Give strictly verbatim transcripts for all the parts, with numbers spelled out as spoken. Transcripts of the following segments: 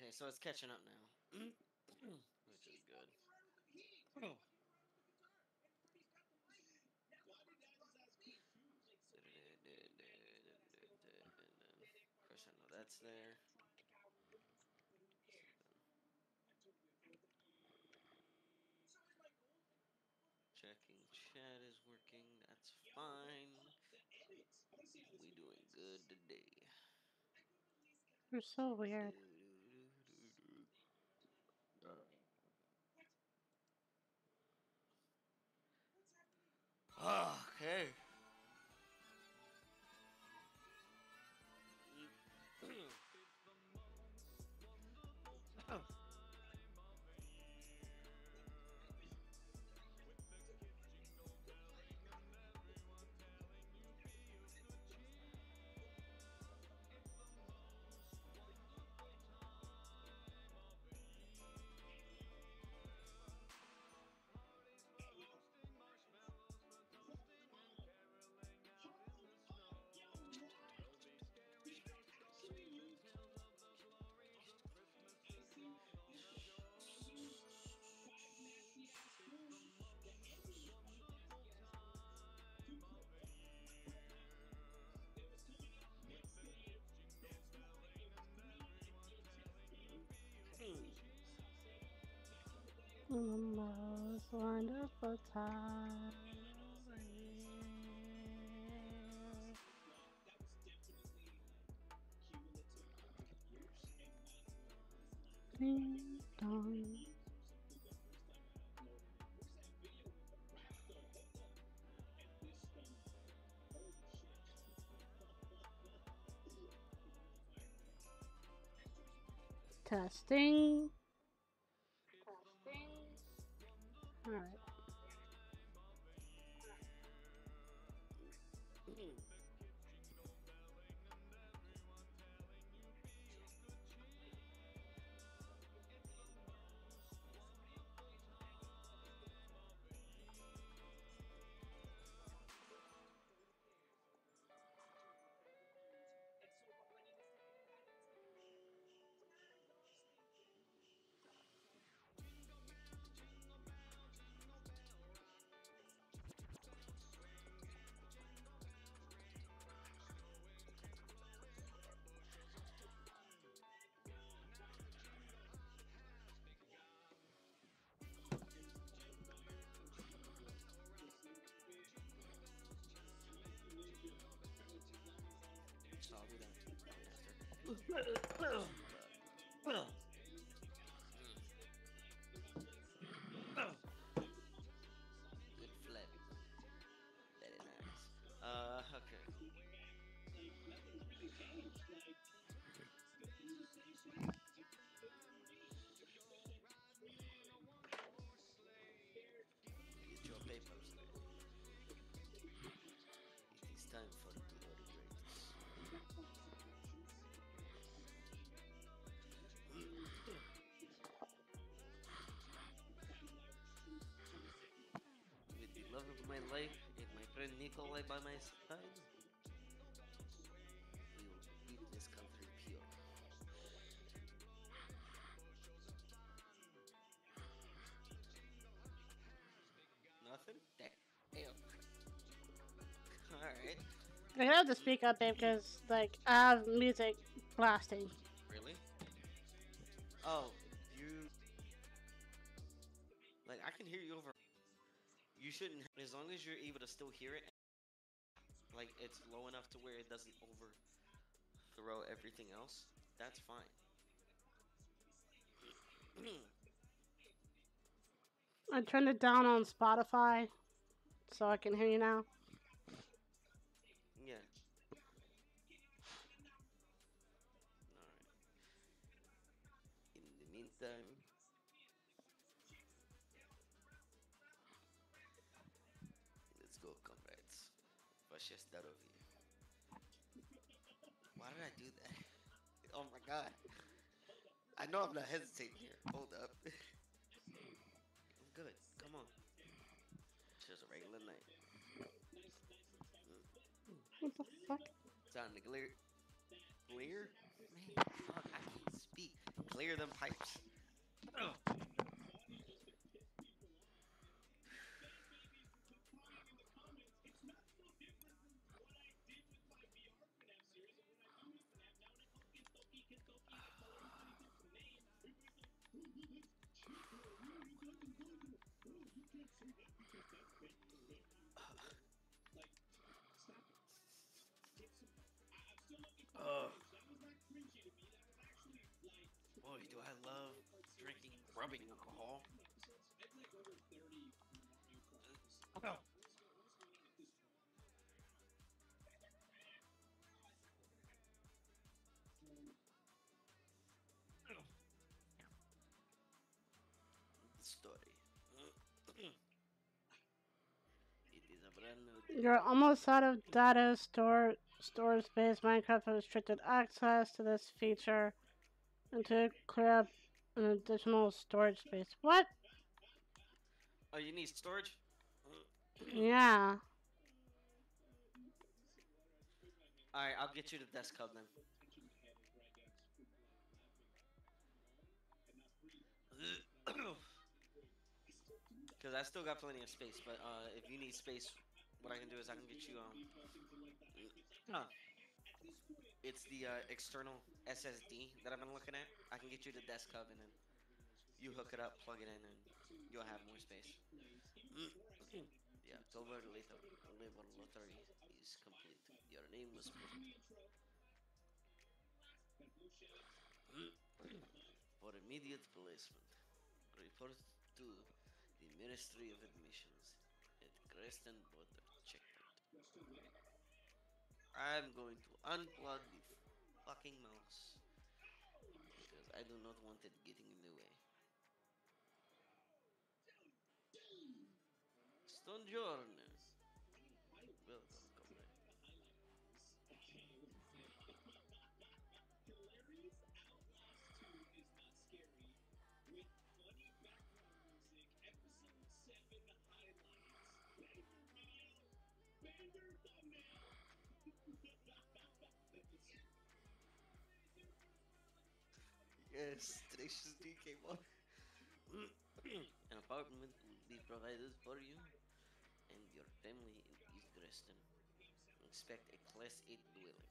Okay, so it's catching up now, which is good. Oh. Of course, I know that's there. Checking chat is working. That's fine. We doing good today. You're so weird. Okay. The most wonderful time of the year. Ding dong. Testing. Alright. So I'll do that after. Good flip. Very nice. Uh, okay. Get your papers ready. It is time for Glory Grades. With the love of my life and my friend Nikolai by my side, we will keep this country pure. Nothing? Damn. Alright. I have to speak up, babe, because, like, I have music blasting. Really? Oh, you. Like, I can hear you over. You shouldn't. As long as you're able to still hear it, like, it's low enough to where it doesn't overthrow everything else, that's fine. I turned it down on Spotify, so I can hear you now. Yeah. Alright. In the meantime, let's go, comrades. Fascist Darovi. Why did I do that? Oh my god. I know I'm not hesitating here. Hold up. I'm good. Come on. It's just a regular night. What the fuck? Time to clear. Clear? Man, fuck, I can't speak. clear them pipes. Oh. Oh, boy, do I love drinking rubbing alcohol. Oh. Story. It is a brand new day. You're almost out of data store storage space. Minecraft has restricted access to this feature and to clear up an additional storage space. What? Oh, you need storage? Yeah. Alright, I'll get you the desk hub then. Because I still got plenty of space, but uh, if you need space, what I can do is I can get you um, uh, it's the uh, external S S D that I've been looking at. I can get you the desk hub and then you hook it up, plug it in, and you'll have more space. The October later labor lottery is complete. Your name was put for immediate placement. Report to the Ministry of Admissions at Creston Border Checkpoint. I'm going to unplug the fucking mouse because I do not want it getting in the way. Stonjorn. Welcome, comrade. Yes, Tenacious D came on. An apartment will be provided for you and your family in East Dresden. Expect a Class eight dwelling.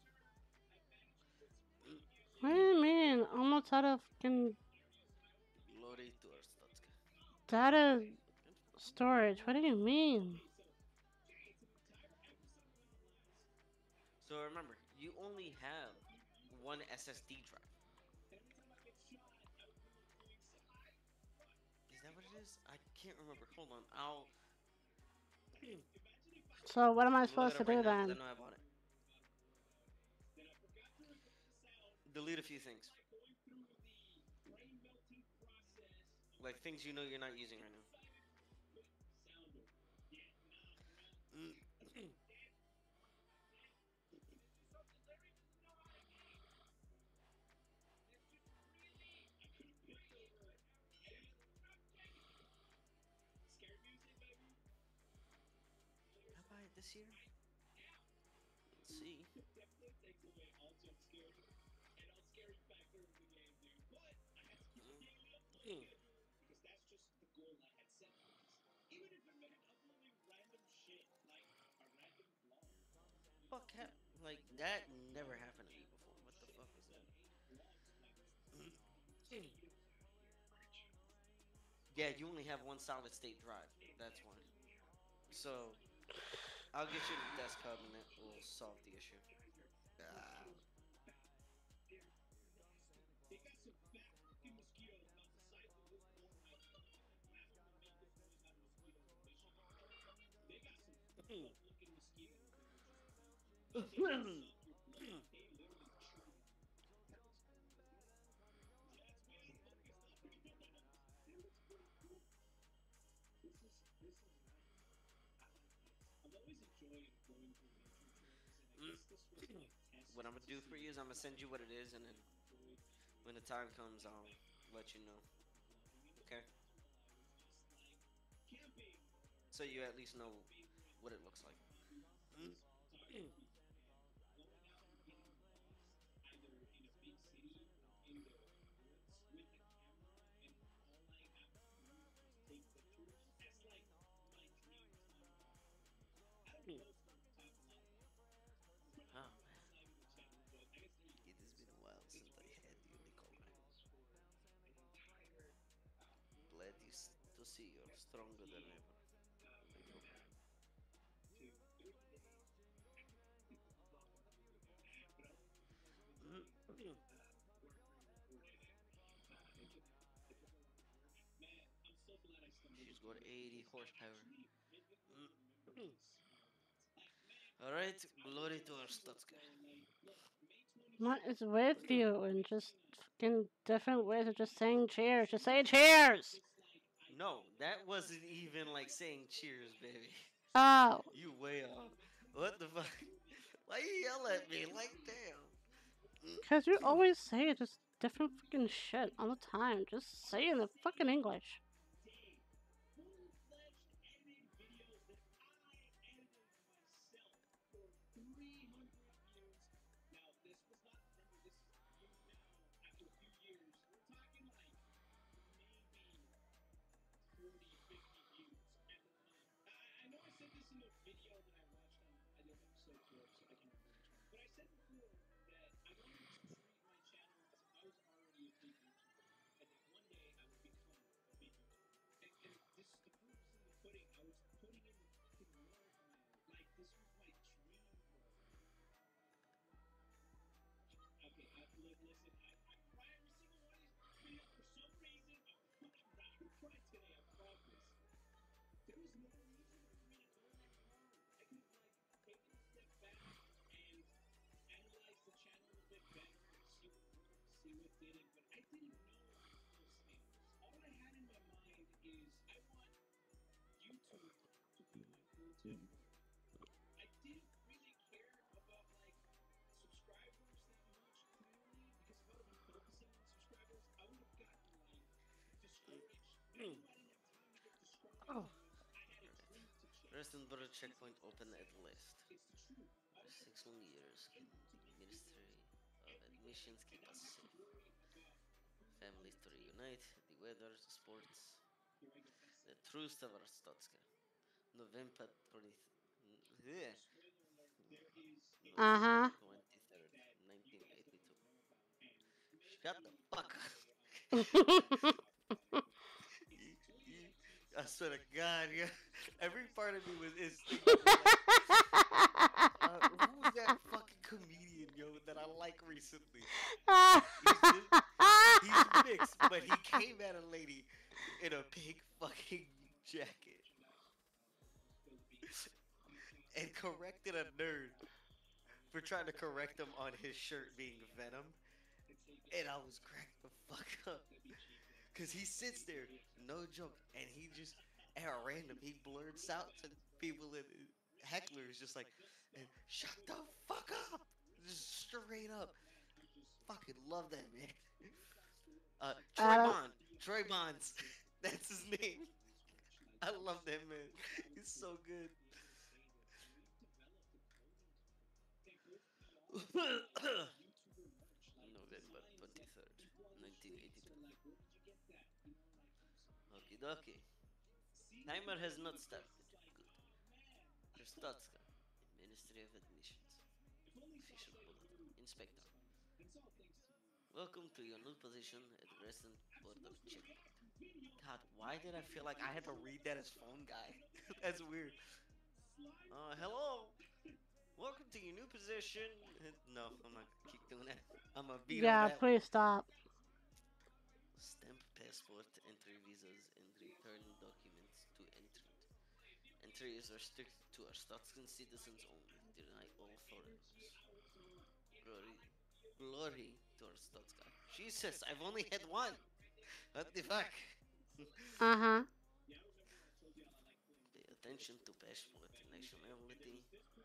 What do you mean? Almost out of can Glory to Arstotzka. data storage. What do you mean? So remember, you only have one S S D drive. Is that what it is? I can't remember. Hold on, I'll So what am I look it supposed to up right do now because I then? know I bought it. Delete a few things, like things you know you're not using right now. Did I buy it this year? Let's see. Mm. Fuck, ha- like that never happened to me before. What the fuck was that? Mm. Yeah, you only have one solid state drive. That's why. So I'll get you the desk hub and that will solve the issue. Ah. What I'm gonna do for you is I'm gonna send you what it is, and then when the time comes, I'll let you know. Okay? So you at least know what it looks like. Hmm. Oh man, it has been a while since I had you, Nikolai. Glad you s- to see you're stronger than ever, little man. She's got eighty horsepower. All right, glory to our Stotska. What is with you and just fucking different ways of just saying cheers? Just say cheers! No, that wasn't even like saying cheers, baby. Oh, You way off. What the fuck? Why you yell at me? Like, damn. because you always say just different fucking shit all the time. Just say it in the fucking English. Oh. Reston border checkpoint open at last. For six long years, can the Ministry of Admissions keep us safe? Families to reunite, the weather, the sports, the truth of our Stotska. November twentieth. Yeah. Uh November huh. twenty-third, nineteen eighty-two. Shut the fuck up. You- you- I swear to God, yeah. Every part of me was is thinking like, uh, who's that fucking comedian, yo, that I like recently? He's just he's mixed, but he came at a lady in a pink fucking jacket and corrected a nerd for trying to correct him on his shirt being Venom, and I was cracked the fuck up. Cause he sits there, no joke, and he just at random he blurts out to people and uh, hecklers just like, and shut the fuck up, just straight up. Fucking love that man. Uh, I Troy don't. Bond, Troy Bonds, that's his name. I love that man. He's so good. November twenty-third, nineteen eighty-two. Okie dokie. Timer has not started. Good. Krstotska, Ministry of Admissions. Official bulletin. Inspector. Welcome to your new position at Reston Border Checkpoint. God, why did I feel like I had to read that as phone guy? That's weird. Uh, hello. Welcome to your new position. Uh, No, I'm not gonna keep doing that. I'm gonna veto Yeah, that one. please stop. Stamp passport, entry visas, and return documents to entrant. Entry is restricted to our Stotskan citizens only. Deny all foreigners. Glory, glory to our Stotska. Jesus, I've only had one. What the fuck? Uh huh. Pay attention to passport nationality.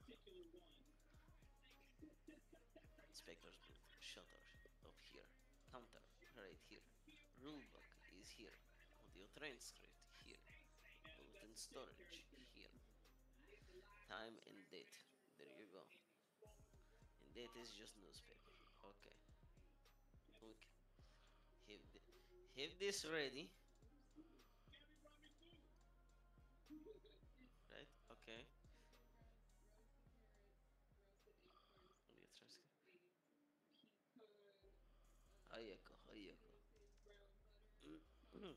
Inspector's booth. Shutter up here. Counter right here. Rulebook is here. Audio transcript here. Bulletin storage here. Time and date. There you go. And date is just newspaper. Okay. Okay. Have, th- have this ready. Right? Okay. Hayako, Hayako. Mm.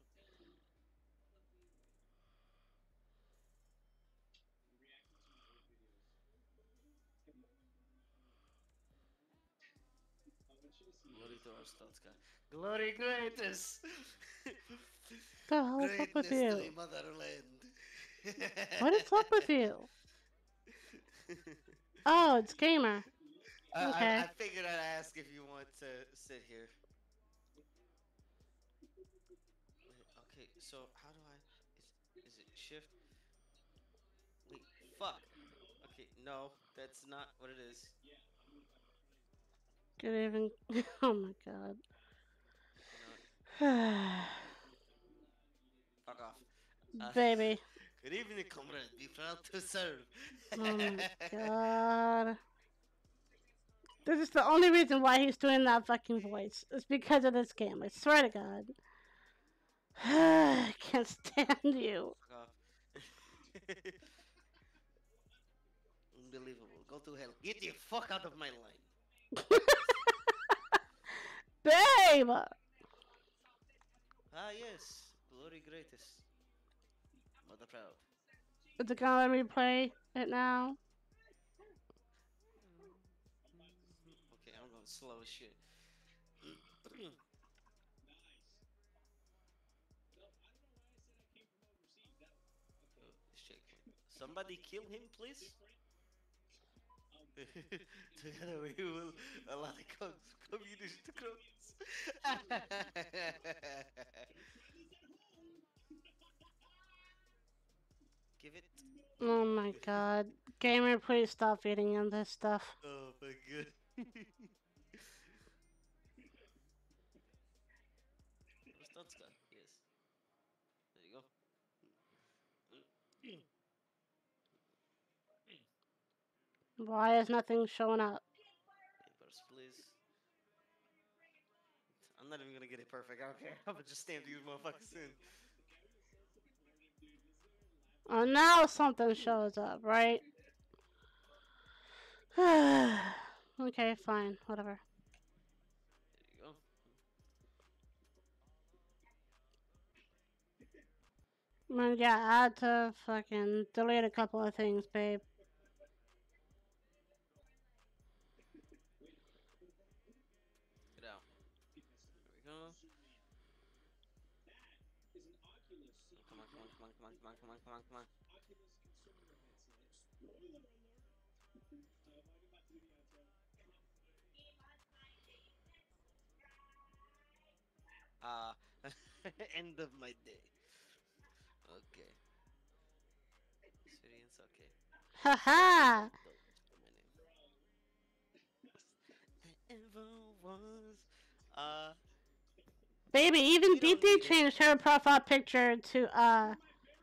Glory to our Stotska. Glory greatness! The hell is up with Greatness to the you? motherland! What is up with you? Oh, it's gamer. I, I, Okay. I figured I'd ask if you want to sit here. Wait, okay, so how do I... Is, is it shift? Wait, fuck! Okay, no, that's not what it is. Good evening. Oh my god. You know what? Fuck off. Uh, Baby. good evening, comrade. Be proud to serve. Oh my god. This is the only reason why he's doing that fucking voice. It's because of this game. I swear to God. I can't stand you. Fuck off. Unbelievable. Go to hell. Get the fuck out of my line. Babe! Ah, yes. Glory greatest. Mother proud. Is it gonna let me play it now? Okay, I'm going slow as shit. Oh, this checkpoint. Somebody kill him, please. Together we will allow the co- community to grow. Give it. Oh my god. Gamer, please stop feeding him this stuff. Oh my god. Rostotska, yes. There you go. Why is nothing showing up? Papers, please. I'm not even gonna get it perfect. I don't care. I'm gonna just stamp these motherfuckers in. Oh, now something shows up, right? Okay, fine. Whatever. There you go. Well, yeah, I had to fucking delete a couple of things, babe. Get out. There we go. Come on, come on, come on, come on, come on, come on, come on, come on. Ah, uh, end of my day. Okay. Syrians, okay. Haha! Ever was, uh, Baby, even we don't B T need it. changed her profile picture to, uh,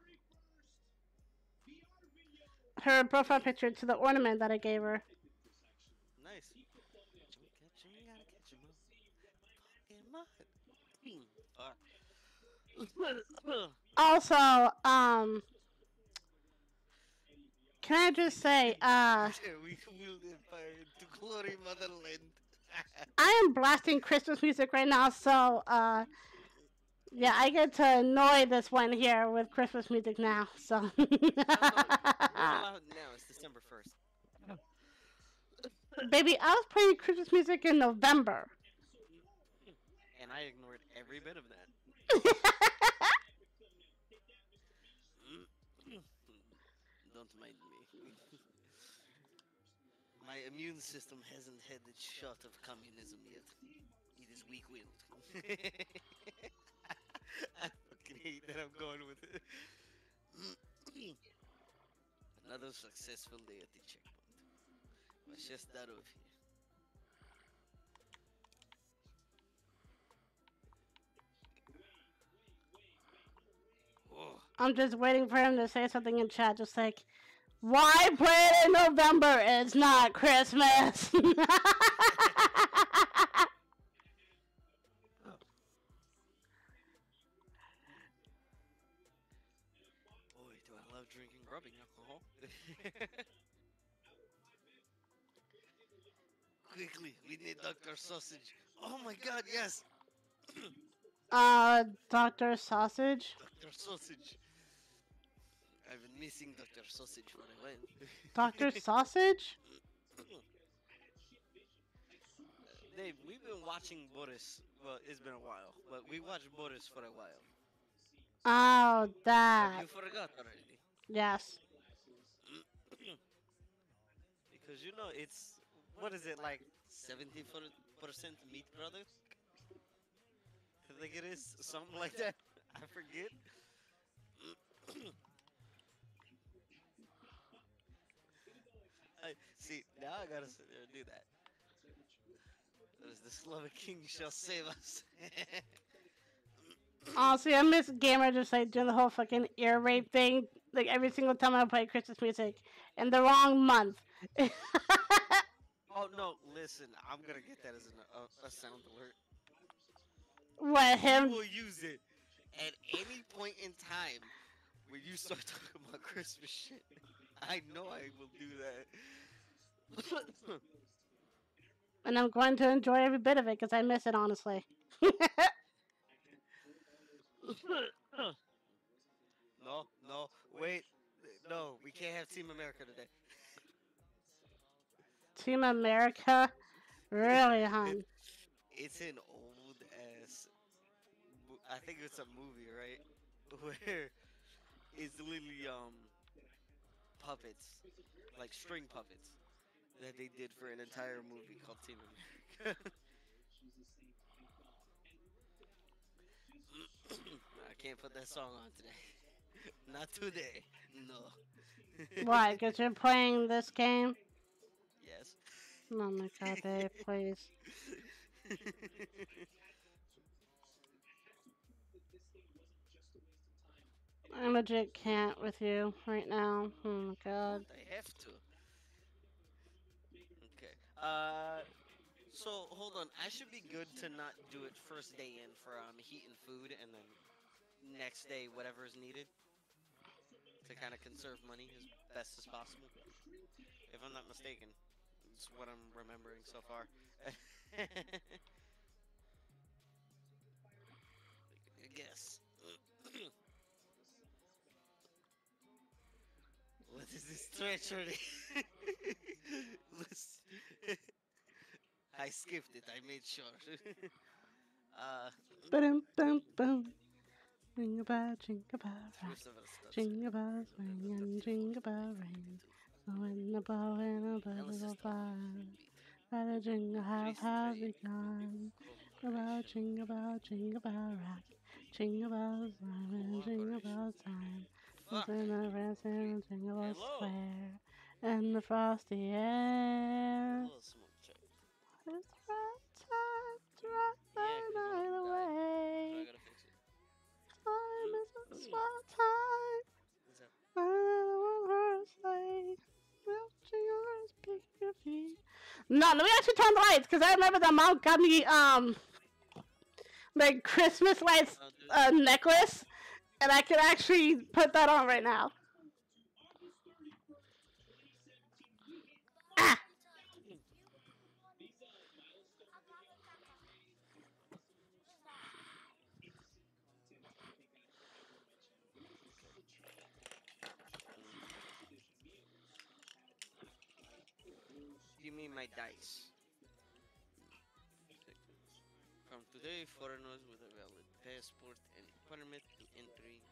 her profile picture to the ornament that I gave her. Nice. Catch him, you gotta catch him. Pokemon. Fuck. Also, um, can I just say, uh, We wield empire to glory motherland. I am blasting Christmas music right now, so, uh, yeah, I get to annoy this one here with Christmas music now, so. We're allowed now. It's December first. Baby, I was playing Christmas music in November. And I ignored every bit of that. Don't mind me. My immune system hasn't had its shot of communism yet. It is weak-willed. I fucking hate that I'm going with it. Another successful day at the checkpoint. Let's just start off here. Oh. I'm just waiting for him to say something in chat, just like, why play it in November? It's not Christmas. Boy, do I love drinking rubbing alcohol. Quickly, we need Doctor Sausage. Oh my god, yes! Uh, Doctor Sausage. Doctor Sausage. I've been missing Doctor Sausage for a while. Doctor Sausage? Dave, we've been watching Boris. Well, it's been a while, but we watched Boris for a while. Oh, Have that. you forgot already? Yes. Because you know it's what is it like seventy percent meat product? I think it is something like that. I forget. I see now I gotta sit there and do that. As the Slavic king shall save us. Honestly, I miss Gamer just like doing the whole fucking ear rape thing. Like every single time I play Christmas music in the wrong month. Oh no! Listen, I'm gonna get that as an, a, a sound alert. What He him? will use it at any point in time when you start talking about Christmas shit. I know I will do that. And I'm going to enjoy every bit of it because I miss it honestly. No, no, wait, no, we can't have Team America today. Team America, really, It, hon? it's an old ass. mo- I think it's a movie, right? Where it's literally um puppets, like string puppets, that they did for an entire movie called Team America. I can't put that song on today. Not today. No. Why? Because you're playing this game? Yes. Oh my god, Dave, please. I legit can't with you right now. Oh my god. I have to. Okay. Uh. So hold on. I should be good to not do it first day in for um heating food, and then next day whatever is needed to kind of conserve money as best as possible. If I'm not mistaken, it's what I'm remembering so far. I guess. What is this treachery? Let's- I skipped it. I made sure. uh, Ba-dum, bum, bum. Jingle bell, jingle bell rock. first of all, stuff. Jingle bells ring and jingle bell ring. So in the bow and a little fire. Let a jingle have have begun. Jingle bell, jingle bell, jingle bell rock. Jingle bells rhyme and jingle bell time. It's Fuck. in the racing jingle bell Hello. square. In the frosty air. Hello, smoke check. It's right time to rock the Yeah, 'cause one of night them died. So I away. gotta fix it. Time is a small time. What's that? I don't want her to say. Melting yours, pick your feet. No, let me actually turn the lights because I remember that mom got me um the Christmas lights Oh, dude. uh, necklace, and I can actually put that on right now. Ah! Give me my dice. From today, foreigners with a valid passport and permit to entry.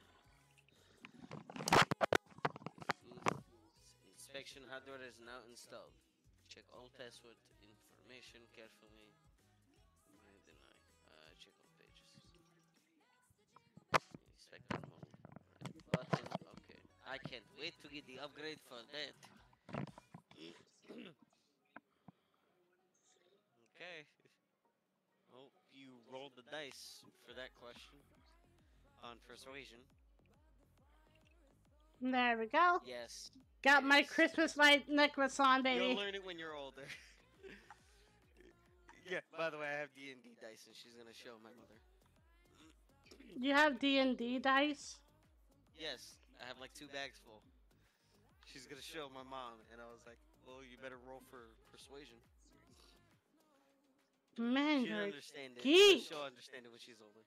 Food inspection hardware is now installed. Check all password information carefully. I deny. Uh, check all pages. Inspect and mode. Right. Button. Okay. I can't wait to get the upgrade for that. Okay. Well, you rolled the dice for that question on persuasion. There we go. Yes. Got my Yes. Christmas light necklace on, You'll baby. learn it when you're older. Yeah. By the way, I have D and D dice, and she's gonna show my mother. You have D and D dice? Yes, I have like two bags full. She's gonna show my mom, and I was like, "Well, you better roll for persuasion." Man, She'll you're a understand it. But geek. she'll understand it when she's older.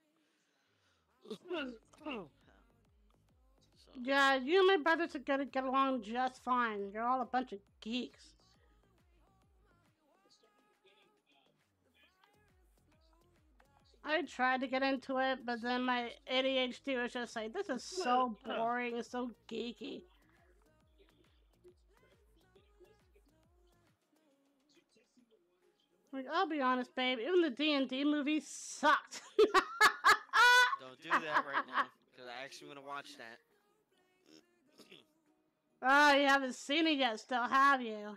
So Yeah, you and my brothers are gonna get along just fine. You're all a bunch of geeks. I tried to get into it, but then my A D H D was just like, this is so boring and so geeky. Like, I'll be honest, babe, even the D and D movies sucked. don't do that right now, because I actually want to watch that. Oh, you haven't seen it yet, still, have you?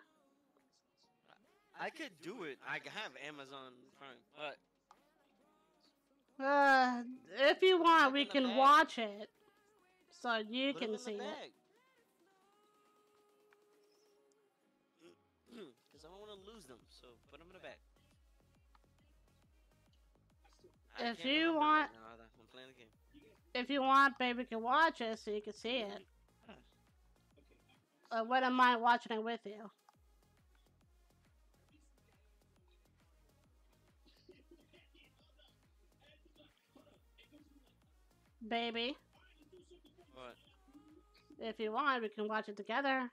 I could do it. I have Amazon Prime, but Uh, if you Put it want, back we in the can bag. watch it. So you put 'em can in the see it. bag. Because I don't want to lose them, so put them in the bag. I If can't you remember want- right now, I'm playing the game. If you want, babe, we can watch it so you can see it. I wouldn't mind watching it with you. Baby, What? if you want, we can watch it together.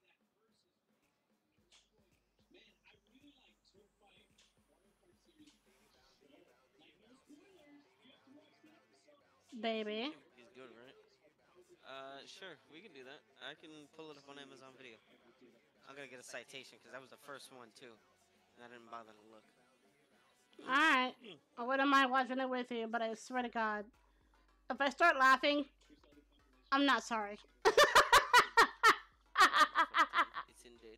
Baby. He's good, right? Uh, sure, we can do that. I can pull it up on Amazon Video. I'm gonna get a citation because that was the first one too, and I didn't bother to look. Alright. I wouldn't mind watching it with you, but I swear to God, if I start laughing, I'm not sorry. It's in date.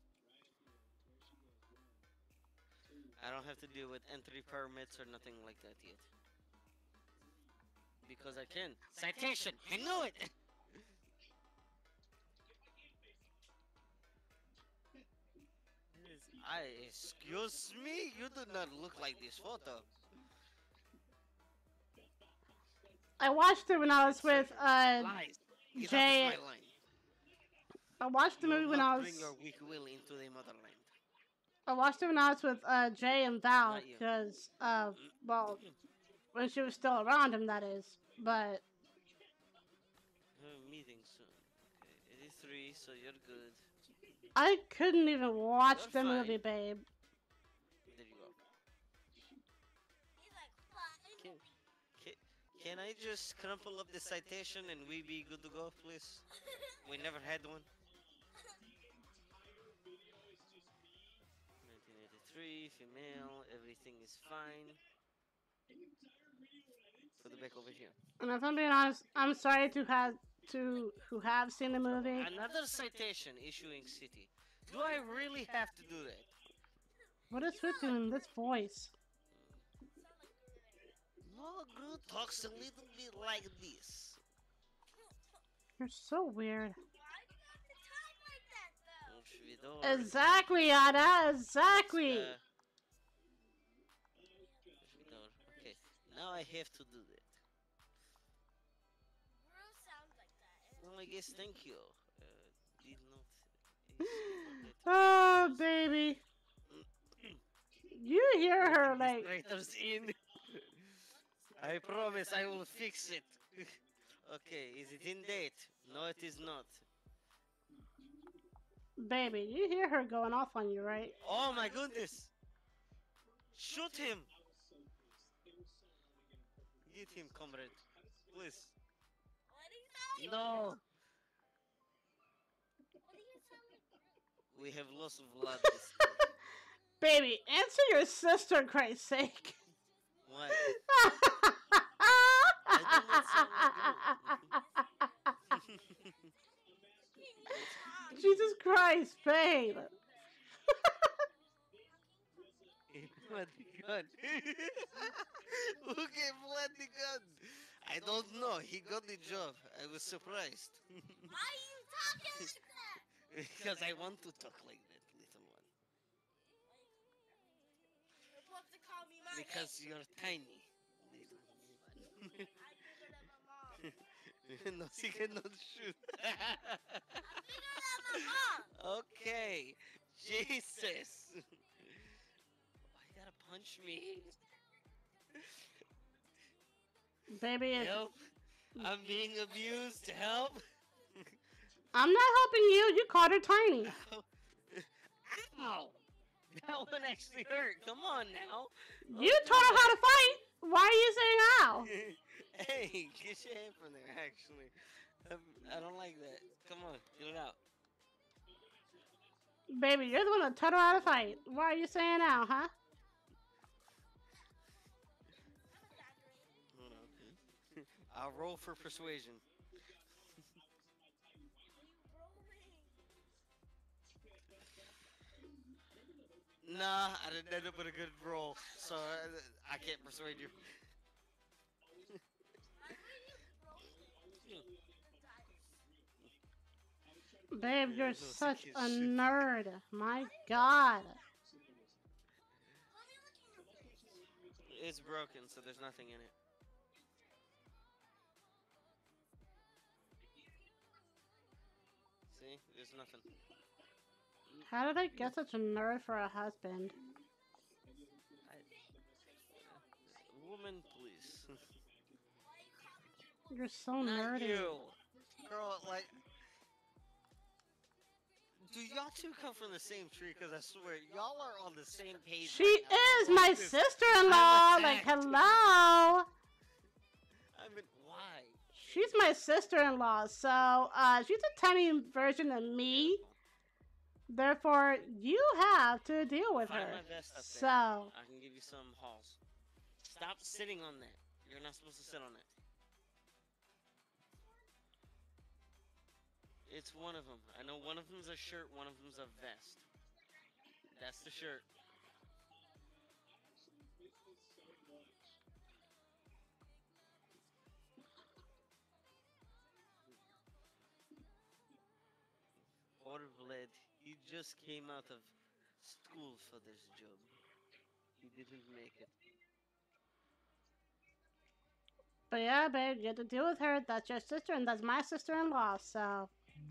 I don't have to deal with entry permits or nothing like that yet. Because I can. Citation! I knew it! I, excuse me? You do not look like this photo. I watched it when I was with uh Lies. Get Jay. off of my line. I watched the You movie will when not I was bring your weak will into the motherland. I watched it when I was with uh Jay and Val Not you. because uh well when she was still around him, that is. But Uh, meeting soon. Okay, eighty-three, so you're good. I couldn't even watch You're the fine. movie, babe. There you go. Can, can, can I just crumple up the citation and we be good to go, please? We never had one. nineteen eighty-three, female, everything is fine. Put it back over here. And if I'm being honest, I'm sorry to have to who have seen the movie. Another citation issuing city. Do I really have to do that? What is with you in this voice? No, Groot talks a little bit like this. You're so weird. Shvidor, Exactly, Ada. Exactly. uh, Shvidor. Okay, now I have to do that. Well, I guess thank you. Uh, did not. Oh, baby. You hear her like. Writers in. I promise I will fix it. Okay, is it in date? No, it is not. Baby, you hear her going off on you, right? Oh my goodness! Shoot him! Get him, comrade. Please. No! We have loss of blood this time. Baby, answer your sister, Christ's sake. What? I do not sound like you. Jesus Christ, babe. He blood the gun. Who gave blood the gun? I don't know. He got the job. I was surprised. Why are you talking like that? Because I want to talk like that, little one. You're supposed to call me my Because you're tiny. I'm bigger than my mom. No, she cannot shoot. I'm bigger than my mom. Okay. Jesus. I gotta punch me. Baby, it's, Help! I'm being abused. Help! I'm not helping you. You called her tiny. Ow! Ow! That one actually hurt. Come on now. You taught her how to fight. Why are you saying ow? Hey, get your hand from there. Actually, um, I don't like that. Come on, get it out. Baby, you're the one that taught her how to fight. Why are you saying ow, huh? Hold on. I'll roll for persuasion. Nah, I didn't end up with a good roll, so I, I can't persuade you. Babe, you're No, such she a can't shoot. nerd. My God. It's broken, so there's nothing in it. See? There's nothing. How did I get such a nerd for a husband? I, woman, please. You're so Not nerdy. you. Girl, like... Do y'all two come from the same tree? Because I swear, y'all are on the same page. She right now. is Like my this. sister-in-law. I'm Like, attacked. hello. I mean, why? She's my sister-in-law, so uh, she's a tiny version of me. Therefore, you have to deal with Find her. my vest up there. So, I can give you some halls. Stop sitting on that. You're not supposed to sit on it. It's one of them. I know one of them's a shirt, one of them's a vest. That's the shirt. Poor Vlad, he just came out of school for this job. He didn't make it. but yeah, babe, you have to deal with her. That's your sister, and that's my sister-in-law, so.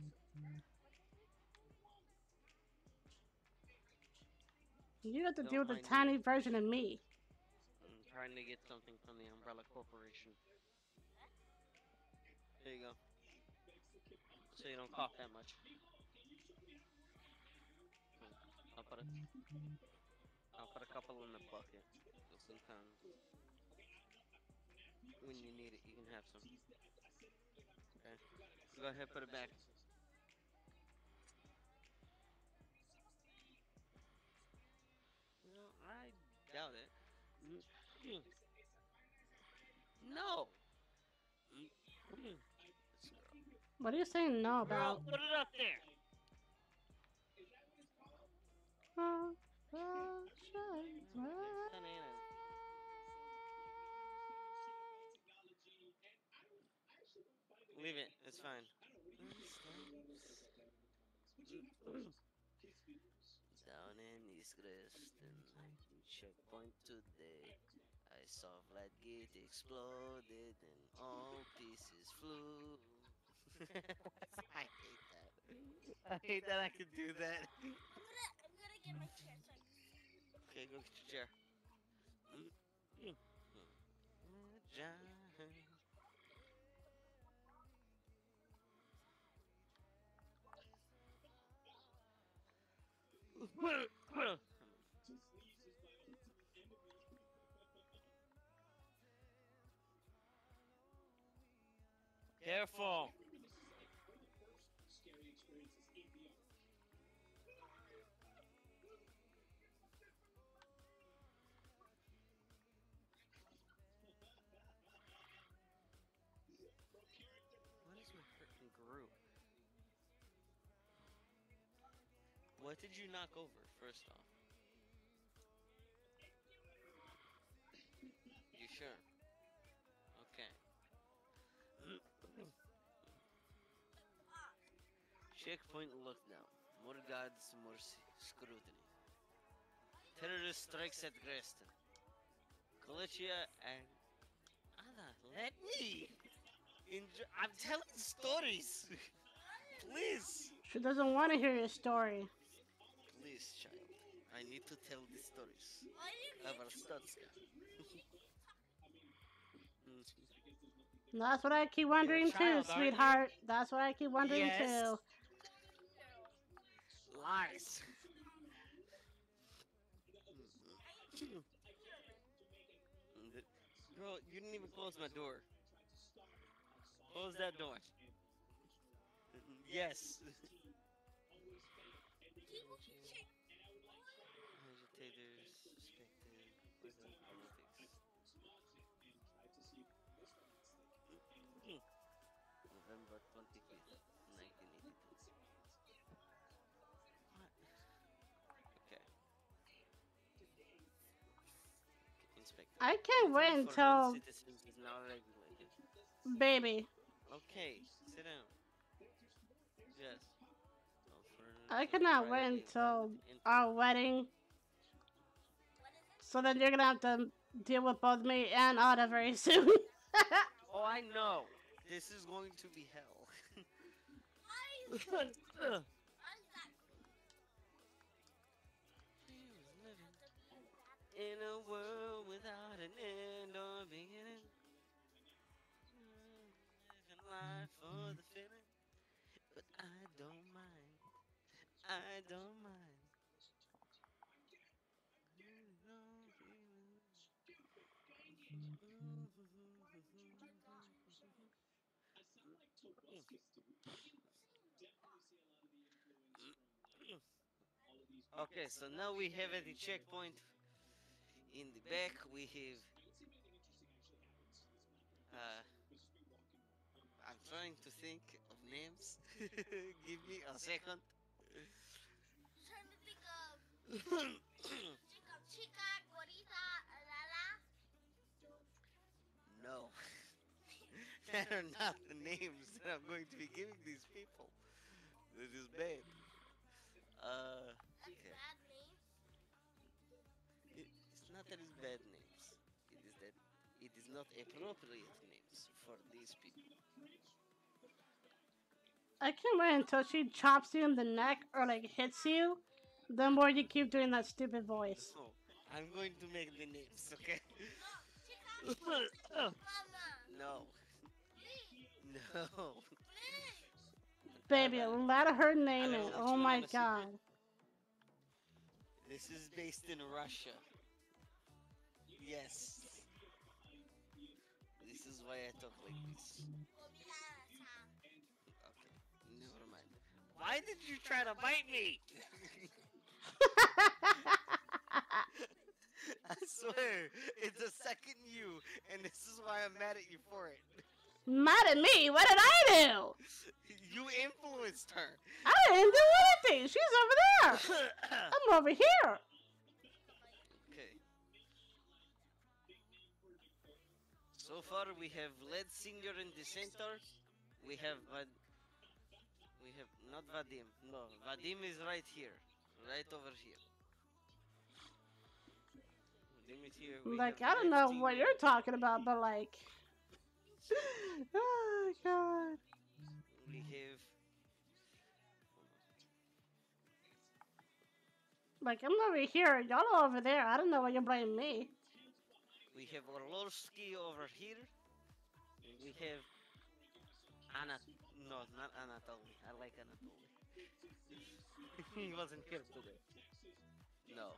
You have to Don't deal with a mind me. tiny version of me. I'm trying to get something from the Umbrella Corporation. Here you go. So you don't cough that much. I'll put a, I'll put a couple in the bucket. So sometimes when you need it, you can have some. Okay. Go ahead, put it back. Well, I doubt it. Mm. No. Mm. This girl. What are you saying no Girl, about? put it up there. Oh, oh, shines bright. Leave it. It's fine. Down in East Creston, checkpoint today. I saw Vladgate exploded and all pieces flew. I hate that. I hate that I could do that. I'm gonna, I'm gonna get my chair. So I can... Okay, go get your chair. Mm, mm, mm. Giant. Careful. What is my freaking group? What did you knock over, first off? You sure? Okay. Checkpoint lockdown. More gods, more s- scrutiny. Terrorist strikes at Greston. Kolechia and... Ada, let me! Enjoy. I'm telling stories! Please! She doesn't want to hear your story. Please, child. I need to tell the stories Why do you of keep our Stotska. Mm. That's what I keep You're a wondering too, child, aren't you? sweetheart. That's what I keep wondering Yes. too. Lies. Mm, the- Girl, you didn't even close my door. Close that door. Mm, Yes. Agitators suspected without politics. Mm. November twenty-fifth, nineteen eighty-two. What? Okay. Inspector. I can't wait Interview for until non-citizens is now regulated. baby. Okay, sit down. Yes. I Alternative cannot wait privately until valid interview. our wedding. So then you're gonna have to deal with both me and Anna very soon. Oh, I know. This is going to be hell. Why is that? She was living in a world without an end or beginning. Living life for the feeling. But I don't mind. I don't mind. Okay, so now we have at the checkpoint in the back we have uh I'm trying to think of names. Give me a second. Trying to think of think of Chica, Gorita, Lala. No. That are not the names that I'm going to be giving these people. This is bad. Uh, That's okay. bad name. It, it's not that it's bad names. It is that it is not appropriate names for these people. I can't wait until she chops you in the neck or like hits you. The more you keep doing that stupid voice. So, I'm going to make the names, okay? No, Chica, Mama. No. Please, No. please. Baby, Alright. let her name I will it. let Oh you in my on a secret. god. This is based in Russia. Yes. This is why I talk like this. Okay, never mind. Why did you try to bite me? I swear, it's a second you, and this is why I'm mad at you for it. Mad at me? What did I do? You influenced her. I didn't do anything. She's over there. I'm over here. Okay. So far, we have lead singer in the center. We have Vad. We have not Vadim. No, Vadim is right here, right over here. Vadim is here. We Like, have I don't lead know what singer. you're talking about, but like. Oh god. We have. Like, I'm over here. Y'all are over there. I don't know why you're blaming me. We have Orlovsky over here. And we have Anat. No, not Anatoly. I like Anatoly. He wasn't here today. No.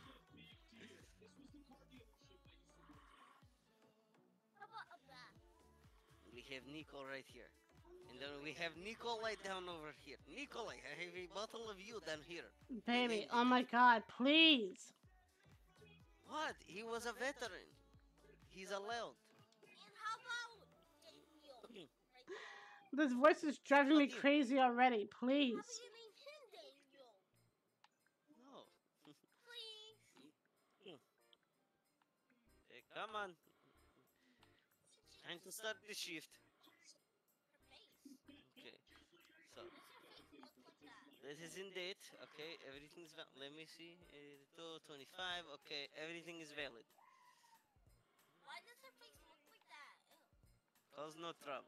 How about a bat? We have Nico right here. And then we have Nikolai down over here. Nikolai, I have a bottle of you down here. Baby, oh my god, please. What? He was a veteran. He's allowed. And how about Daniel? Right there. This voice is driving me Vadim. crazy already. How Please. about you name him Daniel? No. Please. Hey, come on. Time to start the shift. Her face. Okay. So, What's her face look like that? this is in date. Okay, everything's valid. Let me see. two twenty-five. Okay, everything is valid. Why does her face look like that? Ew. Cause no trouble.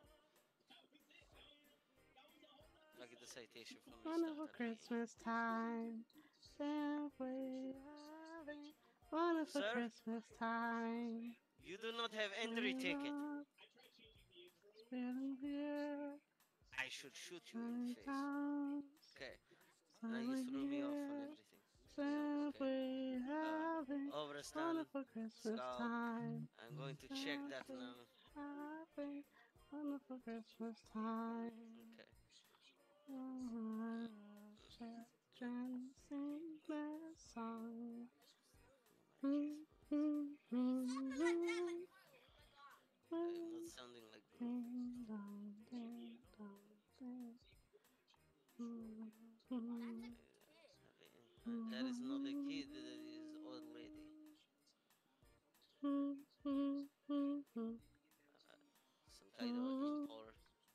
I'll get the citation from you. Wonderful Christmas time. Simply having wonderful Sir, Christmas time. you do not have entry ticket. Spinning here, I should shoot you in the shining face. towns, Okay, now you silent threw me off on here, everything. Yeah, okay. simply Uh, having Overstand, wonderful Christmas Skull. time. I'm going to check that Simply now. having wonderful Christmas time. Okay. Oh, children sing their song. My case. Ding I'm not sounding like Gru. dong, ding dong, ding. Uh, That is not a kid, that is old lady. Uh, some kind of import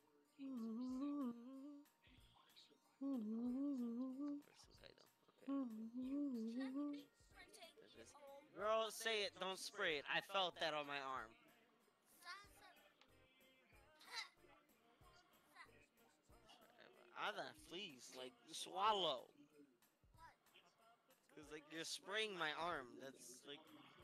or some kind of. Okay. That is- Girl, say it, don't spray it. I felt that on my arm. Ada, please, like, swallow. Cause like you're spraying my arm. That's like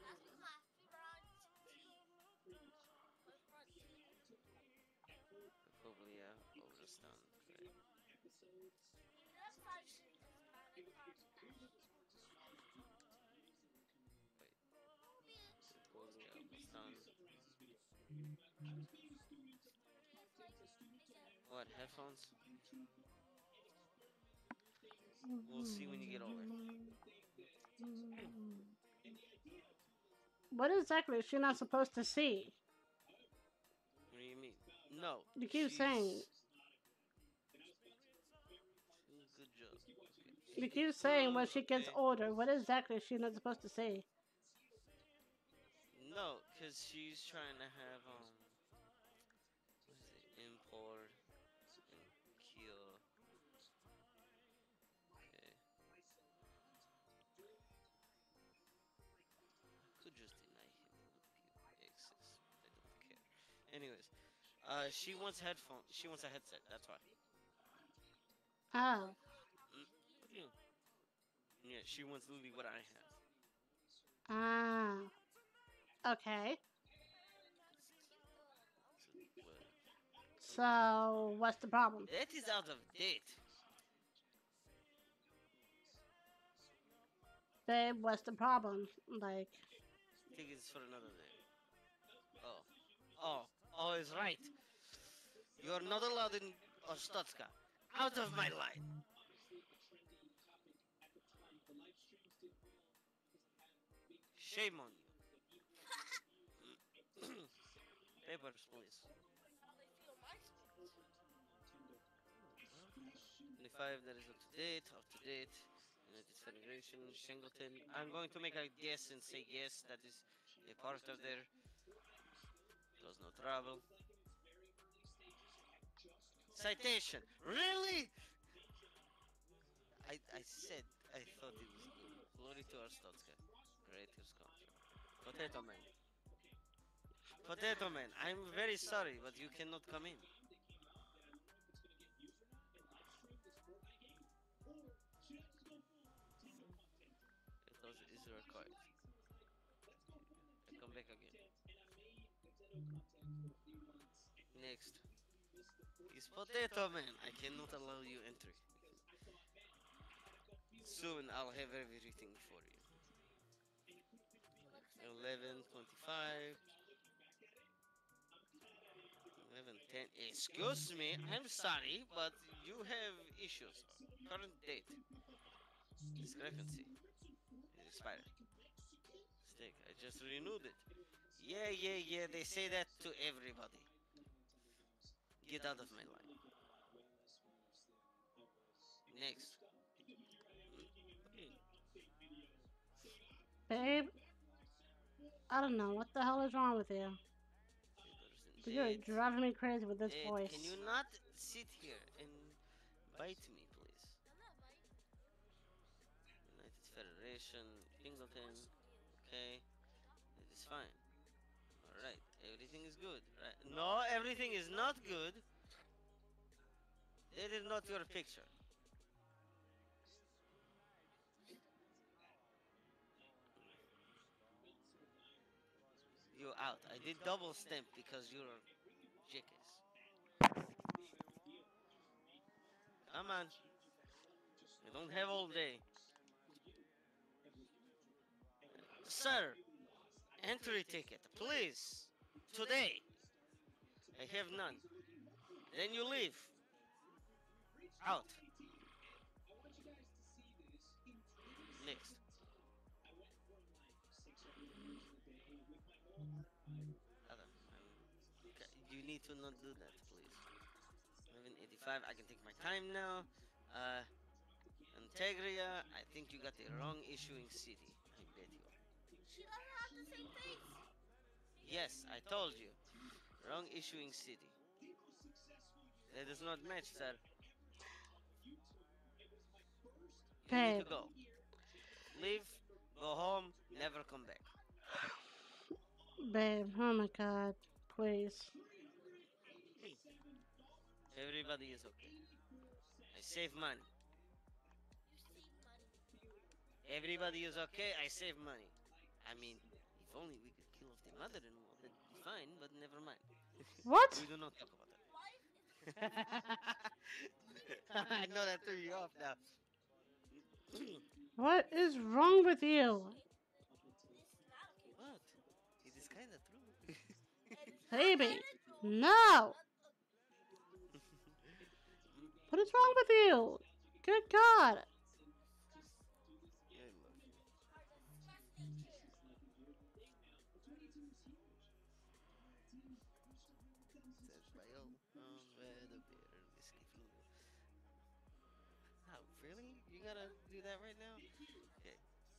probably yeah, overstand. Right. Wait, probably overstand. What headphones? We'll see when you get over. What exactly is she not supposed to see? What do you mean? No. You keep she's- saying. Good job. Okay. You She keep did saying when good, she gets okay? older. What exactly is she not supposed to see? No, cause she's trying to have um, what is it? Import and kill. Okay. Could just deny him with access. I don't care. Anyways, uh, she wants headphone. She wants a headset. That's why. Oh. Mm. Yeah, she wants literally what I have. Ah. Okay. So, what? So, what's the problem? That is out of date. Babe, what's the problem? Like, I think it's for another day. Oh, oh, oh, is right. You are not allowed in Ostotska. Out of my line. Shame on you. Papers, please. twenty-five, that is up to date, up to date. United Federation, Shingleton. I'm going to make a guess and say yes, that is a part of there. Cause no trouble. Citation. Really? I I said I thought it was good. Glory to our Stotska. Greatest country. Potato man. Potato man, I'm very sorry, but you cannot come in. It was is required. I come back again. Next. Is Potato Man. I cannot allow you entry. Soon I'll have everything for you. eleven twenty-five. eleven ten. Excuse me, I'm sorry, but you have issues. Current date. Discrepancy. It expired. Mistake. I just renewed it. Yeah, yeah, yeah. They say that to everybody. Get out of my line. Next. babe, I don't know. What the hell is wrong with you? You're Date. driving me crazy with this Date. voice. Can you not sit here and bite me, please? United Federation, Ingleton. Okay, it is fine. All right, everything is good, right? No, everything is not good. That is not your picture. out. I did double stamp because you're jickus. Come on. I don't have all day. Sir, entry ticket, please. Today. I have none. Then you leave. Out. Next. Other. Um, okay, you need to not do that, please. eleven eighty-five. I can take my time now. Uh, Integria. I think you got the wrong issuing city. I bet you. She doesn't have the same face. Yes, I told you. Wrong issuing city. That does not match, sir. You need to Babe. go. Leave, go home, never come back. Babe, oh my god. Please. Everybody is okay. I save money. You save money. Everybody is okay, I save money. I mean, if only we could kill off the mother-in-law, that'd be fine, but never mind. What? We do not talk about Wife is that. I know that threw you off now. What is wrong with you? this is not okay. What? It is kind of true. And it's Baby. not kinda No! true. What is wrong with you? Good God. I love you. Are disgusting. Says Rael, um, where the beer and whiskey flew. Oh, really? You gotta do that right now? Okay.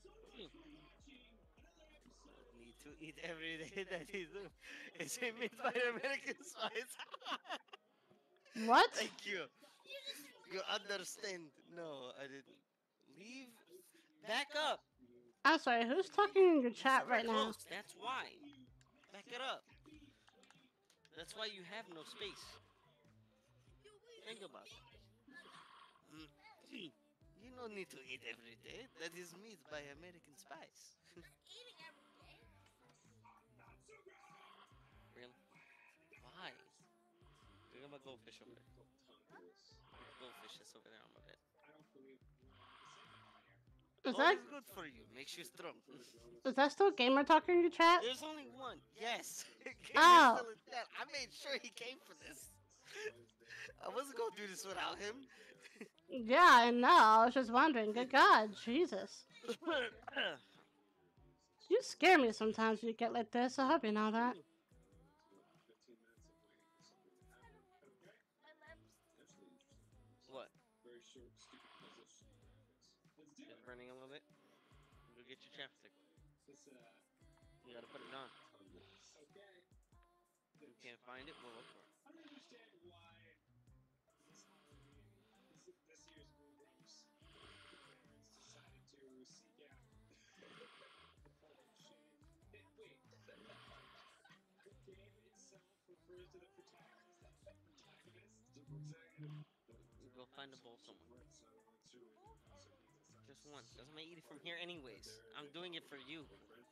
Need to eat every day that is uh, is a made by American Spice. What? Thank you. You just You understand? No, I didn't. Leave. Back up. I'm sorry, who's talking in your chat Super right now? close. That's why. Back it up. That's why you have no space. Think about it. Mm. You don't need to eat every day. That is made by American Spice. eating every day. Really? Why? Look at my goldfish over there. Goldfish is over there on my bed. Is Gold that is good for you. Makes you strong. is that still gamer talking in your chat? There's only one. Yes. Gamer's Oh. still in chat. I made sure he came for this. I wasn't gonna do this without him. Yeah, I know. I was just wondering. Good God, Jesus. You scare me sometimes when you get like this. I hope you know that. My lips. What? It's burning a little bit. Go get your chapstick. You gotta put it on. If you can't find it, we'll look for it. Go find a bowl somewhere. Just one. Doesn't matter. Eat it from here anyways. I'm doing it for you.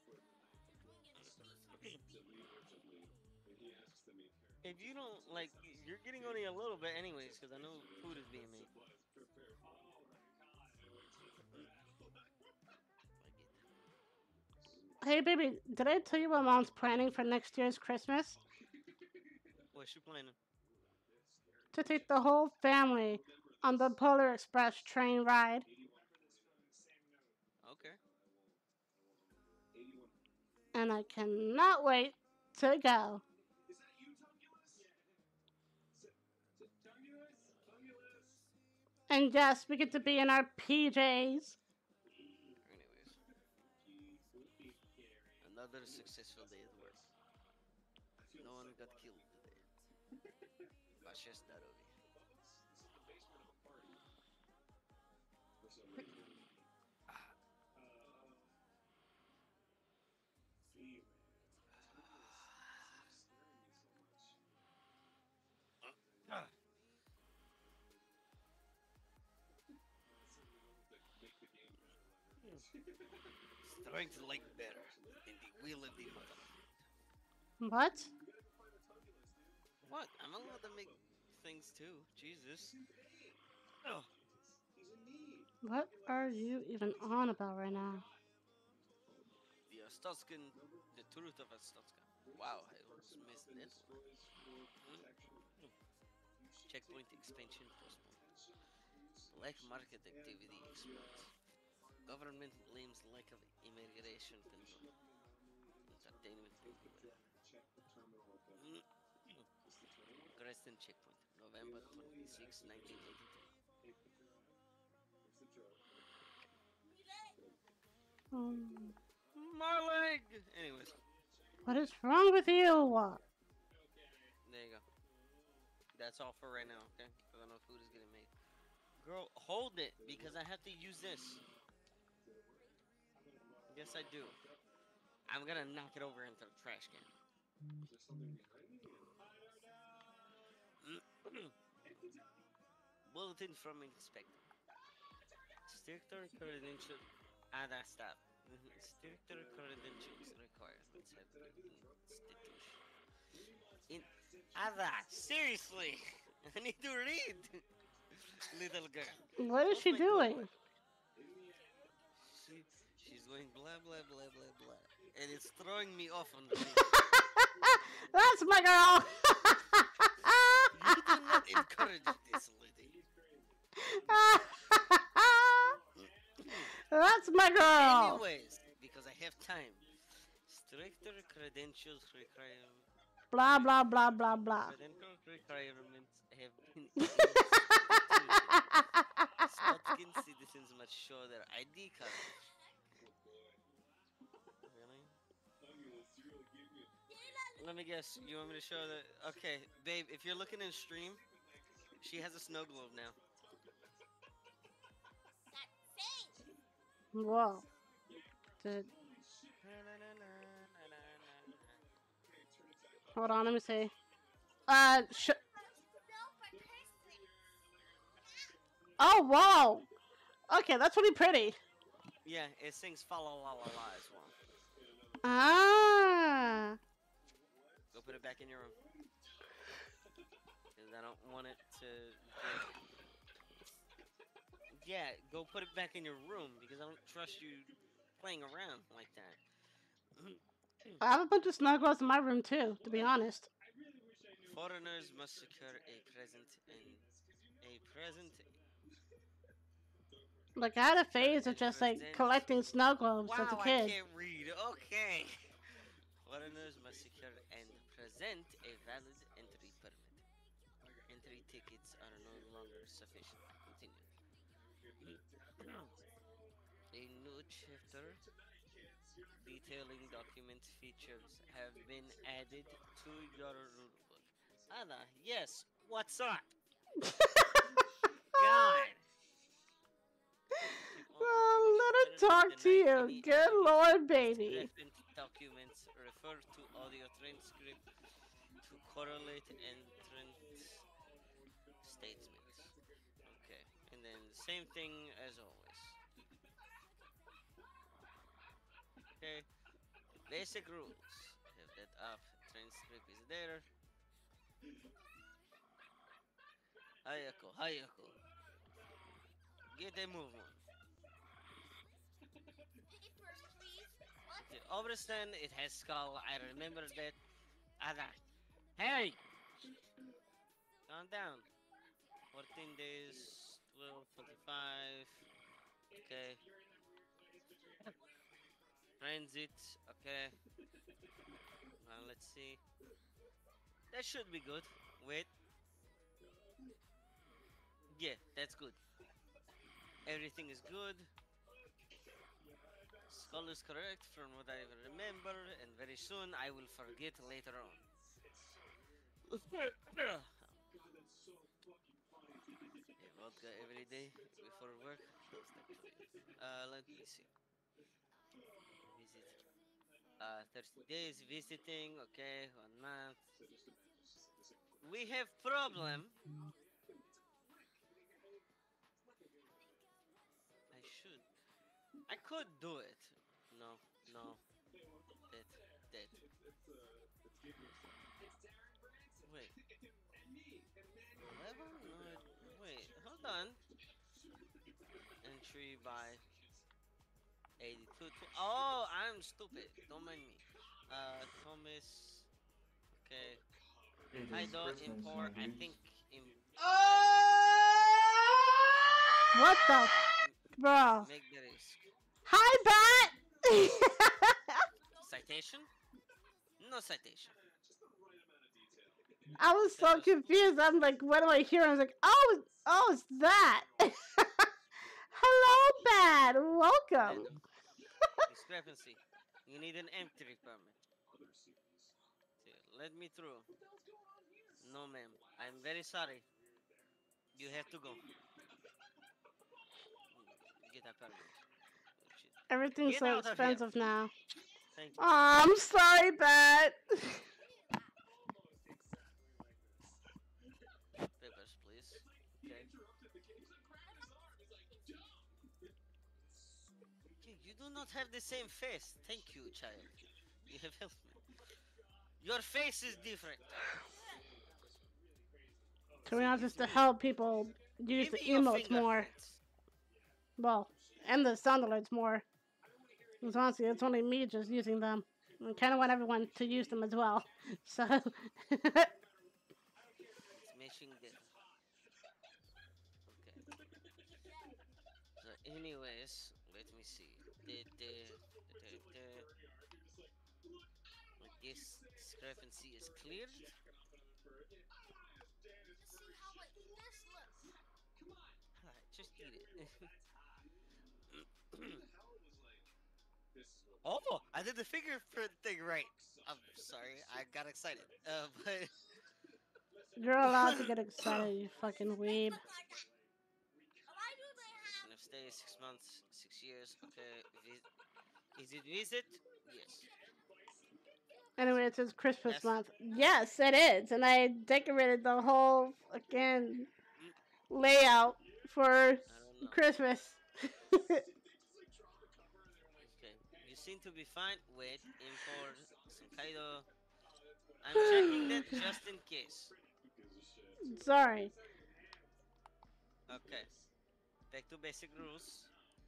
If you don't like, you're getting only a little bit anyways, because I know food is being made. Hey, baby, did I tell you what mom's planning for next year's Christmas? What's she planning? To take the whole family on the Polar Express train ride. Okay. And I cannot wait to go. And yes, we get to be in our P Js. Anyways, another successful day at work. No one got killed today. Vashe zdarovi. Ah. Starting to like better in the wheel of the motherland. What? What? I'm allowed to make things too. Jesus. Oh. What are you even on about right now? The Astoskin, the truth of Astoska. Wow, I almost missed that one. Mm. Checkpoint expansion postponed. Black market activity explodes. Government blames lack of immigration control. Entertainment everywhere. Mm. Crescent checkpoint, November twenty-sixth, nineteen eighty-three. Um, My leg! Anyways, what is wrong with you? there you go. That's all for right now, okay? Because I know food is getting made. Girl, hold it, because I have to use this. Yes, I do. I'm gonna knock it over into the trash can. Bulletin from inspector. Stricter credentials. Ah, that's stop. Stricter credentials required inside the institution. In Ada, seriously, I need to read. Little girl. What is Oh she my doing? God. She, she's going blah blah blah blah blah, and it's throwing me off on the reading. That's my girl. You do not encourage this, lady. That's my girl. Anyways, because I have time. Stricter credentials require. Blah blah blah blah blah. Credential requirements have been Stotskin citizens must show their I D card. Really? Let me guess. You want me to show the? Okay, babe. If you're looking in stream, she has a snow globe now. That thing. Whoa. Did, hold on, let me see. Uh, sh- No for cursing. oh, wow. Okay, that's really pretty. Yeah, it sings fa la la la la as well. Ah. Go put it back in your room. Because I don't want it to break. Yeah, go put it back in your room because I don't trust you playing around like that. I have a bunch of snuggles in my room too, to be honest. Foreigners must secure a present and a present. Like, I had a phase of just like collecting snow globes as a Wow, I kid. can't read. Okay. Foreigners must secure and present a valid entry permit. Entry tickets are no longer sufficient. Continue. A new chapter detailing document features have been added to your rulebook. Ada, yes, what's up? God! Oh, let her talk to you. Good lord, baby. Different documents refer to audio transcript to correlate entrance statements. Okay, and then same thing as always. Okay, basic rules. Have that up. Transcript is there. Hayako, Hayako. Get a move on. Papers, please. What? The overstand, it has skull. I remember that. Ada. Hey! Calm down. fourteen days, twelve forty-five. Okay. Transit, okay. Now let's see. That should be good. Wait. Yeah, that's good. Everything is good. Skull is correct from what I remember, and very soon I will forget later on. Hey, vodka every day before work. Uh, let me see. Visit. Uh, thirty days visiting. Okay, one month. We have problem. I should. I could do it. No, no. That, that. Wait. eleven? No, it, wait, hold on. Entry by eighty-two. Tw- oh, I'm stupid. Don't mind me. Uh, Thomas. Okay. It is Kaido Christmas, my import. I dude. think in Kaido is What the f- M- bro? make the risk. Hi, Bat. Citation? No citation. I was so confused. I'm like, what do I hear? I was like, oh, oh, it's that. Hello, Bat. Welcome. Kaido. Discrepancy. You need an entry permit. See, let me through. No, ma'am. I'm very sorry. You have to go. Get that permit. Oh, shit. Everything's Get so out of here. expensive now. Thank you. Aw, I'm sorry, Bat. Papers, please. Okay. Okay, you do not have the same face. Thank you, child. You have helped me. Your face is different. To be honest, just to help people use Give the me your emotes more. fingerprints. Well, and the sound alerts more. Because honestly, it's only me just using them. I kind of want everyone to use them as well. So, It's matching data. Okay. So, anyways, let me see. The, the, the, the, this discrepancy is cleared. See how like this looks. Alright, just eat it. Oh, I did the fingerprint thing right. I'm sorry, I got excited. Uh, but you're allowed to get excited, you fucking weeb. Look like that. Why do they have? if stay six months, six years. Okay, vis- is it visit? Yes. Anyway, it says Christmas Yes. month. Yes, it is. And I decorated the whole fucking layout for I don't know. Christmas. Okay, you seem to be fine. Wait, import some Kaido. I'm checking that just in case. Sorry. Okay. Back to basic rules.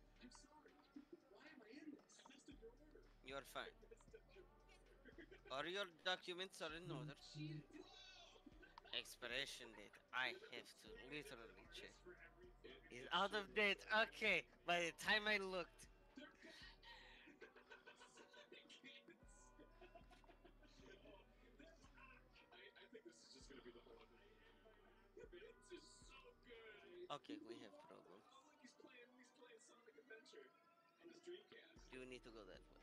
You're fine. All your documents are in order. Expiration date. I have to literally check. Is out of date. Okay. By the time I looked. Okay, we have problem. You need to go that way.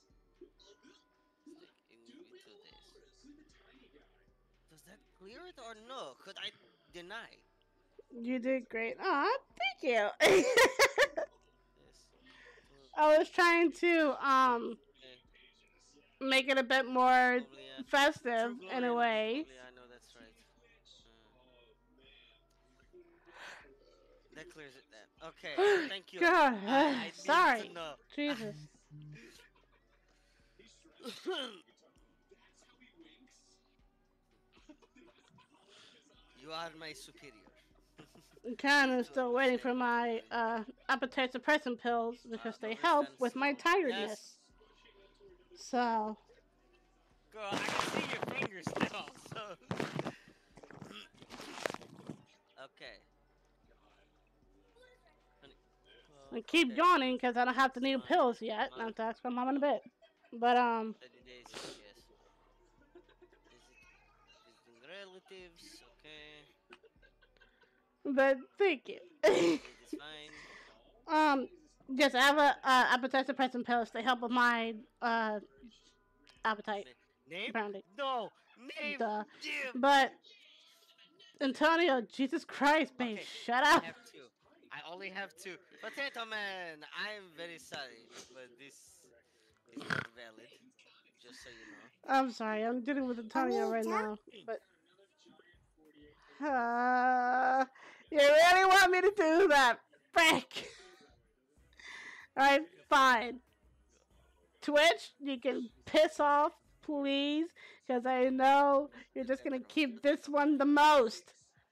Like in, in two days. Does that clear it or no? Could I deny? You did great. Aw, thank you. Yes. I was trying to um Okay. make it a bit more Probably, uh, festive True in glory, a way. probably, I know that's right. Uh, that clears it then. Okay, thank you. God, I, I needed sorry. to know. Jesus. You are my superior. I'm kind of still waiting for my uh, appetite suppressant pills because Uh, they no help response. with my Yes. tiredness. So, Girl, I can see your fingers now. So. Okay. Honey. I keep okay. yawning because I don't have the new Fine, pills yet. fine. I'll have to ask my mom in a bit. But, um, thirty days, yes. Visiting relatives, okay. but thank you. It is fine. um, yes, I have a uh, appetite suppressant pills. They help with my uh, appetite. Name? Apparently. No! Name! Duh. Damn! But, Antonio, Jesus Christ, babe, Okay, shut I up. have two. I only have two. Potato Man, I am very sorry, but this is not valid. Just so you know. I'm sorry, I'm dealing with Antonio right now. But, uh, you really want me to do that? Frick. Alright, fine. Twitch, you can piss off, please. Because I know you're just gonna keep this one the most.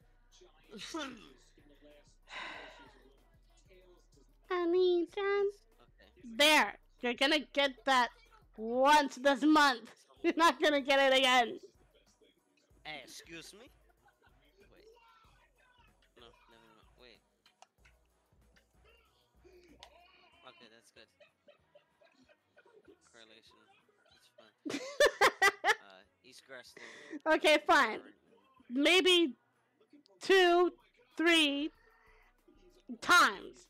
I need John. Okay. There. You're gonna get that once this month. You're not gonna get it again. Hey, excuse me? Wait. No, never mind. Wait. Okay, that's good. Correlation. It's fine. Uh, East Grassland. Okay, fine. Maybe two, three times.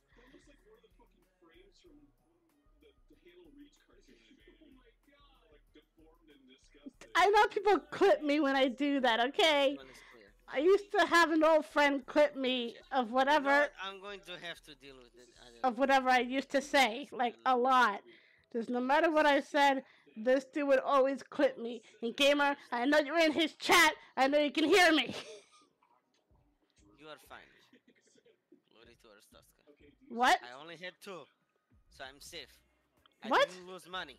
I know people clip me when I do that, okay? One is clear. I used to have an old friend clip me of You know whatever what? I'm going to have to deal with it. I don't of whatever I used to say, like a lot. Just no matter what I said, this dude would always clip me. And Gamer, I know you're in his chat. I know you can hear me. You are fine. Glory to Aristoska. What? I only had two, so I'm safe. I What? didn't lose money.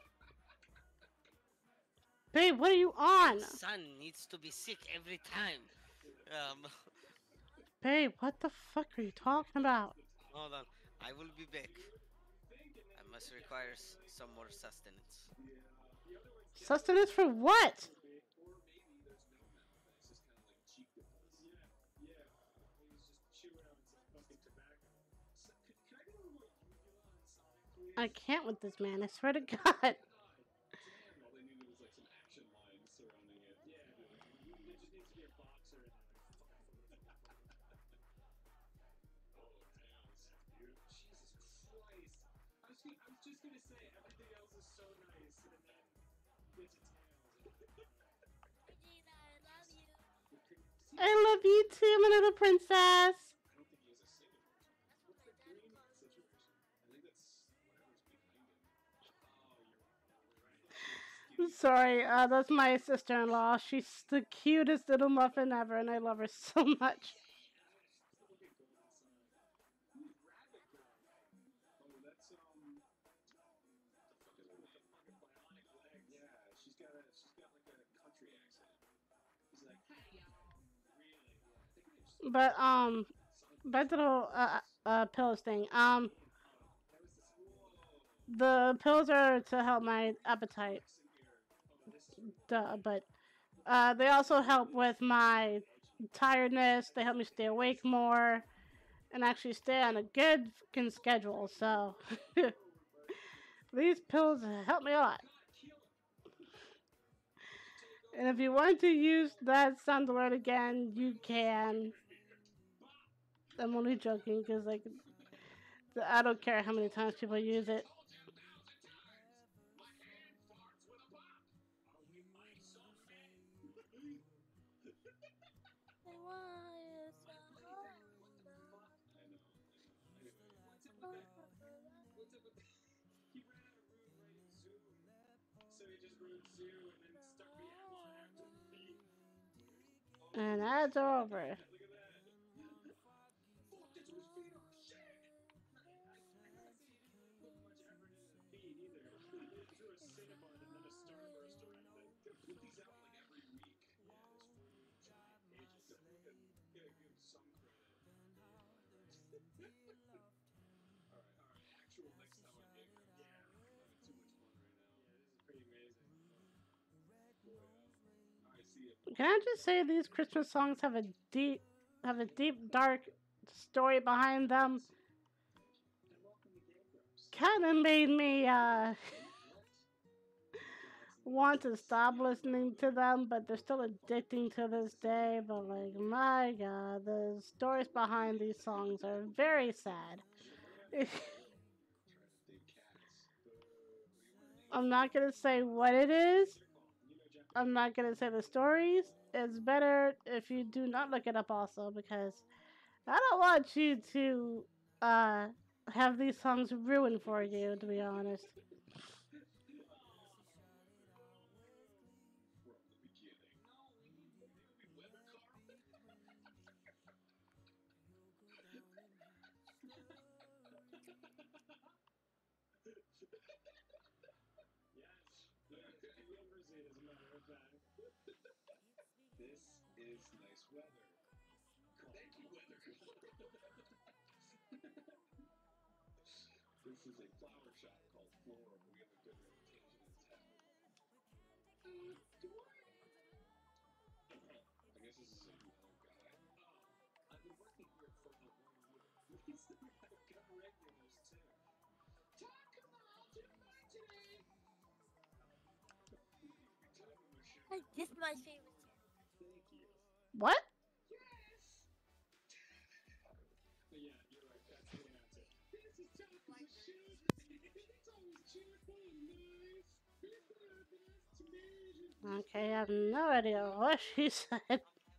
Babe, what are you on? Son needs to be sick every time. Um, Babe, what the fuck are you talking about? hold on. I will be back. I must require s- some more sustenance. Sustenance for what? I can't with this man, I swear to God. Regina, I love you. I love you too, my little princess. That's what my dad calls me. I'm sorry, uh, that's my sister-in-law. She's the cutest little muffin ever, and I love her so much. But um, back to the whole, uh, uh pills thing. Um, the pills are to help my appetite. Duh, but uh, they also help with my tiredness. They help me stay awake more and actually stay on a good fucking schedule. So these pills help me a lot. And if you want to use that sound alert again, you can. I'm only joking because like I don't care how many times people use it. I want you so bad. And that's over. Can I just say these Christmas songs have a deep, have a deep, dark story behind them? Kind of made me uh, want to stop listening to them, but they're still addicting to this day. But like, my God, the stories behind these songs are very sad. I'm not gonna say what it is. I'm not gonna say the stories. It's better if you do not look it up also because I don't want you to uh have these songs ruined for you, to be honest. This is my favorite chair. What? Okay, I have no idea what she said.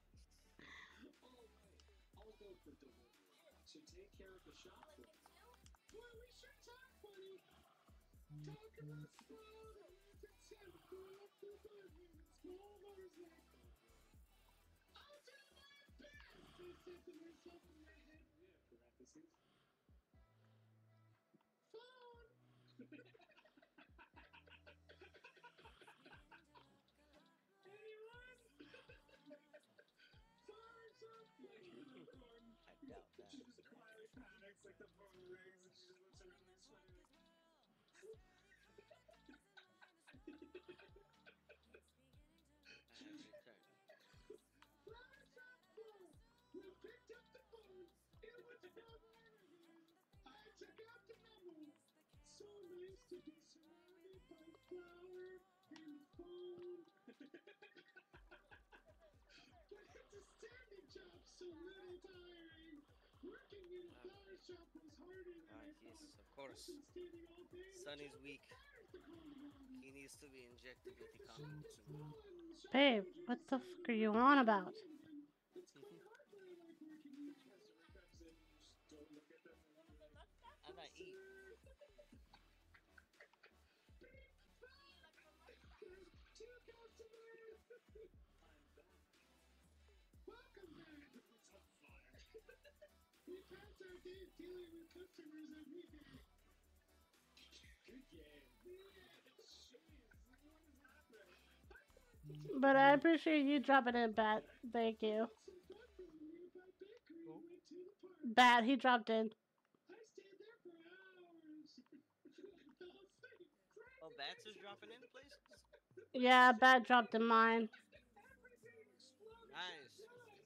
I doubt that. I have your turn. Ah, yes, of course. Sonny's weak. He needs to be injected with the condom soon. Babe, what the fuck are you on about? I'm not eat. But I appreciate you dropping in, Bat. Thank you. Who? Bat, he dropped in. Oh, Bats is dropping into places? Yeah, Bat dropped in mine. Nice.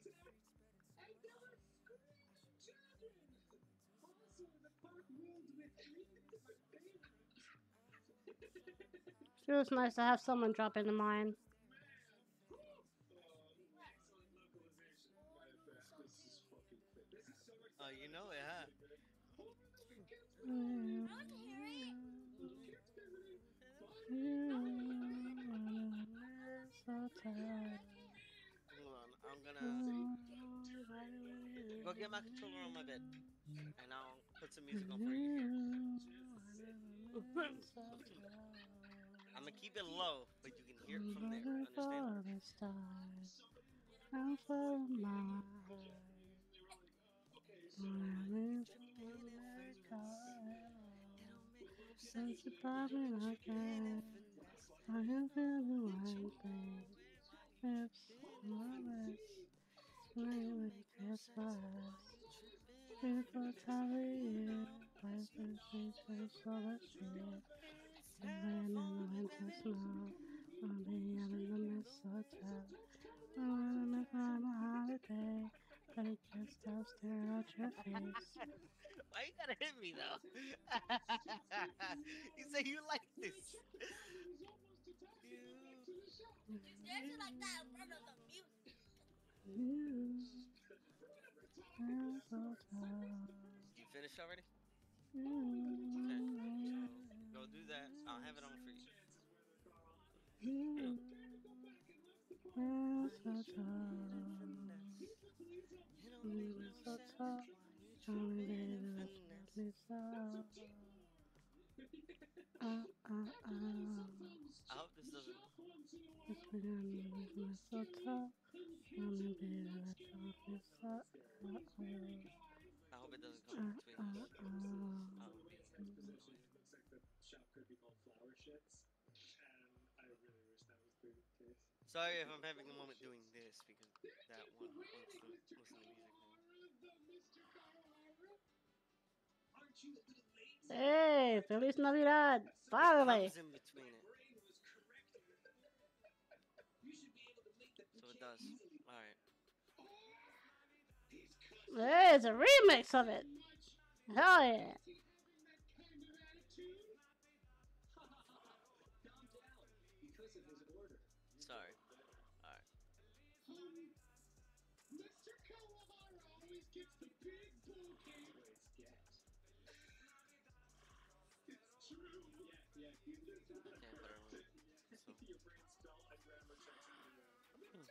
It was nice to have someone drop into mine. Oh, you know it, huh? Mm. I want to hear it. So tired. Hold on, I'm gonna go get my controller on my bed, and I'll put some music on for you here. I'm gonna keep it low, but you can hear it from there. Understand? The stars and for my heart. Since you brought me again, I can feel the one thing. Lips on my lips, smiling kiss us. People telling you, life is sweet, so much sweet. Living in the winter snow, I'll be out in the mistletoe. I wanna make mine a holiday, but I can't stop staring at your face. Why you gotta hit me though? You say you like this. You. Just dance it like that in front of the music. You, I'm so tired. You finished already? You, Okay. So go do that. I'll have it on for you. you, I'm so tired. You were so tough. Tell me, baby, that you me so. Uh, uh, uh. I hope this doesn't. It's been on me, you so tough. Tell me, baby, that you me so. Uh, I hope it doesn't uh, come in between uh, us. uh, uh. I would be annoyed. Sorry if I'm having a moment doing this because that one wants to listen to music now. Hey, Feliz Navidad! Finally! Comes in between it. So it does. Alright. Hey, it's a remix of it! Hell yeah! Sorry. Alright. Okay, but I don't. So. Hmm.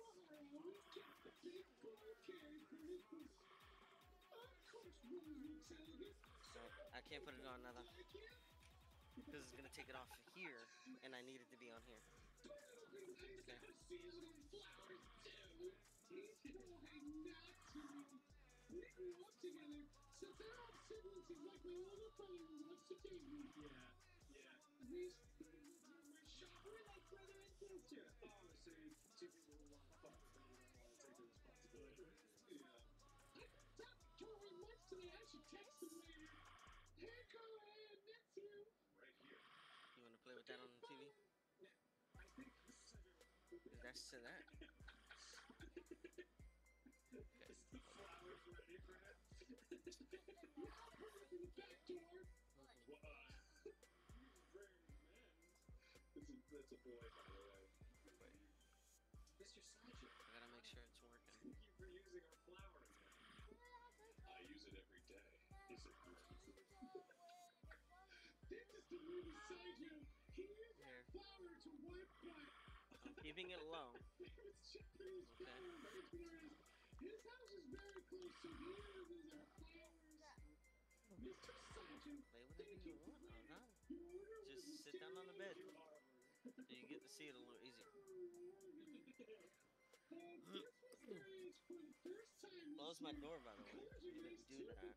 Alright, I can't put it on now though. Because it's gonna take it off here, and I need it to be on here. Okay. You wanna play with that on the T V? Because that's to that. Okay. I gotta make sure it's working. Here. I'm keeping it low. Okay. Play whatever you want, huh? Just sit down on the bed. So you get to see it a little easier. Close my door, by the way. You didn't do that.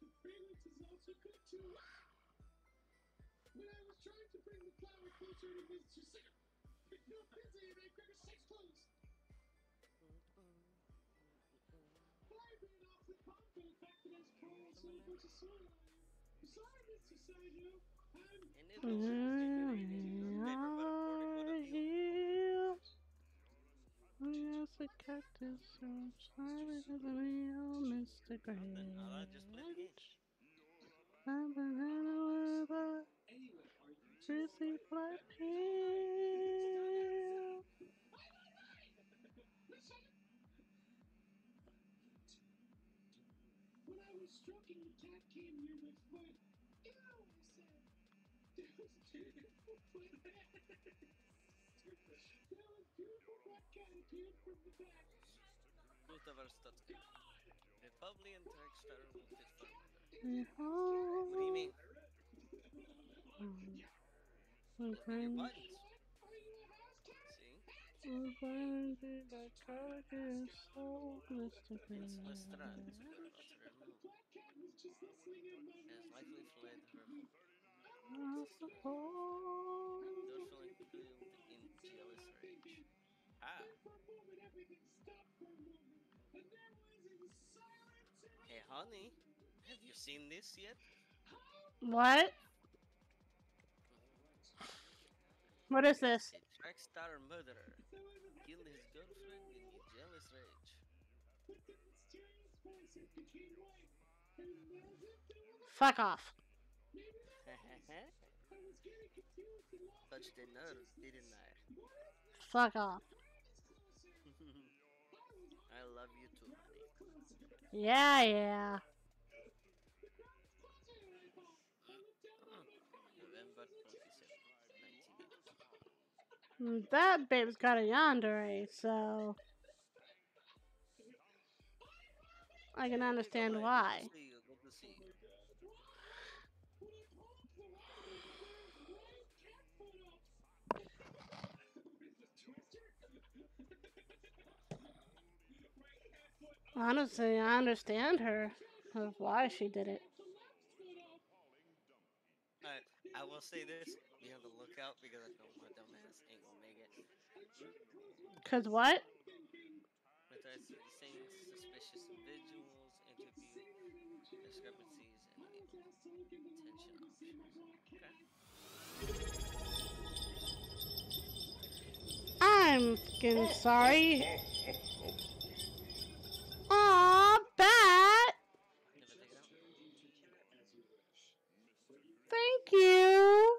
And it was Yes, a cactus so slimy as a real Mister nothing. I'll just play the game. Grinch. I'm a banana with a greasy black peel. Sluta vara stöttig. Republic and Trickstar will fit for me. What What do you mean? Um, Look at your buttons. See? It's Lestrade. It's a good about to remove. Has likely fled her Those feeling filled in jealous rage. Ah. Hey, honey. Have you seen this yet? What? What is this? A track star murderer killed his girlfriend in a jealous rage. Fuck off. Touched the nerve, didn't I? Fuck off. I love you too, honey. Yeah, yeah. November twenty-seventh, nineteen eighty-one. That babe's got a yandere, so I can understand why. Good to see you. Good to see you. Honestly, I understand her of why she did it. Alright, I will say this: be on the lookout because I know my dumbass ain't gonna make it. Cause what? Methods saying suspicious individuals, interview discrepancies, and enable detention options. Okay. I'm fucking sorry. Aw, Bat! Never take it out. Thank you.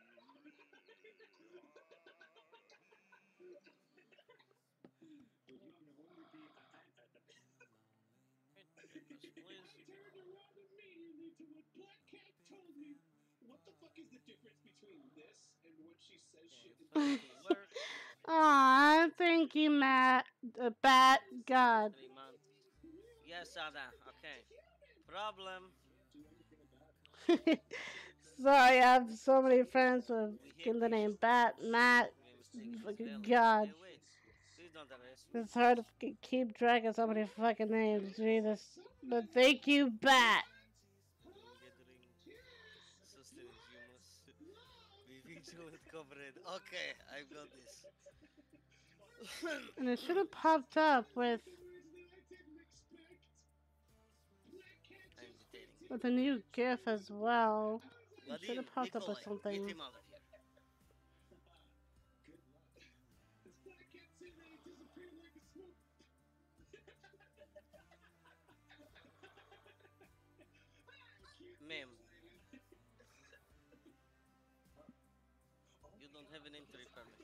Right, there goes Fliz. Yeah, your plan to work. Aw, thank you, Matt. The Bat God. Three months. Yes, Ada. Okay. Problem. Sorry, I have so many friends with We hate fucking the name patience. Bat, Matt, We mistake is fucking valid. God. Hey, wait. Please don't arrest me. It's hard to fucking keep track of so many fucking names, Jesus. But thank you, Bat. Gathering sustenance, you must be vigilant, comrade. Okay, I've got this. And it should have popped up with I'm detaining. with a new GIF as well. It should Vadim, have popped up with Nikolai, get something. him out of here. Ma'am, you don't have an entry permit.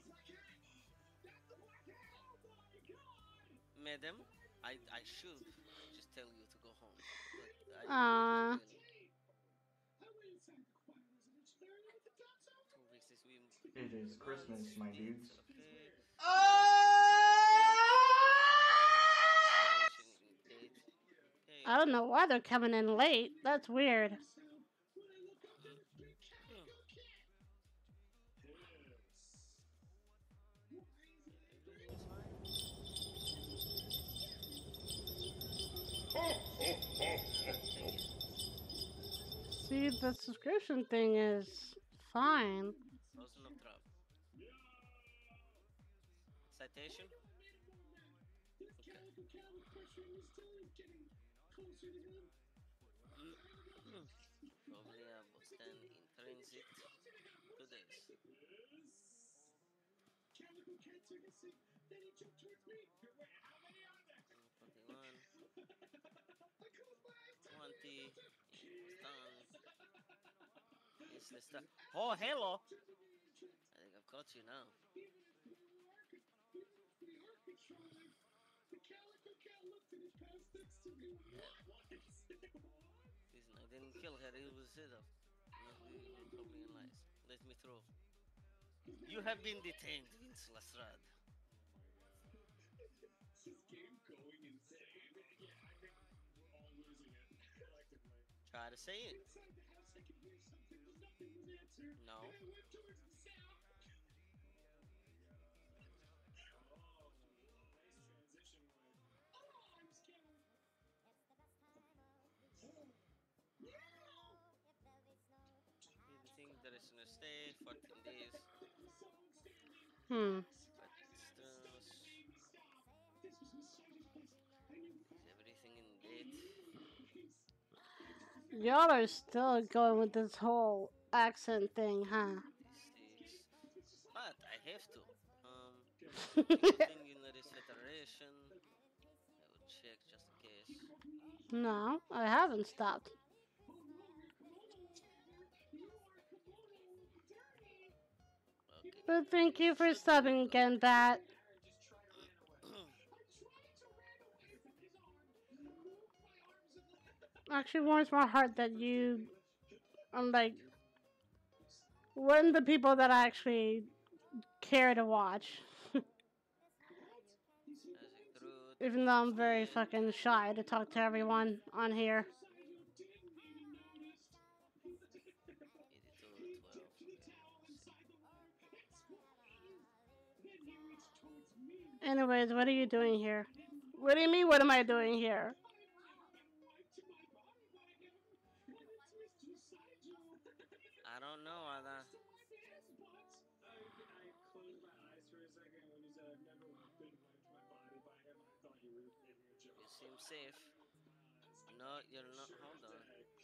Madam, I I should just tell you to go home, but I, I Aww. will. Two weeks this week. It is Christmas, my fifteenth, dudes. okay. Date. Expiration date. Okay. I don't know why they're coming in late. That's weird. Hmm. Hmm. Everything is fine. Thank you. See, the subscription thing is fine. Thousand of drop. Citation? Okay. Mm. Probably I will stand in transit two days. twenty-one. twenty. It's done. It's the stuff. Oh, hello! I think I've got you now. Listen, I didn't kill her, it was set up. We were probably in lies. Let me through. You have been detained, Vince Lestrade. Try to say it. No. Anything that is gonna stay fourteen days. Hmm. But stress. Is everything in date? Y'all are still going with this whole accent thing, huh? Six. But I have to. Um, anything in the federation? I will check just in case. No, I haven't stopped. Okay. But thank you for stopping again, Bat. Actually warms my heart that you, I'm like, one of the people that I actually care to watch. Even though I'm very fucking shy to talk to everyone on here. Anyways, what are you doing here? What do you mean, what am I doing here? I don't know, Ada. You seem safe. No, you're not. Hold on.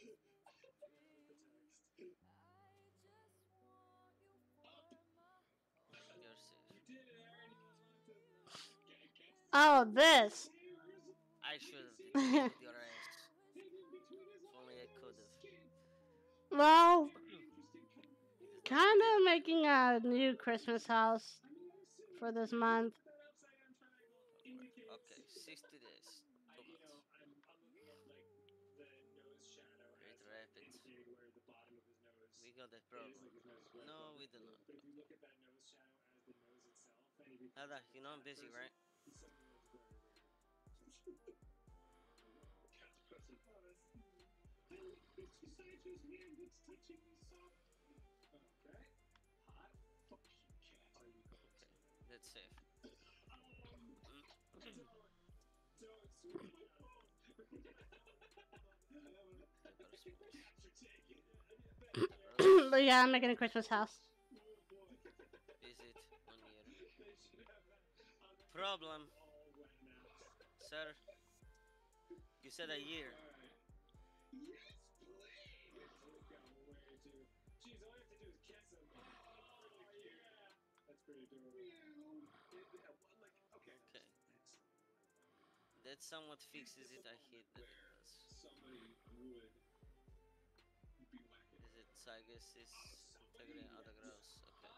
You're safe. Oh, this. I should have killed your ass. If only I could have. Well, kind of making a new Christmas house for this month. Okay, sixty days. Two months. Great rapid. We got that problem. No, we do not. Ada, you know I'm busy, right? Okay, that's safe. But yeah, I'm making a Christmas house. Visit one year. Problem, sir. You said a year. Okay. That somewhat fixes it. I hate that it does. Is it Sargesis Integrity Other Gross? Okay.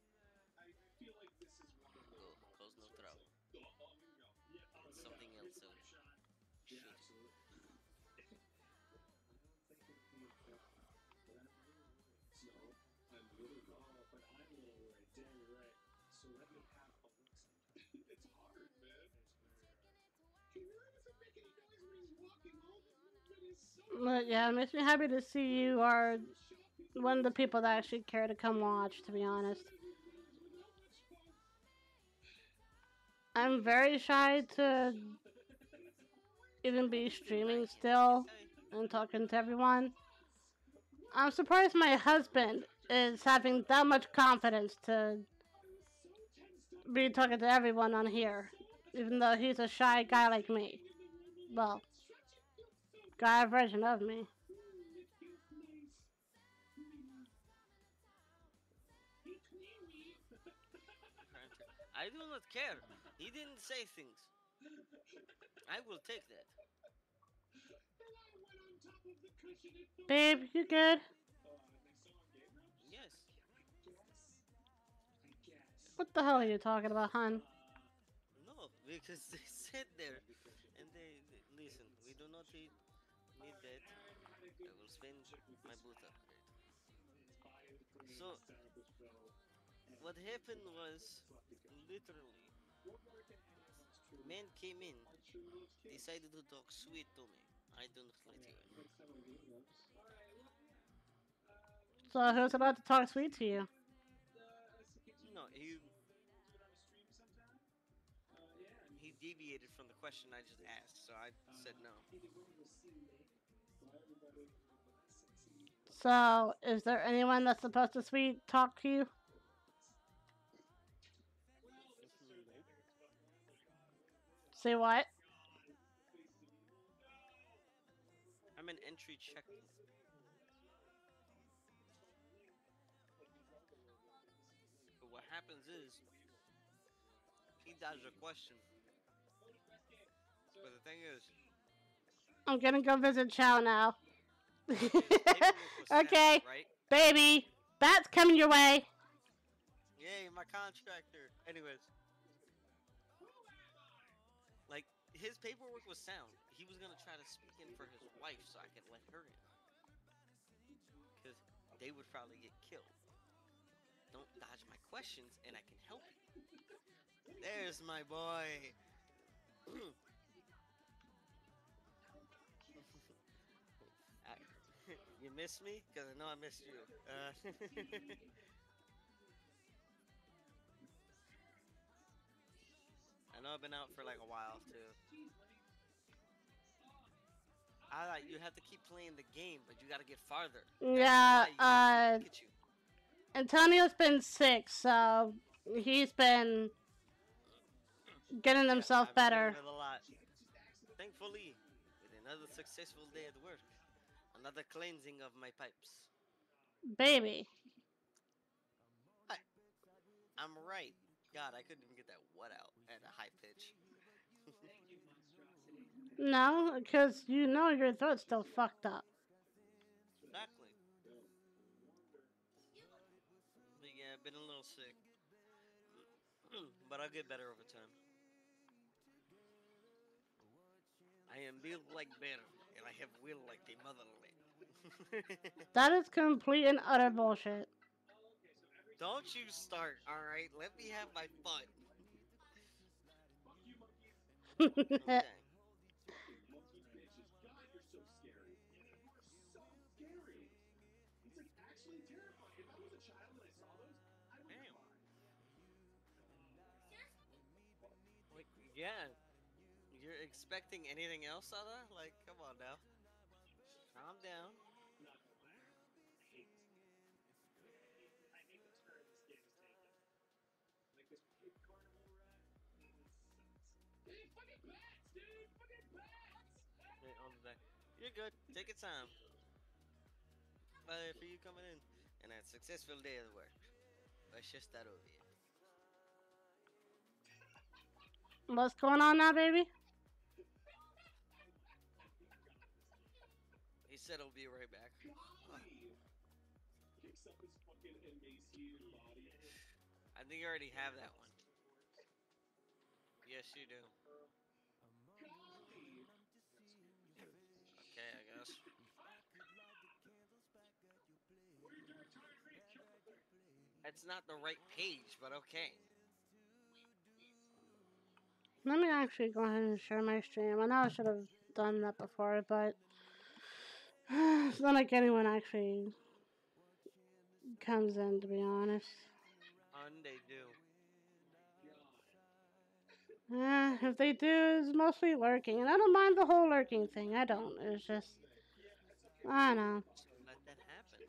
Go. Cause no trouble. It's something else. So shoot. But yeah, it makes me happy to see you are one of the people that actually care to come watch, to be honest. I'm very shy to even be streaming still and talking to everyone. I'm surprised my husband is having that much confidence to be talking to everyone on here, even though he's a shy guy like me. Well, guy version of me. I do not care. He didn't say things. I will take that. Babe, you good? Yes. What the hell are you talking about, hon? No, because they sit there and they, they listen. We do not eat, need that. I will spend my boot upgrade. So, what happened was literally, man came in, decided to talk sweet to me. I do not let you in. So who's about to talk sweet to you? No, he he deviated from the question I just asked, so I said no. So, is there anyone that's supposed to sweet talk to you? Say what? I'm an entry checking. But what happens is he dodged a question. But the thing is, I'm gonna go visit Chow now. his paperwork was sound, Okay, right? baby, that's coming your way. Yay, my contractor. Anyways, like his paperwork was sound. He was gonna try to speak in for his wife so I could let her in, because they would probably get killed. Don't dodge my questions, and I can help you. There's my boy. I, you miss me? Because I know I missed you. Uh, I know I've been out for like a while too. I like you have to keep playing the game, but you gotta get farther. Yeah, That's why uh, you Pikachu. Antonio's been sick, so he's been getting Yeah, himself I've been dealing better. with a lot. Thankfully, with another successful day at work, another cleansing of my pipes. Baby. I, I'm right. God, I couldn't even get that what out at a high pitch. No, because you know your throat's still fucked up. Exactly. But yeah, I've been a little sick. But I'll get better over time. I am built like bear, and I have will like the motherland. That is complete and utter bullshit. Don't you start, alright? Let me have my fun. Okay. Damn. Like, yeah. You're expecting anything else out of that? Like, come on now. Calm down. Wait, on the back. You're good. Take your time. Uh, for you coming in and a successful day of work. Let's just start over here. What's going on now, baby? He said he'll be right back. Oh. I think you already have that one. Yes, you do. Okay, I guess. It's not the right page, but okay. Let me actually go ahead and share my stream. I know I should have done that before, but it's not like anyone actually comes in, to be honest. And they do. Eh, if they do, it's mostly lurking. And I don't mind the whole lurking thing. I don't. It's just, I don't know. Let that happen.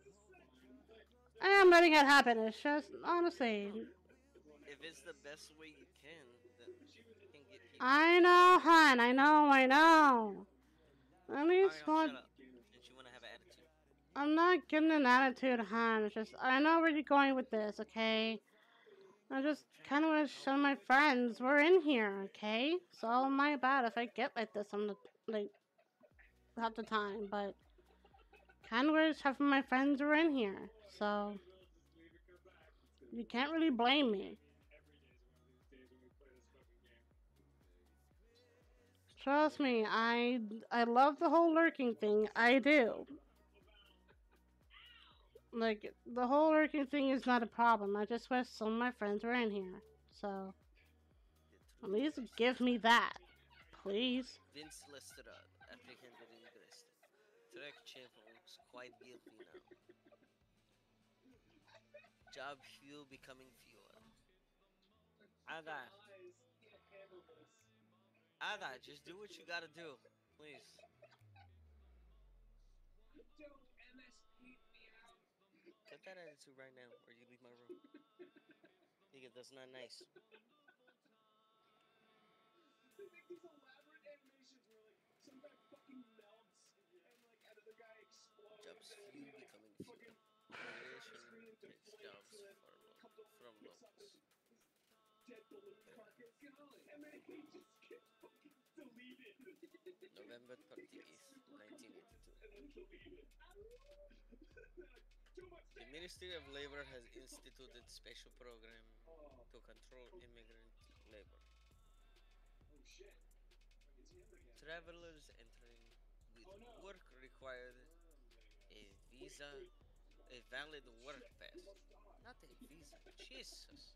I am letting it happen. It's just, honestly. If it's the best way you can, then you can get people. I know, hon. I know, I know. At least Alright, I'll one. shut up. Since you want to have an attitude. I'm not getting an attitude, hon. It's just, I know where you're going with this, okay? I just kind of want to show my friends we're in here, okay? It's all my bad if I get like this on the, like, half the time, but kind of wish half of my friends were in here, so you can't really blame me. Trust me, I I love the whole lurking thing. I do. Like, the whole lurking thing is not a problem. I just wish some of my friends were in here. So, at least give me that. Please. Vince Lestrade, apprehended in Dresden. Trek channels quite guilty now. Job fuel becoming fuel. Ada. Ada, just do what you gotta do. Please. Cut that attitude right now, or you leave my room. Nigga, that's not nice. Jobs fuel becoming fuel. Immigration takes jobs from, from locals. November thirty-eighth, nineteen eighty-two. The Ministry of Labor has instituted special program to control immigrant labor. Travelers entering with work required a visa, a valid work pass, not a visa. Jesus.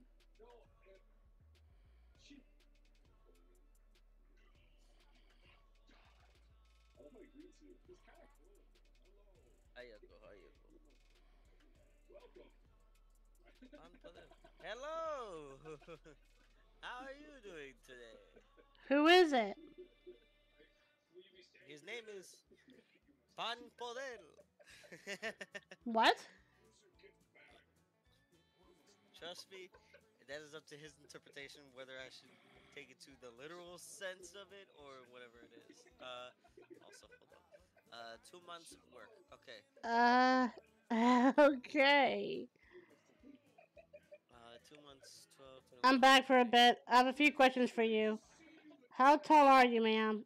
Ayako, ayako. Hello! How are you doing today? Who is it? His name is Pan Poder. What? Trust me, that is up to his interpretation whether I should take it to the literal sense of it or whatever it is. Uh, also, hold on. Uh, two months work. Okay. Uh, okay. Uh, two months, twelve, twenty-one. I'm back for a bit. I have a few questions for you. How tall are you, ma'am?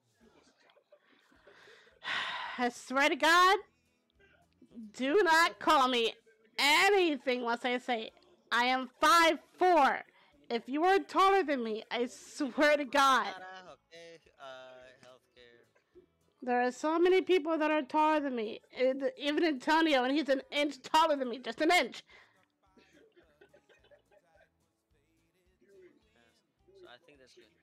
I swear to God, do not call me anything once I say it. I am five four. If you are taller than me, I swear to God. Nara, okay. Uh, healthcare. There are so many people that are taller than me. Even Antonio, and he's an inch taller than me. Just an inch. Yes. So I think that's good.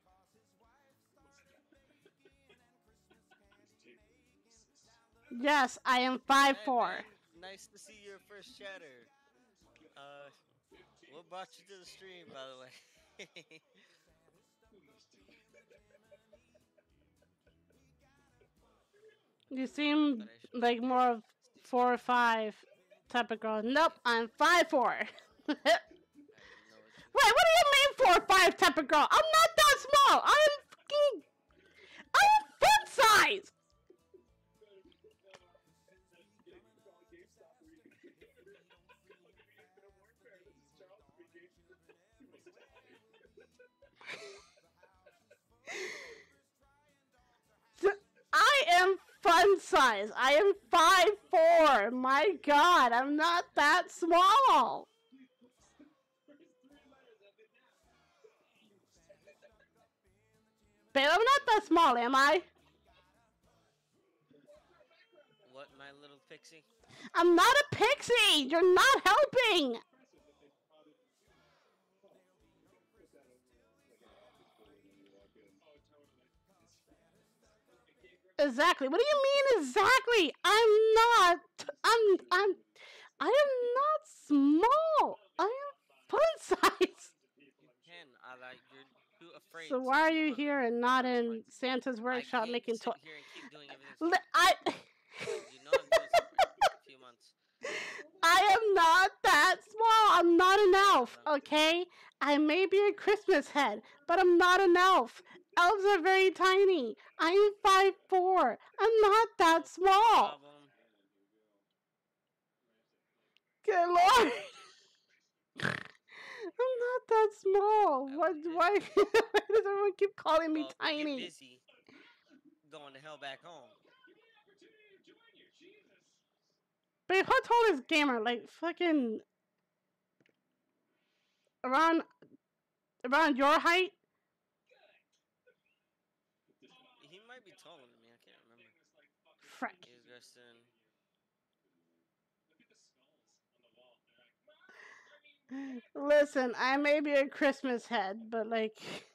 Yes, I am five four. Hey, man, nice to see your first chatter. Uh, what brought you to the stream, by the way? You seem like more of four or five type of girl. Nope, I'm five four. Wait, what do you mean four or five type of girl? I'm not that small. I'm fucking. I'm foot size. I am fun size. I am five four. My God, I'm not that small. Babe, I'm not that small, am I? What, my little pixie? I'm not a pixie. You're not helping. Exactly. What do you mean exactly? I'm not. I'm. I'm. I am not small. I am fun size. You can. I like. You're too afraid. So to why are come you on. here and not in Santa's workshop I can't making sit toys? here and keep doing everything. I. You know I'm doing something right. A few months. I am not that small. I'm not an elf, okay? I may be a Christmas head, but I'm not an elf. Elves are very tiny. I'm five four. I'm not that small. Problem. Good lord. I'm not that small. What? Why, why does everyone keep calling me Well, tiny? get busy going to hell back home. Babe, how tall is Gamer? Like fucking around around your height? He might be taller than me. I can't remember. Frick. He's dressed in. Listen, I may be a Christmas head, but like,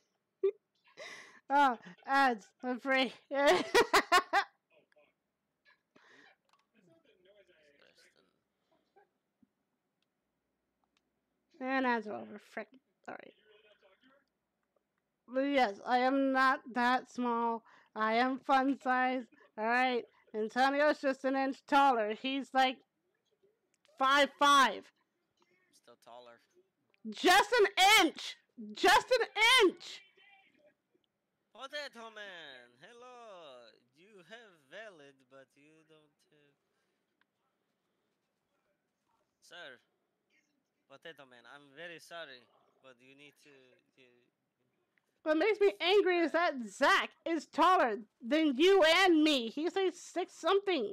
oh, ads, I'm free. And ads are over. Frick. Sorry. But yes, I am not that small. I am fun size. Alright. Antonio's just an inch taller. He's like five five. Still taller. Just an inch! Just an inch! Potato Man! Hello! You have valid, but you don't have... Sir. Potato Man, I'm very sorry, but you need to... You... What makes me angry is that Zach is taller than you and me. He's like six something.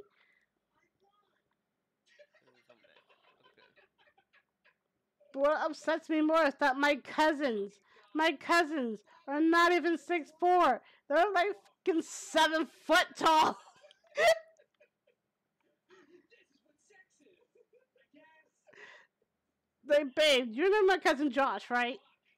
Come back. Okay. But what upsets me more is that my cousins, my cousins are not even six four. They're like fucking seven foot tall. Like, babe, you remember my cousin Josh, right?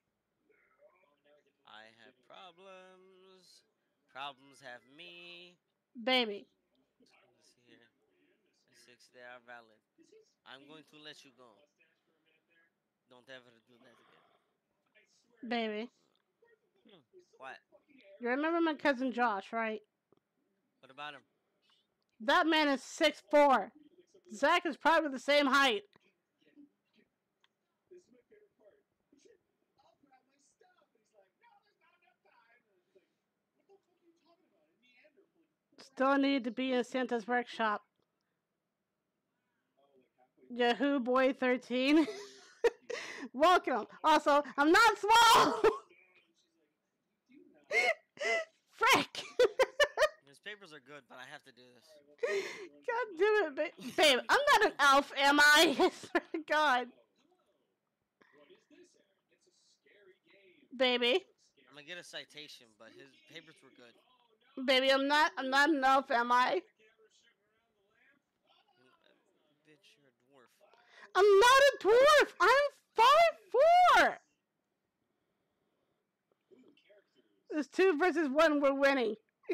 I have problems. Problems have me. Baby. Let's see here. Six, they are valid. I'm going to let you go. Don't ever do that again. Baby. Hmm. What? You remember my cousin Josh, right? What about him? That man is six foot four. Zach is probably the same height. Still need to be in Santa's workshop. Yahoo Boy thirteen. Welcome. Also, I'm not small. Frick. His papers are good, but I have to do this. God damn it, ba- babe. I'm not an elf, am I? I swear to God. Baby. I'm gonna get a citation, but his papers were good. Baby, I'm not I'm not an elf, am I? Bitch, you're a dwarf. I'm not a dwarf. I'm five four. It's two versus one. We're winning.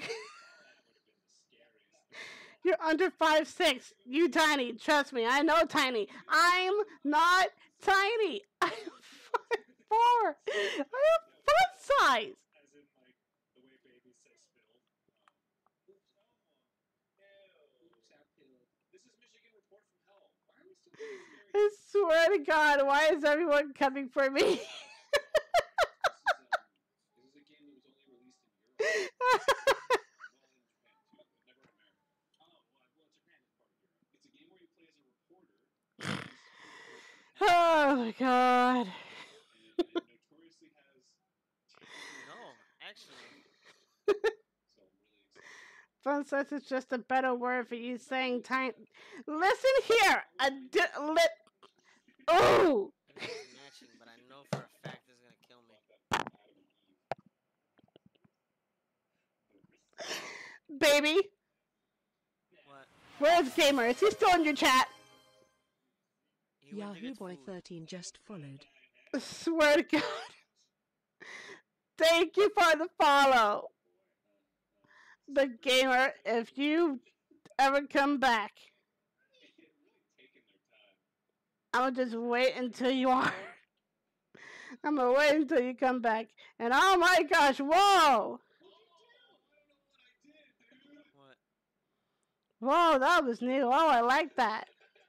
You're under five six. You tiny. Trust me. I know tiny. I'm not tiny. I'm five four. I have foot size. I swear to God, why is everyone coming for me? Oh my God. No, actually. Fun size is just a better word for you saying tiny. Listen here. A di- lit. Oh. I think it's matching, but I know for a fact this is gonna kill me. Baby. What? Where's Gamer? Is he still in your chat? He went to Yahoo get Boy food. thirteen just followed. I swear to God. Thank you for the follow. But Gamer, if you ever come back, I'm gonna just wait until you are. I'm gonna wait until you come back. And oh my gosh, whoa! What? Whoa, that was new. Oh, I like that.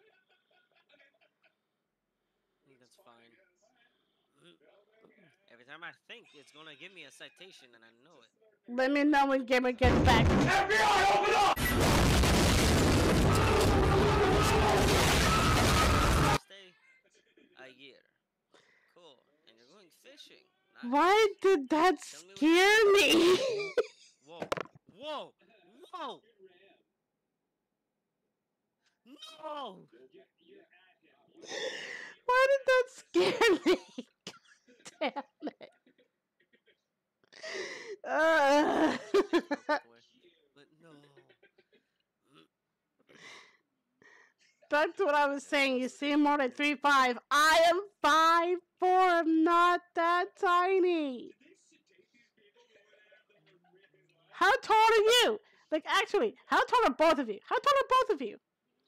I think that's fine. Every time I think it's gonna give me a citation, and I know it. Let me know when Gamer gets back. F B I, open up! Stay a year. Cool. And you're going fishing. Nice. Why did that Tell me what- scare me? Whoa. Whoa. Whoa. No. Why did that scare me? God damn it. Uh, But no. back to what I was saying. You seem more like three five. I am five four. I'm not that tiny. How tall are you? Like, actually, how tall are both of you? How tall are both of you?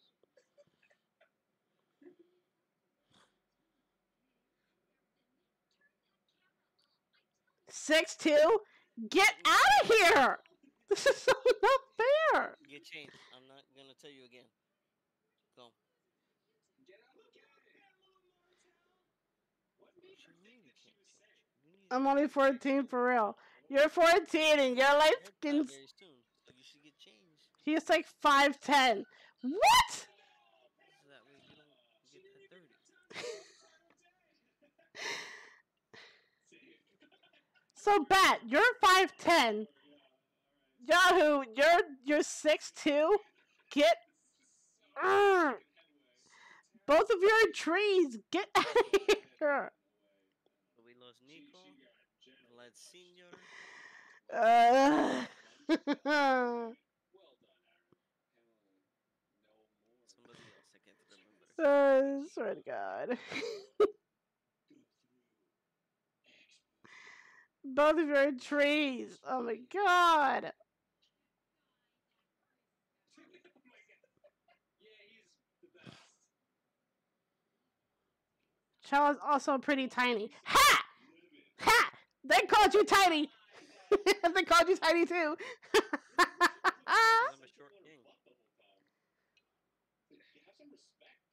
Six two? Get out of here! This is so not fair. Get changed. I'm not gonna tell you again. Go. What do you mean you can't change? You need I'm only fourteen for real. You're fourteen and you're light haircut skin. very soon, so you should get changed. He's like five ten. What? So that way you don't get to thirty. So Bat, you're five ten. Yahoo, you're you're six two. Get Urgh. Both of you are trees. Get out of here. So we lost Nico. Let's senior. Uh, Somebody else I can't remember. uh, swear to God. Both of you are trees. Oh my God. Charles also pretty tiny. Ha! Ha! They called you tiny. They called you tiny too. It's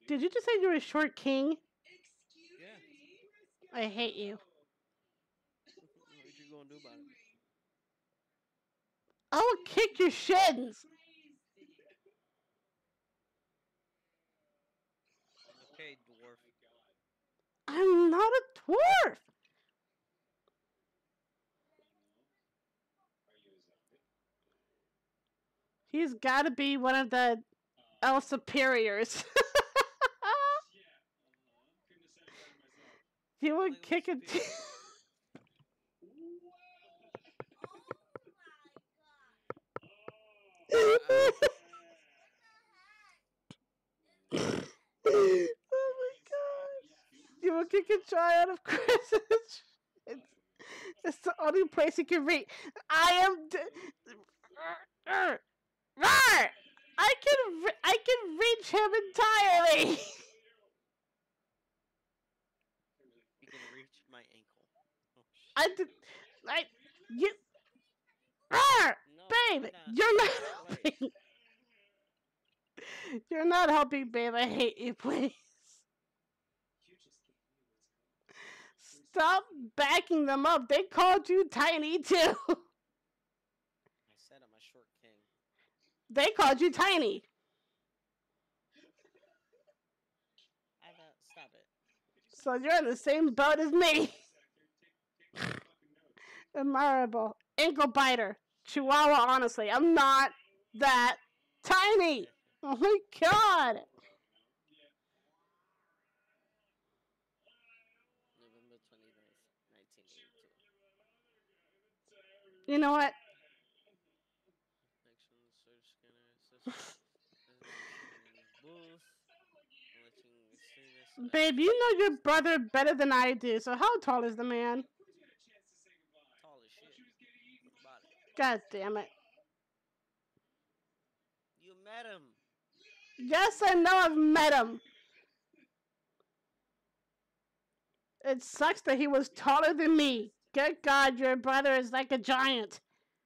Did you just say you're a short king? Yeah. I hate you. What you gonna do about it? I will kick your shins. Okay, dwarf. I'm not a dwarf. He's got to be one of the elf superiors. He would kick a. T- Oh my gosh. You will kick a child of Christmas. It's, it's the only place he can reach. I am. D- Roar! I can re- I can reach him entirely. You can reach my ankle. Oh, I did. I you. Roar! no, Babe, not. you're not Wait. helping. You're not helping, babe. I hate you, please. Stop backing them up. They called you tiny too. I said I'm a short king. They called you tiny. I uh, stop it. So you're in the same boat as me. Admirable. Ankle biter. Chihuahua, honestly. I'm not that tiny. Oh my god. November twenty-ninth, nineteen eighty-two. You know what? Connection, search scanner, system. Booth. Glitching extremist. Babe, you know your brother better than I do, so how tall is the man? Tall as shit. What about it? God damn it. You met him. Yes, I know I've met him. It sucks that he was taller than me. Good God, your brother is like a giant.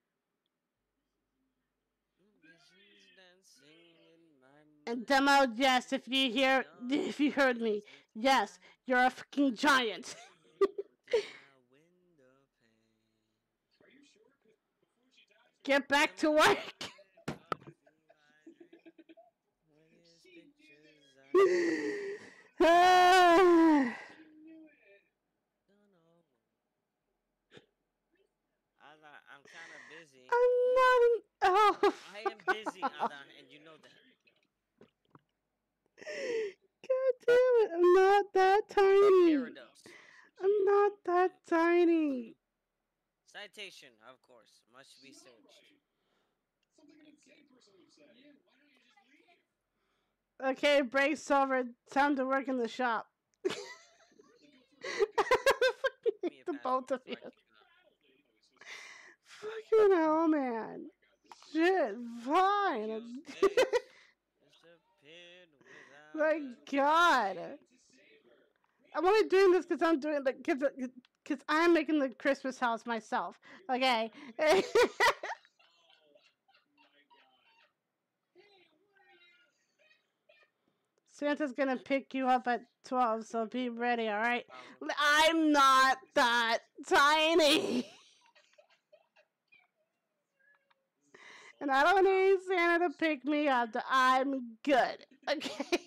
Visions dancing in my And mind. demo, yes, if you hear, if you heard me, yes, you're a fucking giant. Through my window pane. Get back to work. With his pictures, I Ah, don't know. Ada, I'm kind of busy. I'm not an elf. I am busy, Ada, and you know that. God damn it, I'm not that tiny. Gyarados. I'm not that tiny. Citation, of course, must be searched. Okay, break's over. Time to work in the shop. Give me a The password both of before you. I kick you out. Fucking hell, man. Shit, fine. Your face disappeared without My a God. I'm only doing this because I'm doing like because because I'm making the Christmas house myself. Okay. Santa's gonna pick you up at twelve, so be ready, alright? Um, I'm not that tiny. And I don't need Santa to pick me up. I'm good. Okay.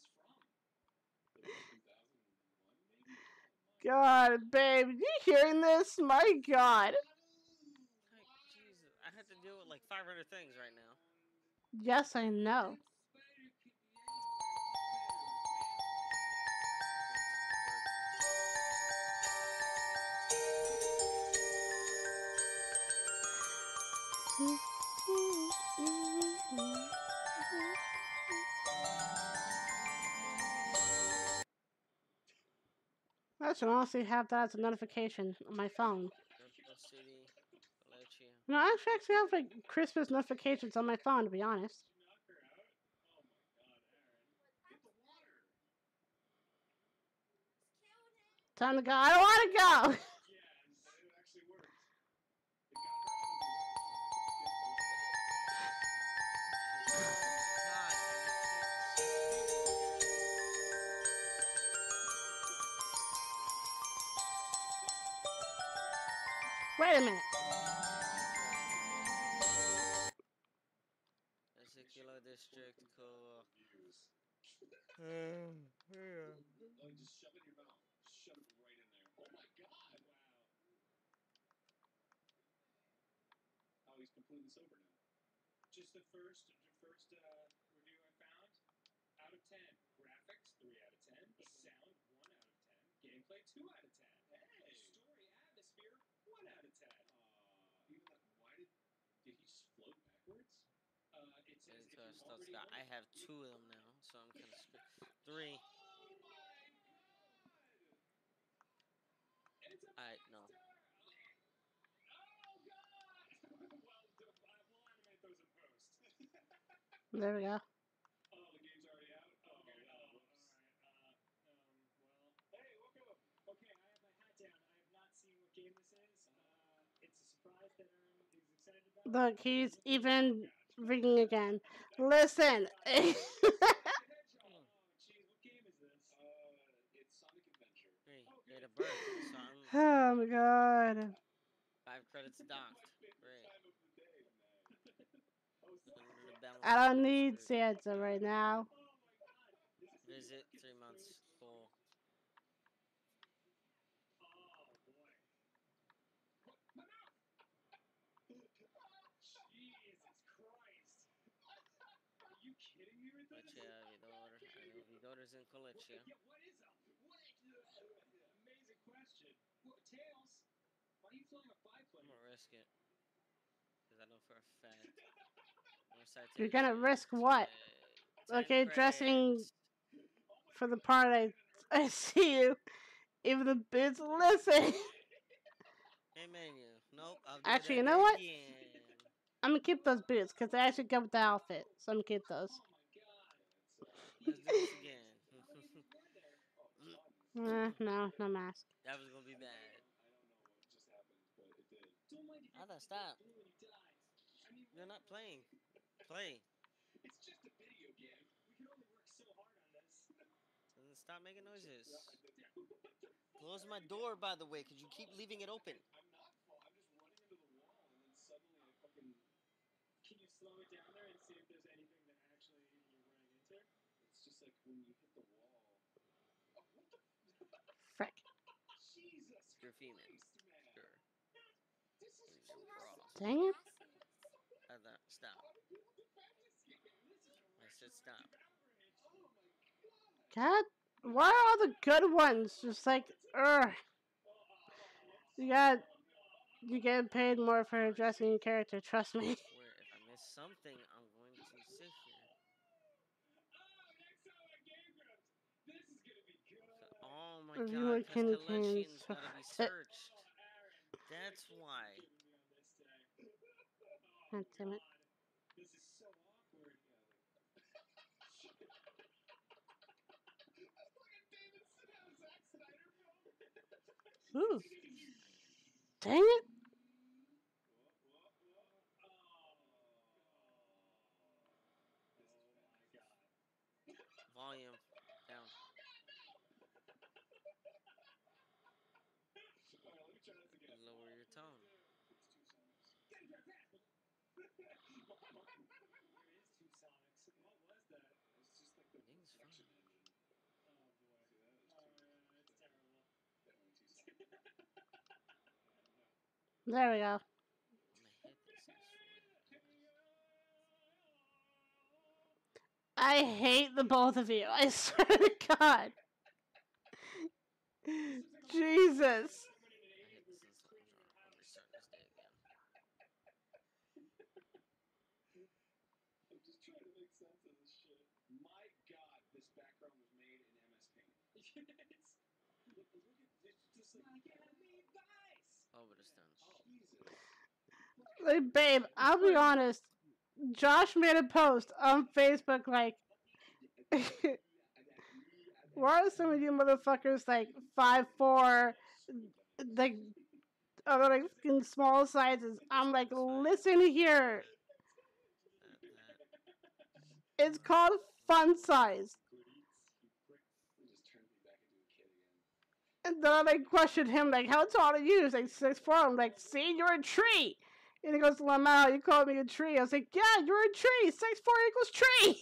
God, babe, you hearing this? My God. like, Jesus, I have to deal with like five hundred things right now. Yes, I know. I should honestly have that as a notification on my phone. Circle City, Valencia. No, I actually actually have like Christmas notifications on my phone, to be honest. Time to go. I don't want to go. Oh, God. Wait a minute. Particular district cool. Um, yeah. Like, just shove it in your mouth. Shove it right in there. Oh my god! Wow. Oh, he's completely sober now. Just the first, the first uh, review I found. Out of ten. Graphics, three out of ten. Sound, one out of ten. Gameplay, two out of ten. Hey. Story, atmosphere, one out of ten. Uh, even that. Why did did he just float backwards? Uh, it says if you Into stuff already Scott. own I it- have two of them now, so I'm kind of screwed. Three. Oh my god! It's a I no. monster! Oh god! well, d- I- we'll animate those in post. There we go. Oh, the game's already out? Oh, okay. Oh, whoops. Alright, uh, um, well. Hey, welcome! Okay, I have my hat down. I have not seen what game this is. Uh, it's a surprise that Aaron is excited about. Look, he's even ringing again. Listen. Oh, jeez, what game is this? Uh, it's Sonic Adventure. Three. Oh, Date good. of birth. So I'm Oh my god. five credits docked. My favorite Great. time of the day, man. Oh, Under the balance. I don't need Santa right now. oh my god. This is Visit three months. Cool. Oh boy. My mouth! Jesus Christ. Are you kidding me with this? Leche Avidor. Avidores in Coleche. Yeah, what is up? What? Amazing question. What, Tails? Why are you flying a five I'm plane? gonna risk it. Because I know for a fact. I'm excited You're to gonna see risk it. what? Ten Okay, dressing credits. for the part I I see you. Even the bits listen. Hey menu. Nope. I'll do Actually, that you know what? again. I'm gonna keep those boots because they actually go with the outfit. So I'm gonna keep those. Oh my god. Let's do this again. Eh, no, no mask. That was gonna be bad. I don't know what just happened, but it did. Don't mind if Ada, stop. blue when he dies. I mean, You're not playing. Play. it's just a video game. We can only work so hard on this. Then stop making noises. Close my door, by the way, because you keep leaving it open. I'm not full. I'm just running into the wall, and then suddenly I fucking. Can you slow it down there and see if there's anything that actually you're running into? It's just like when you hit the wall. Oh, what the? Frick. Jesus You're female. Christ, man. Sure. This is You're cross. Dang it. Ada, stop. How do people defend this game? This is a I said stop. outrage. Oh my god. God, why are all the good ones just like, ugh. You got, you get paid more for dressing your character. Trust me. Where if I miss something, I'm going to sit here. Oh, next time on Game Grumps. This is gonna be good. So- oh my Review god, of because candy collections canes. gotta be searched. That's why. God damn it. This is so awkward. That's like a David Sin- Zack Snyder film. Ooh. Dang it. Whoa, whoa, whoa. Oh. Oh my god. Volume down. Alright, let me try this again. Lower your tone. It's two Sonics. Get it back, back. There is two Sonics. What was that? It's just like the Thing's production fine. engine. Oh boy. See that? It's two. Uh, It's terrible. Definitely two Sonics. There we go. I'm gonna hit this. I swear. I hate the both of you. I swear to God. Jesus. I hate this. Is, I'm restarting this day again. I'm just trying to make sense of this shit. My god, this background was made in M S Paint. it's, look, look at it's just like Miami Vice. Oh, but it's done. Oh, Jesus. Like, babe, I'll be honest. Josh made a post on Facebook like, why are some of you motherfuckers like five four, like other like fucking small sizes? I'm like, listen here. That, that. It's called fun size. Good eats, you prick. You just turned me back into a kid again. And then I like questioned him, like, how tall are you? He's like six four. I'm like, see, you're a tree. And he goes, Lamau, you called me a tree. I was like, yeah, you're a tree. Six four equals tree.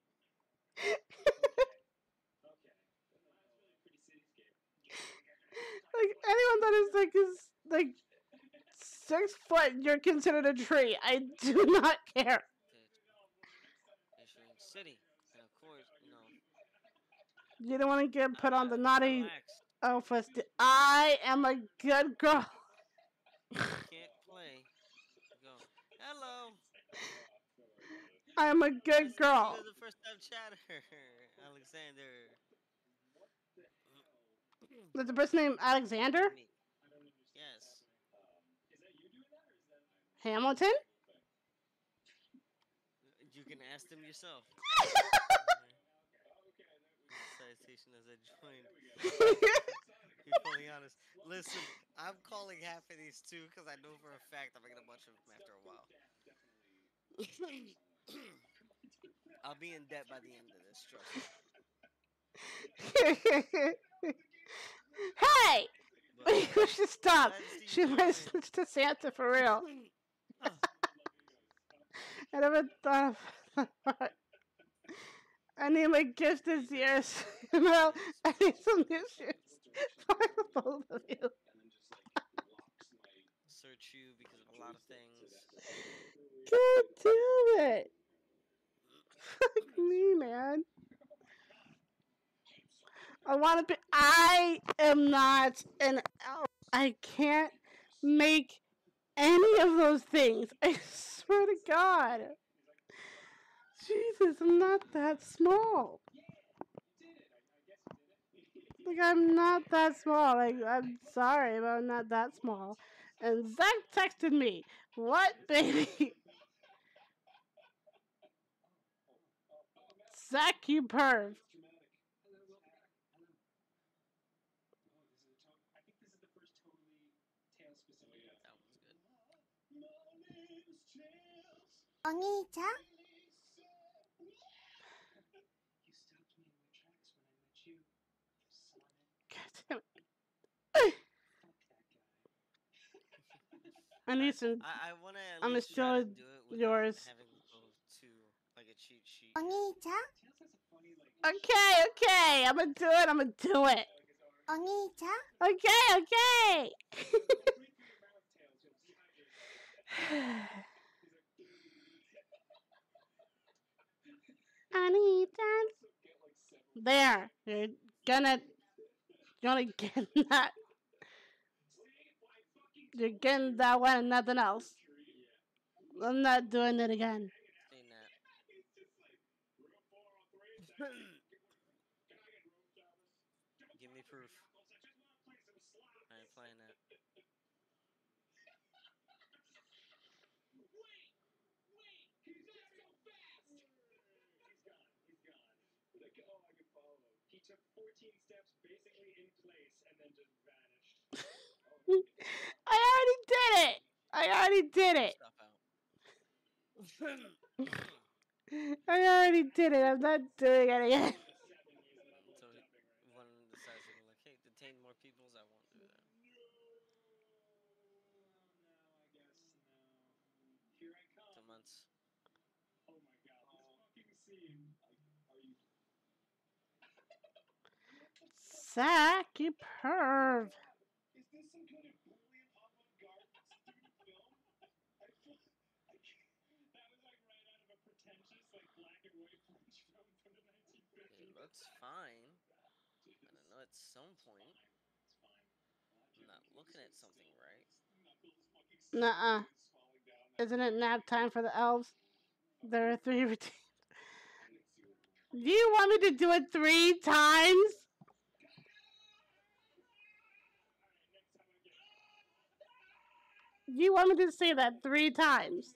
Like anyone that is like is like six foot, you're considered a tree. I do not care. Issuing City. And of course, you know. You don't want to get put on the uh, naughty relax. alpha. St- I am a good girl. You can't play. Go. Hello. I am a Nice good to meet girl. you as a first time chatter, Alexander. There's a person named Alexander Me. Yes. Hamilton. You can ask them yourself. Citation as I joined. Be fully honest. Listen, I'm calling half of these too because I know for a fact I'm gonna get a bunch of them after a while. I'll be in debt by the end of this, trust me. Hey! But, You should stop. glad to see She you might join. switch to Santa for real. Oh, I never thought of that. I need my gift this year. So, you know, I need some new shoes for the both of you. search you because of a lot of things. God damn it. Fuck me, man. I want to be. I am not an elf. I can't make any of those things. I swear to God. Jesus, I'm not that small. Like, I'm not that small. Like, I'm sorry, but I'm not that small. And Zach texted me, what, baby? Zach, you perv. That one's good. お兄ちゃん God damn it. I need some. I, I wanna at I'ma least try to steal do it without yours. having to go to like a cheat sheet. お兄ちゃん Okay, okay. I'm gonna do it. I'm gonna do it. お兄ちゃん Okay, okay. I need that. There. You're gonna. You're only getting that. You're getting that one and nothing else. I'm not doing it again. Seen that. Give me proof. I ain't playing that. He took fourteen steps basically in place and then just vanished. I already did it. I already did it. Stuff out. I already did it. I'm not doing it again. So one decides to be like, hey, detain more peoples. I won't do that. Here I come. Two months. Oh my god, this fucking scene. Are you Zach, you perv. Is this some kind of brilliant avant-garde student film? I feel I can't, that was like right out of a pretentious like black and white French film from the nineteen fifties. It looks fine. I don't know. At some point, It's fine. I'm not looking at something right. Nuh-uh. Isn't it nap time for the elves? There are three routines. Do you want me to do it three times? You want me to say that three times?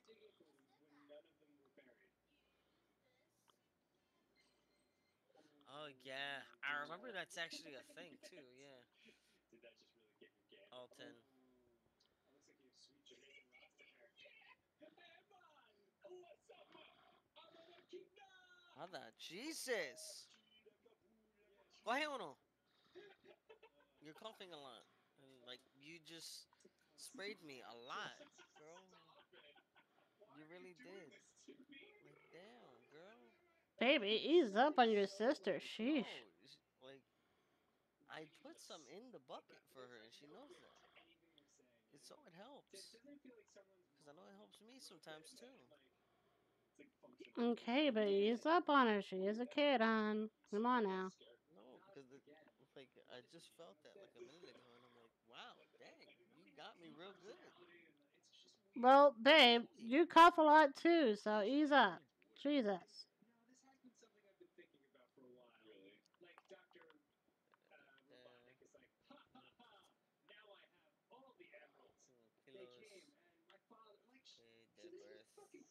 Oh yeah, I remember that's actually a thing too. Yeah. Did that just really get your game? Alton. That looks like you have sweet Jamaican roster hair. Hey man, what's up, man? I'm a lucky guy. Mother Jesus. Coge uno. You're you're coughing a lot, and like you just sprayed me a lot, girl. You really did. Like, damn, girl. Baby, ease up on your sister. Sheesh. No, sh- like I put some in the bucket for her, and she knows that. It's so it helps, cause I know it helps me sometimes too. Okay, but ease up on her. She is a kid, hon. Come on now. No, because the, like I just felt that like a minute ago, and I'm like, wow, dang, you got me real good. Well, babe, you cough a lot too, so ease up. Jesus. Okay, dead birth.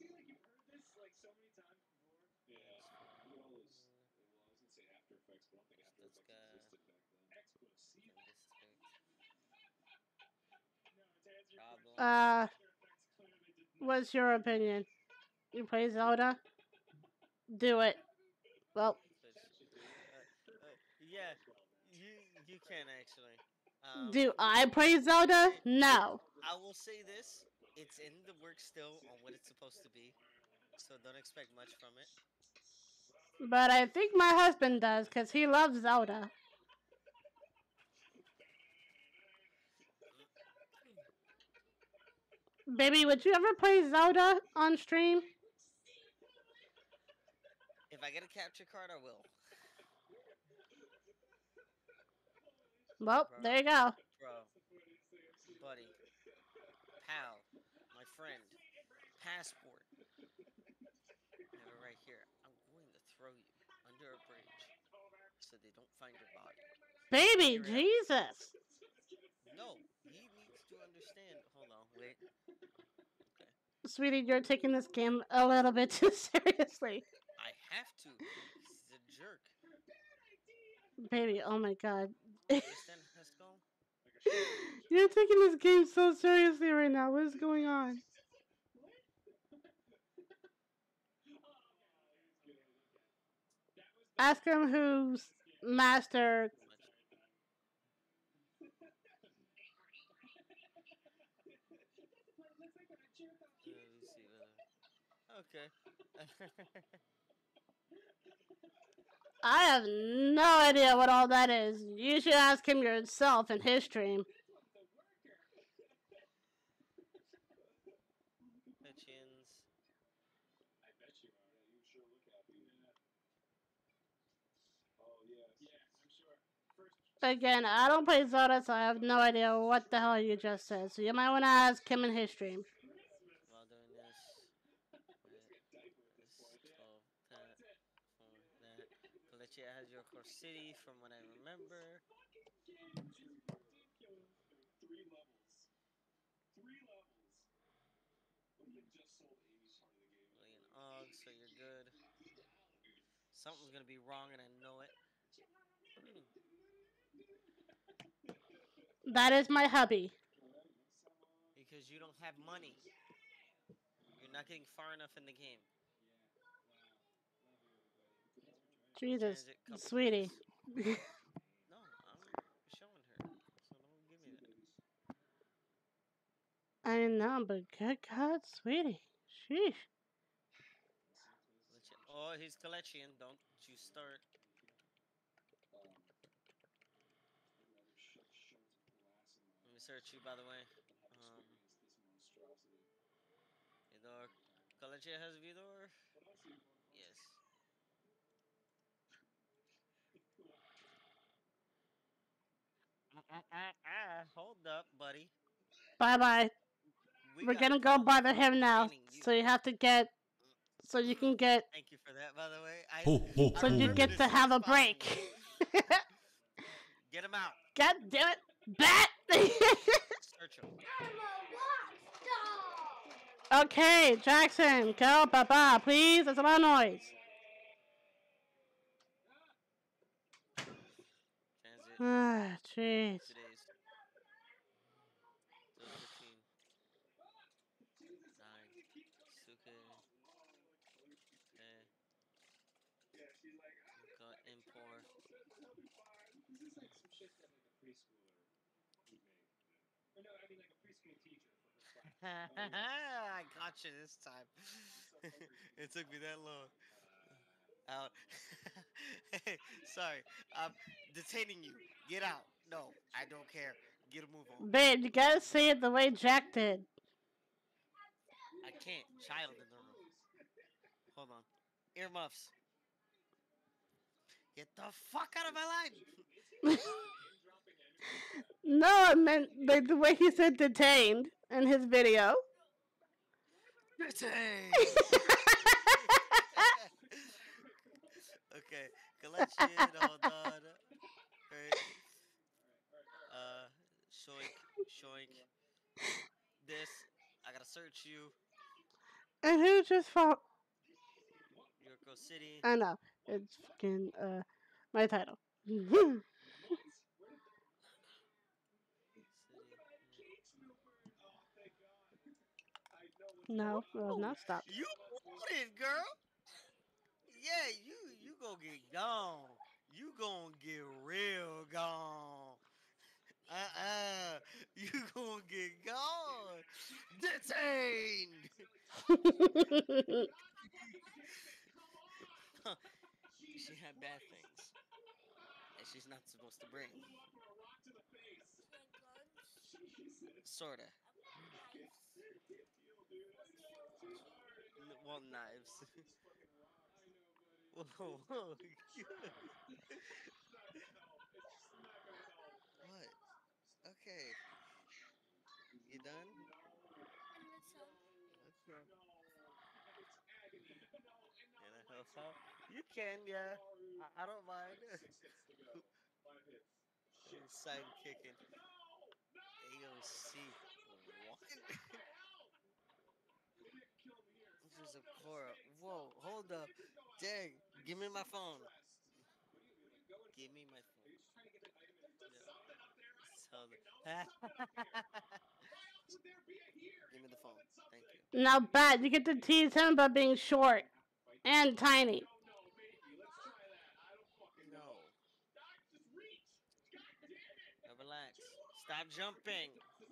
Problem. Uh, what's your opinion? You play Zelda? Do it. Well, Uh, uh, yeah, you you can actually. Um, do I play Zelda? it, it, No. I will say this: it's in the works still on what it's supposed to be, so don't expect much from it. But I think my husband does, because he loves Zelda. Baby, would you ever play Zelda on stream? If I get a capture card, I will. Well, Bro, there you go. bro, buddy, pal, my friend, passport. I have it right here. I'm going to throw you under a bridge so they don't find your body. Baby, Figure it out. Jesus. No, he needs to understand. Hold on, wait. Okay. Sweetie, you're taking this game a little bit too seriously. I have to. He's a jerk. Baby, oh my god. Understand, Haskell? You're taking this game so seriously right now. What is going on? Ask him who's master. Okay. I have no idea what all that is. You should ask him yourself in his stream. Pitchins. I bet you are. You sure look happy. Oh yes. Yeah, I'm sure. First. Again, I don't play Zelda, so I have no idea what the hell you just said. So you might want to ask him in his stream. While doing this, this twelve, that, four, that. Paletia has your core city from what I remember. Three levels. Three levels. But you just sold Amy's part of the game. Million Og, so you're good. Something's gonna be wrong, and I know it. That is my hubby. Because you don't have money. You're not getting far enough in the game. Jesus, Transit, couple sweetie. things. No, I'm showing her. So don't give me that. I know, but good God, sweetie. Sheesh. Oh, he's Kalechian. Don't you start. Let me search you, by the way. Um, Vidor. Kalechia has Vidor? Yes. Uh, uh, uh, hold up, buddy. Bye bye. We We're got gonna go problems bother him now. understanding you. So you have to get. So you can get. Thank you for that, by the way. I, Ho, ho, I So you remember get this to as have a possible. break. Get him out. God damn it. Bat! Search him. I'm a rock star. Okay, Jackson, go, papa, please. That's a lot of noise. Transit. Ah, jeez. Today's. So fifteen. nine. Suke. Eh. Got import. This is like some shit that like a preschooler I got you this time. It took me that long. Out. Hey, sorry. I'm detaining you. Get out. No, I don't care. Get a move on. Babe, you gotta say it the way Jack did. I can't. Child in the room. Hold on. Earmuffs. Get the fuck out of my line. No, I meant like the way he said detained in his video. Detained. Okay, collection. Hold on. Right. Uh, shoink, shoink. This. I gotta search you. And who just fought? Yurko City. I know. It's fucking uh my title. City. No, well, not stop. You want it, girl? Yeah, you you gonna get gone. You gonna get real gone. Uh-uh. You gonna get gone. Detained. She had bad things that she's not supposed to bring. Sorta. N- well, knives. Whoa, whoa. What? Okay. You done? What's wrong? Can I help out? You can, yeah. I, I don't mind. Side kicking. A O C. What? This is a Cora. Whoa, hold up. Dang. Give me my phone. Give me my phone. Yeah. So Give me the phone. Thank you. Now, bad. You get to tease him about being short and tiny. No. No, relax. Stop jumping.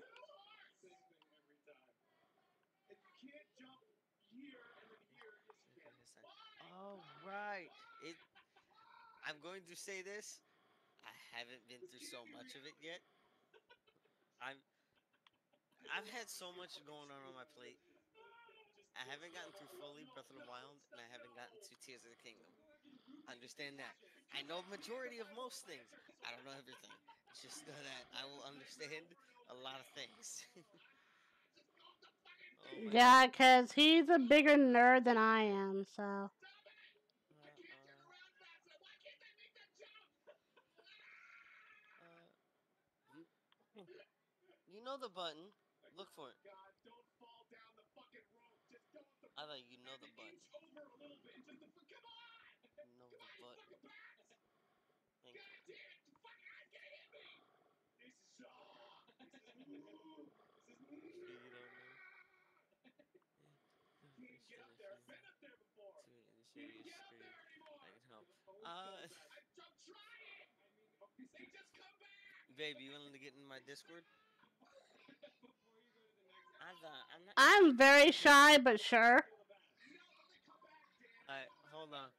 Oh, right. It. I'm going to say this. I haven't been through so much of it yet. I'm. I've had so much going on on my plate. I haven't gotten through fully Breath of the Wild, and I haven't gotten to Tears of the Kingdom. Understand that. I know majority of most things. I don't know everything. Just know that I will understand a lot of things. Oh my Yeah, because he's a bigger nerd than I am, so. Uh, uh, uh, you, you know the button. Look for it. I thought you know the button. You know the button. Thank you. You don't know. To initiate your screen. I can help. Uh, baby, you willing to get in my Discord? I'm not. I'm not. I'm very shy, but sure. Alright, hold on.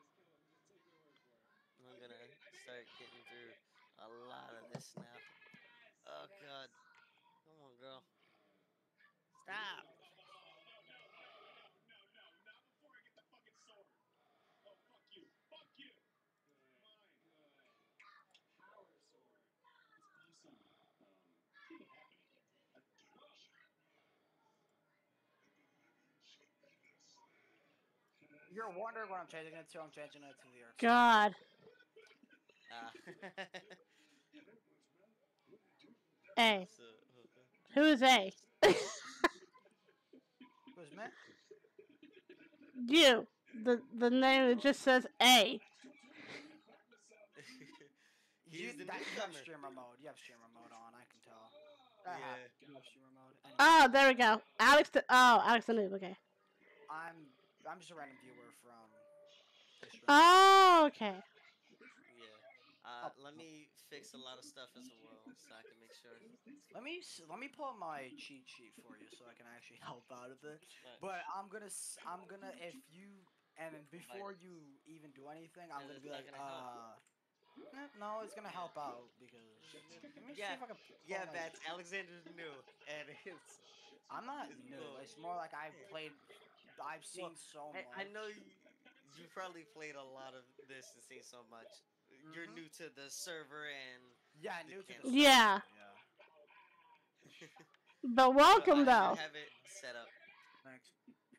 I'm gonna start getting through a lot of this now. Oh god. Come on, girl. Stop. You're wondering what I'm changing it to. I'm changing it to the Earth. God. Ah. A. So, okay. Who is A? Who's me? You. The the name that just says A. He's You, the that, you have newcomer. streamer mode. You have streamer mode on. I can tell. Yeah. I have, you have streamer mode. Anyway, Oh, there we go. Alex. The, oh, Alex the noob. Okay. I'm I'm just a random viewer from. the stream. Oh, okay. Yeah. Uh, Oh. let me fix a lot of stuff as well, so I can make sure. Let me s- let me pull up my cheat sheet for you so I can actually help out a bit. But But I'm gonna s- I'm gonna if you and then before you even do anything, I'm And gonna it's be not like, gonna help. uh, eh, no, it's gonna Yeah. help out because let me see Yeah, if I can pull yeah, my. that's Alexander's new, and it's I'm not it's new. cool. It's more like I've played. I've Well, seen so I, I much. know you, you probably played a lot of this and seen so much. You're Mhm. new to the server and Yeah, the new to the channel. server. Yeah. Yeah. But So welcome I, I though. have it set up. Thanks.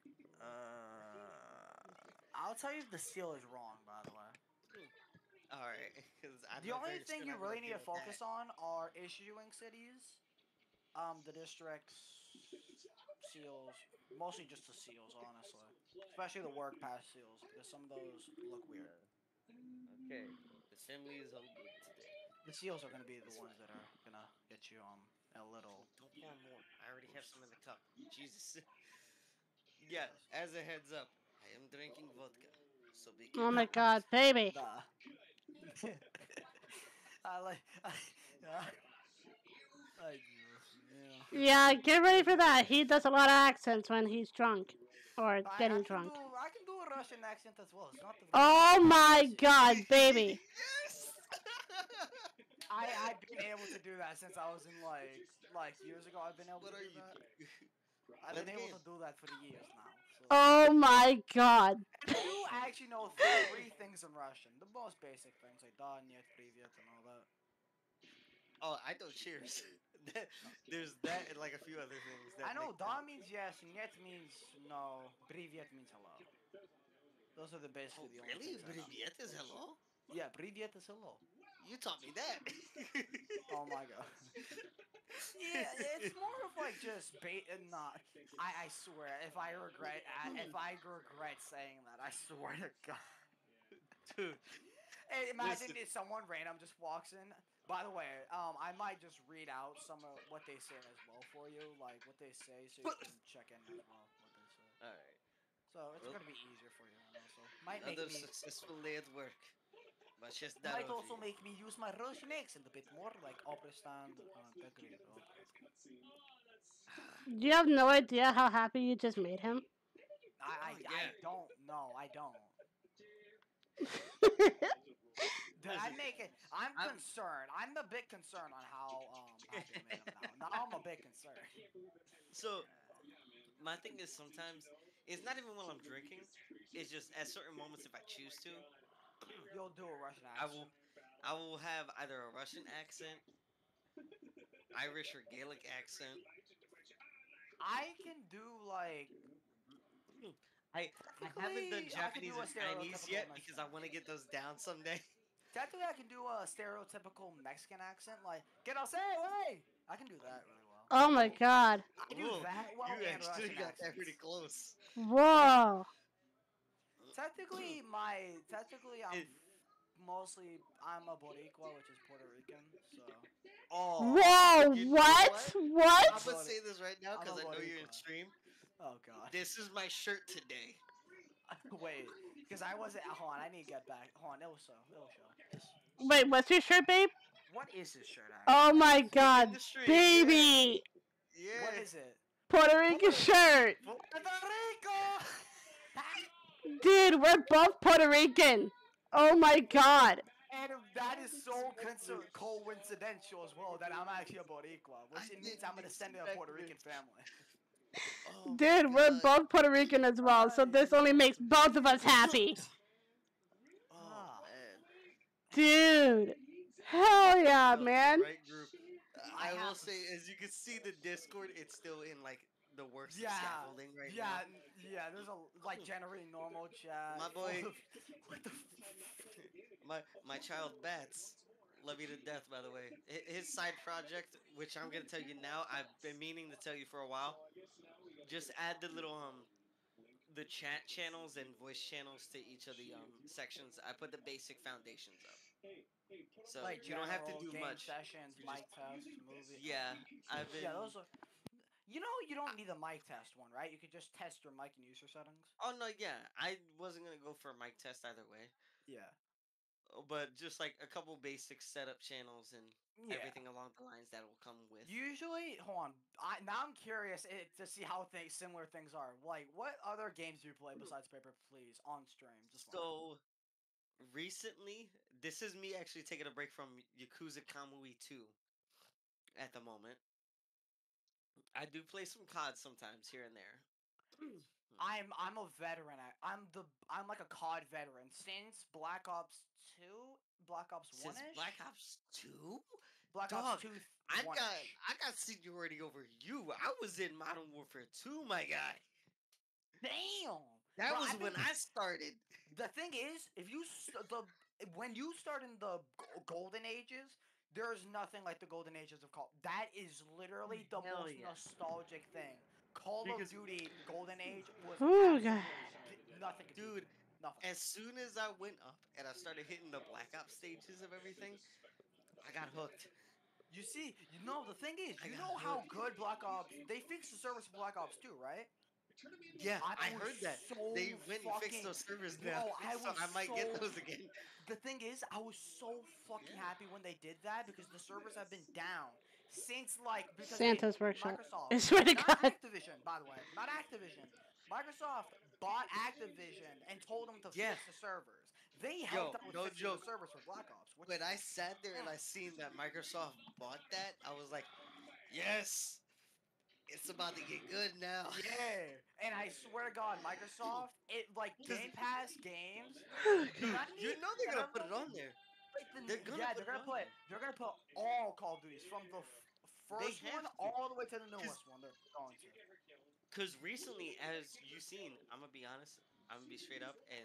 Uh, I'll tell you if the seal is wrong, by the way. All right, because I'm The not only very thing sure you I'm gonna really need deal to with focus that. on are issuing cities, um, the districts, seals, mostly just the seals, honestly. Especially the work pass seals, because some of those look weird. Okay, the family is all good today. The seals are gonna be the This ones way. that are gonna get you um a little. Don't pour more. I already have some in the cup. Jesus. Yeah, as a heads up, I am drinking vodka, so be Oh careful. my god, baby. Nah. I like. I, yeah. I do. Yeah. Yeah, get ready for that. He does a lot of accents when he's drunk. Or I, I getting can drunk. do I can do a Russian accent as well. It's not the. Oh it's not my easy. god, baby. Yes. I I've been able to do that since I was in like like years ago. I've been able What to are do you that. doing? I've Play been the able game. to do that for the years now. So. Oh my god. And I do actually know three things in Russian. The most basic things like da, нет, привет, and all that. Oh, I know. Cheers. That- There's that and like a few other things that I know make da sense. means yes, нет means no, привет means hello. Those are the Oh, basically the only really? things I know. Привет is hello? Yeah, привет is hello. You taught me that. Oh my god. Yeah, it's more of like just bait and not. I I swear, if I regret uh, if I regret saying that, I swear to God. Dude, Hey, imagine Listen. if someone random just walks in. By the way, um, I might just read out some of what they say as well for you, like what they say, so you can check in as well what they say. all right. So it's Well, gonna be easier for you, and also might make another me successful day at work. But just it that might of also you. make me use my Russian accent a bit more, like Oprestand. Uh, agree. Do you have no idea how happy you just made him? I, I, Oh, I yeah. don't know. I don't. Dude, I Listen, make it. I'm I'm- concerned. I'm a bit concerned on how um happy I made him now. Now I'm a bit concerned. So my thing is sometimes it's not even while I'm drinking. It's just at certain moments if I choose to, You'll do a Russian I accent. will I will have either a Russian accent, Irish or Gaelic accent. I can do like I I haven't done technically I can Japanese do a or Chinese stereotypical yet because I Mexican. want to get those down someday. Technically, I can do a stereotypical Mexican accent, like "Que no sé, way." I can do that really well. Oh my god. I do Whoa, that well you and actually Russian got that pretty accents. close. Whoa. Technically, my technically I'm It- f- mostly I'm a Boricua, which is Puerto Rican. So Oh, Whoa, you know what? I'm What? gonna say this right now I'm because a I know you're in Boricua. stream. Oh god. This is my shirt today. Wait, because I wasn't. Hold on, I need to get back. Hold on, it'll show. It'll show. Wait, what's your shirt, babe? What is this shirt? Actually? Oh my Look in god, the stream, baby! Yeah. What is it? Puerto Rican shirt! Puerto Rico. Dude, we're both Puerto Rican! Oh my god! And that is so coinci- coincidental as well that I'm actually a Boricua, which I it means didn't I'm a descendant of Puerto expect Rican it. family. Oh my Dude, we're God. both Puerto Rican as well, so this only makes both of us happy. Oh Ah. man. Dude! Hell yeah, Oh, man! the right group. I I, will have- say, as you can see, the Discord, it's still in like the worst of Yeah, scaffolding right yeah, now. n- yeah. There's a like generating normal chat. My full boy- of- what the? F- My my child Bats, love you to death. By the way, Hi- his side project, which I'm gonna tell you now, I've been meaning to tell you for a while. Just add the little um the chat channels and voice channels to each of the um sections. I put the basic foundations up, so like you don't have to general do game much. sessions, You mic just- tests, movie. Yeah, I've been. Yeah, those are. You know, you don't need the mic test one, right? You could just test your mic and user settings. Oh no, yeah, I wasn't gonna go for a mic test either way. Yeah. uh, but just like a couple basic setup channels and Yeah. everything along the lines that will come with. Usually, hold on. I, now I'm curious eh, to see how things, similar things are. Like, what other games do you play besides Paper Please on stream? Just wondering. So recently, this is me actually taking a break from Yakuza Kamui two at the moment. I do play some C O D sometimes here and there. I'm I'm a veteran. I, I'm the I'm like a C O D veteran since Black Ops two, Black Ops one Since Black Ops two? Black Dog, Ops two. I one got I got seniority over you. I was in Modern Warfare two, my guy. Damn. That Bro, was I've when been- I started. The thing is, if you st- the when you start in the go- golden ages, there's nothing like the golden ages of Call. That is literally the Hell most yeah. nostalgic thing. Call Because- of Duty Golden Age was Ooh, absolutely God. nothing. could beat Dude, it. nothing. as soon as I went up and I started hitting the Black Ops stages of everything, I got hooked. You see, you know the thing is, I you got know how hooked. good Black Ops. They fixed the service for Black Ops two, right? Yeah, I I, was heard that. so They went and fixed fucking- those servers Bro, now. I so was I might get so- those again. The thing is, I was so fucking Yeah. happy when they did that because the servers have been down since like because Santa's they, Workshop. Microsoft. I swear to not God. Activision, by the way, not Activision. Microsoft bought Activision and told them to Yeah. fix the servers. They Yo, helped out with no fixing joke. the servers for Black Ops. Which, When I sat there and I seen that Microsoft bought that, I was like, yes, it's about to get good now. yeah, and I swear to God, Microsoft, it like 'Cause- Game Pass games. Dude, not you even- know they're gonna not put it even- on there. Like the, They're gonna yeah, put they're it gonna on put there. they're gonna put all Call of Duties from the f- They first have one to. all the way to the 'Cause- newest one. They're going to. Because recently, as you seen, I'm gonna be honest, I'm gonna be straight up, and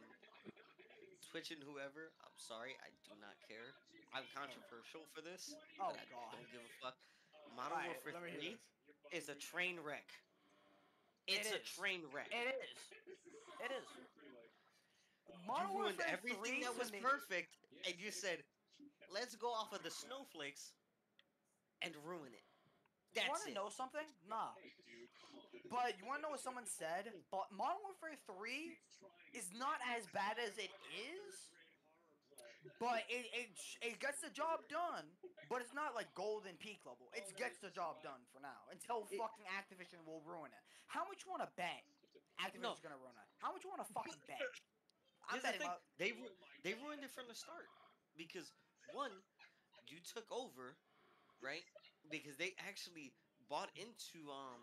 Twitch and whoever, I'm sorry, I do not care. I'm controversial for this, Oh but I God. don't give a fuck. Modern Alright, Warfare let me hear three is a train wreck. It's It a is. train wreck. It is. It is. You Modern ruined Warfare everything three that to was me- perfect, and you said, let's go off of the snowflakes and ruin it. You That's want to it. know something? Nah. But you want to know what someone said? But Modern Warfare three is not as bad as it is. But it, it it gets the job done. But it's not like golden peak level. It gets the job done for now. Until It- fucking Activision will ruin it. How much you want to bet Activision's gonna ruin it? How much you want to fucking bet? I'm Here's the betting thing, up. they ru- they ruined it from the start because one, you took over, right? Because they actually bought into um,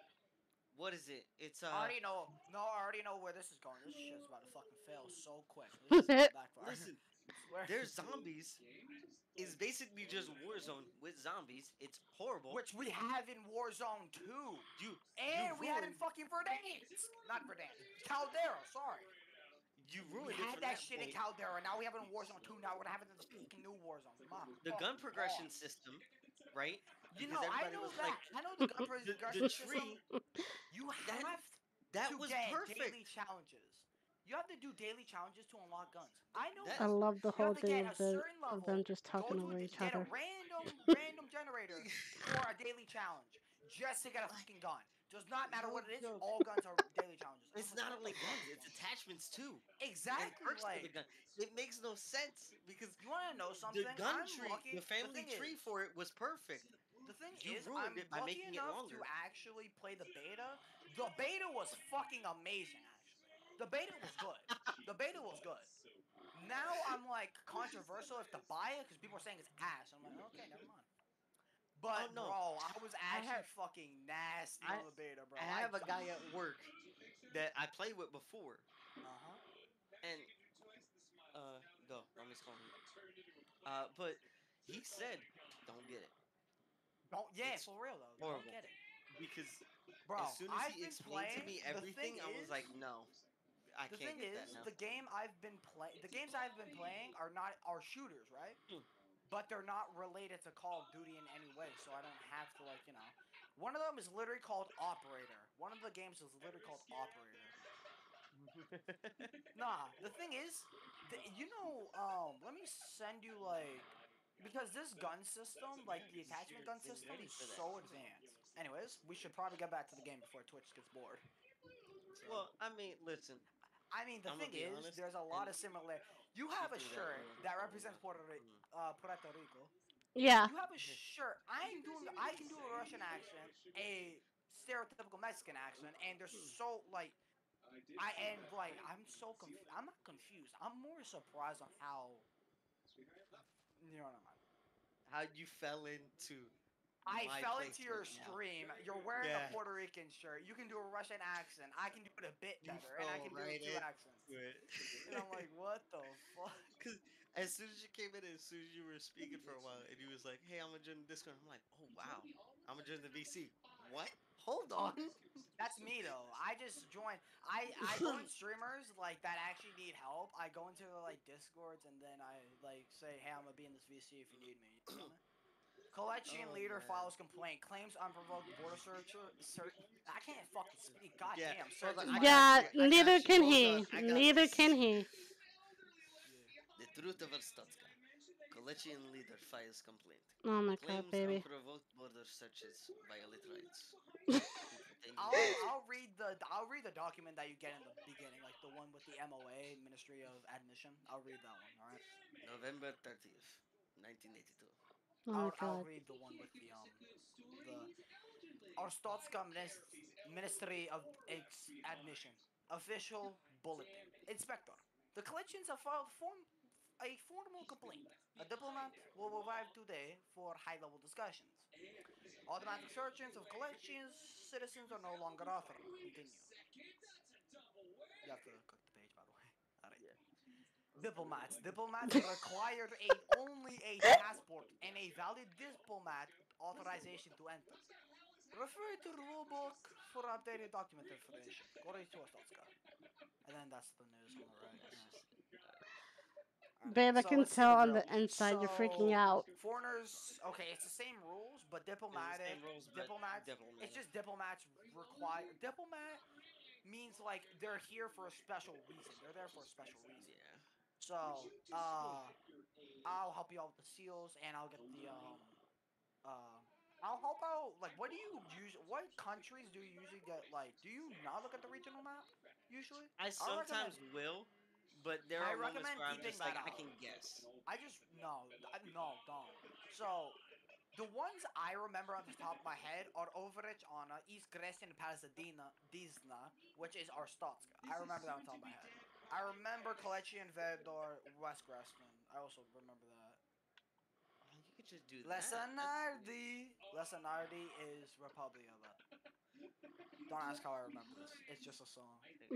what is it? It's uh, I already know. No, I already know where this is going. This shit's about to fucking fail so quick. This is gonna backfire. listen, Swear. their zombies is basically just Warzone with zombies. It's horrible. Which we have in Warzone two. you And you we had in ruined, fucking Verdansk. Not Verdansk. Caldera, sorry. you We ruined it had from that, that shit in point. Caldera. Now we have it in Warzone two. Now we're gonna have it in the fucking new Warzone. My The gun fucking progression God. system, right? You because know, I everybody know was that. like, I know the gun the, progression the system. tree You that- have that to was get perfect. daily challenges. You have to do daily challenges to unlock guns. I know That- I that. love the You whole have to thing get of, a the, certain of level, them just go talking to over a, each get other. a random random generator for a daily challenge just to get a fucking gun. Does not matter what it is. No joke. All guns are daily challenges. I'm It's like, not what only the fuck guns; is it's going on? attachments too. And Exactly. perks to Like, the gun. It makes no sense because you want to know something? the gun I'm tree, lucky. the family thing tree is, for it was perfect. The thing You is, ruined I'm it by lucky making it enough longer. to actually play the beta. The beta was fucking amazing. Actually, the beta was good. The beta was good. Now I'm like controversial if to buy it because people are saying it's ass. I'm like, okay, never mind. But Oh, no. bro, I was actually have- fucking nasty I- on the beta, bro. I have a guy at work that I played with before, Uh huh. and uh, go. Let me call him. Uh, but he said, "Don't get it," Don't. Yeah, It's for real though. horrible. Don't get it, because bro. as soon as I've he been explained playing, to me the everything, thing I was is- like, "No, I The can't thing get is, that now." the game I've been playing, the games I've been playing are not are shooters, right? Hmm. But they're not related to Call of Duty in any way, so I don't have to like you know. One of them is literally called Operator. One of the games is literally called Operator. Nah, the thing is, the, you know, um, let me send you like because this gun system, like the attachment gun Been system, ready is for that. so advanced. Anyways, we should probably get back to the game before Twitch gets bored. So- Well, I mean, listen. I mean, the I'ma thing be is, honest, there's a lot and- of similar. You have a threw that shirt little- that represents Puerto, Ri- Mm. uh, Puerto Rico. Yeah. You have a shirt. I'm doing. I can do a Russian accent, a stereotypical Mexican accent, and they're so like. I and like I'm so confused. I'm not confused. I'm more surprised on how. You know what I mean? How you fell into? I my fell into your placement now. stream. You're wearing Yeah. a Puerto Rican shirt. You can do a Russian accent. I can do it a bit You better, and I fell can do right it two in. accents. Good. And I'm like, what the fuck? Cause as soon as you came in, as soon as you were speaking for a while, and he was like, "Hey, I'm gonna join the Discord." I'm like, "Oh wow, I'm gonna join the V C." What? Hold on. That's me though. I just join. I I join streamers like that actually need help. I go into like Discords and then I like say, hey, I'm gonna be in this V C if you need me. You know? Collection Oh, leader man. files complaint claims unprovoked border searcher. Cert- I can't fucking speak. God Yeah, damn. hold on, Searches I my- got Yeah, you, I got neither you, can hold he. on, I got Neither this. can he. The truth of Arstotzka. Collection leader files complaint. Oh my god, Claims baby. unprovoked border searches violate rights. I'll I'll read the I'll read the document that you get in the beginning, like the one with the M O A, Ministry of Admission. I'll read that one. All right. November thirtieth, nineteen eighty-two. Oh my I'll, I'll god. read the one with the um the Arstotzka Minis- Ministry of Ex- Admission official bulletin. Inspector, the collections have filed form a formal complaint. A diplomat will arrive today for high-level discussions. Automatic searches of collections citizens are no longer authorized. Continue. You have to cook the page, by the way. Alright. Yeah. Diplomats. Diplomats required a only a passport and a valid diplomat authorization to enter. Refer to rulebook for updated document information. According to Ostotska. And then that's the news on the right. Alright, Babe, I so can let's see tell on real- the inside you're freaking so, out. Foreigners, okay, it's the same rules, but diplomatic, same rules, but diplomats, diplomatic. it's just diplomats require, diplomat means like they're here for a special reason. They're there for a special reason. Yeah. So, uh, I'll help you out with the seals, and I'll get the um, uh, I'll help out. Like, what do you use? What countries do you usually get? Like, do you not look at the regional map usually? I recommend- sometimes will, but there I are moments recommend where I'm keeping just like, that I out. can guess. I just no, I- no, don't. So, the ones I remember on the top of my head are Overich, Anna, East Grestin, Pasadena, Disna, which is Arstotzka. I remember that on top of my head. I remember Kalechi and Verdor, West Grestin. I also remember that. Oh, you could just do that. Lesanardi. Lesanardi is Republia, but don't ask how I remember this. It's just a song.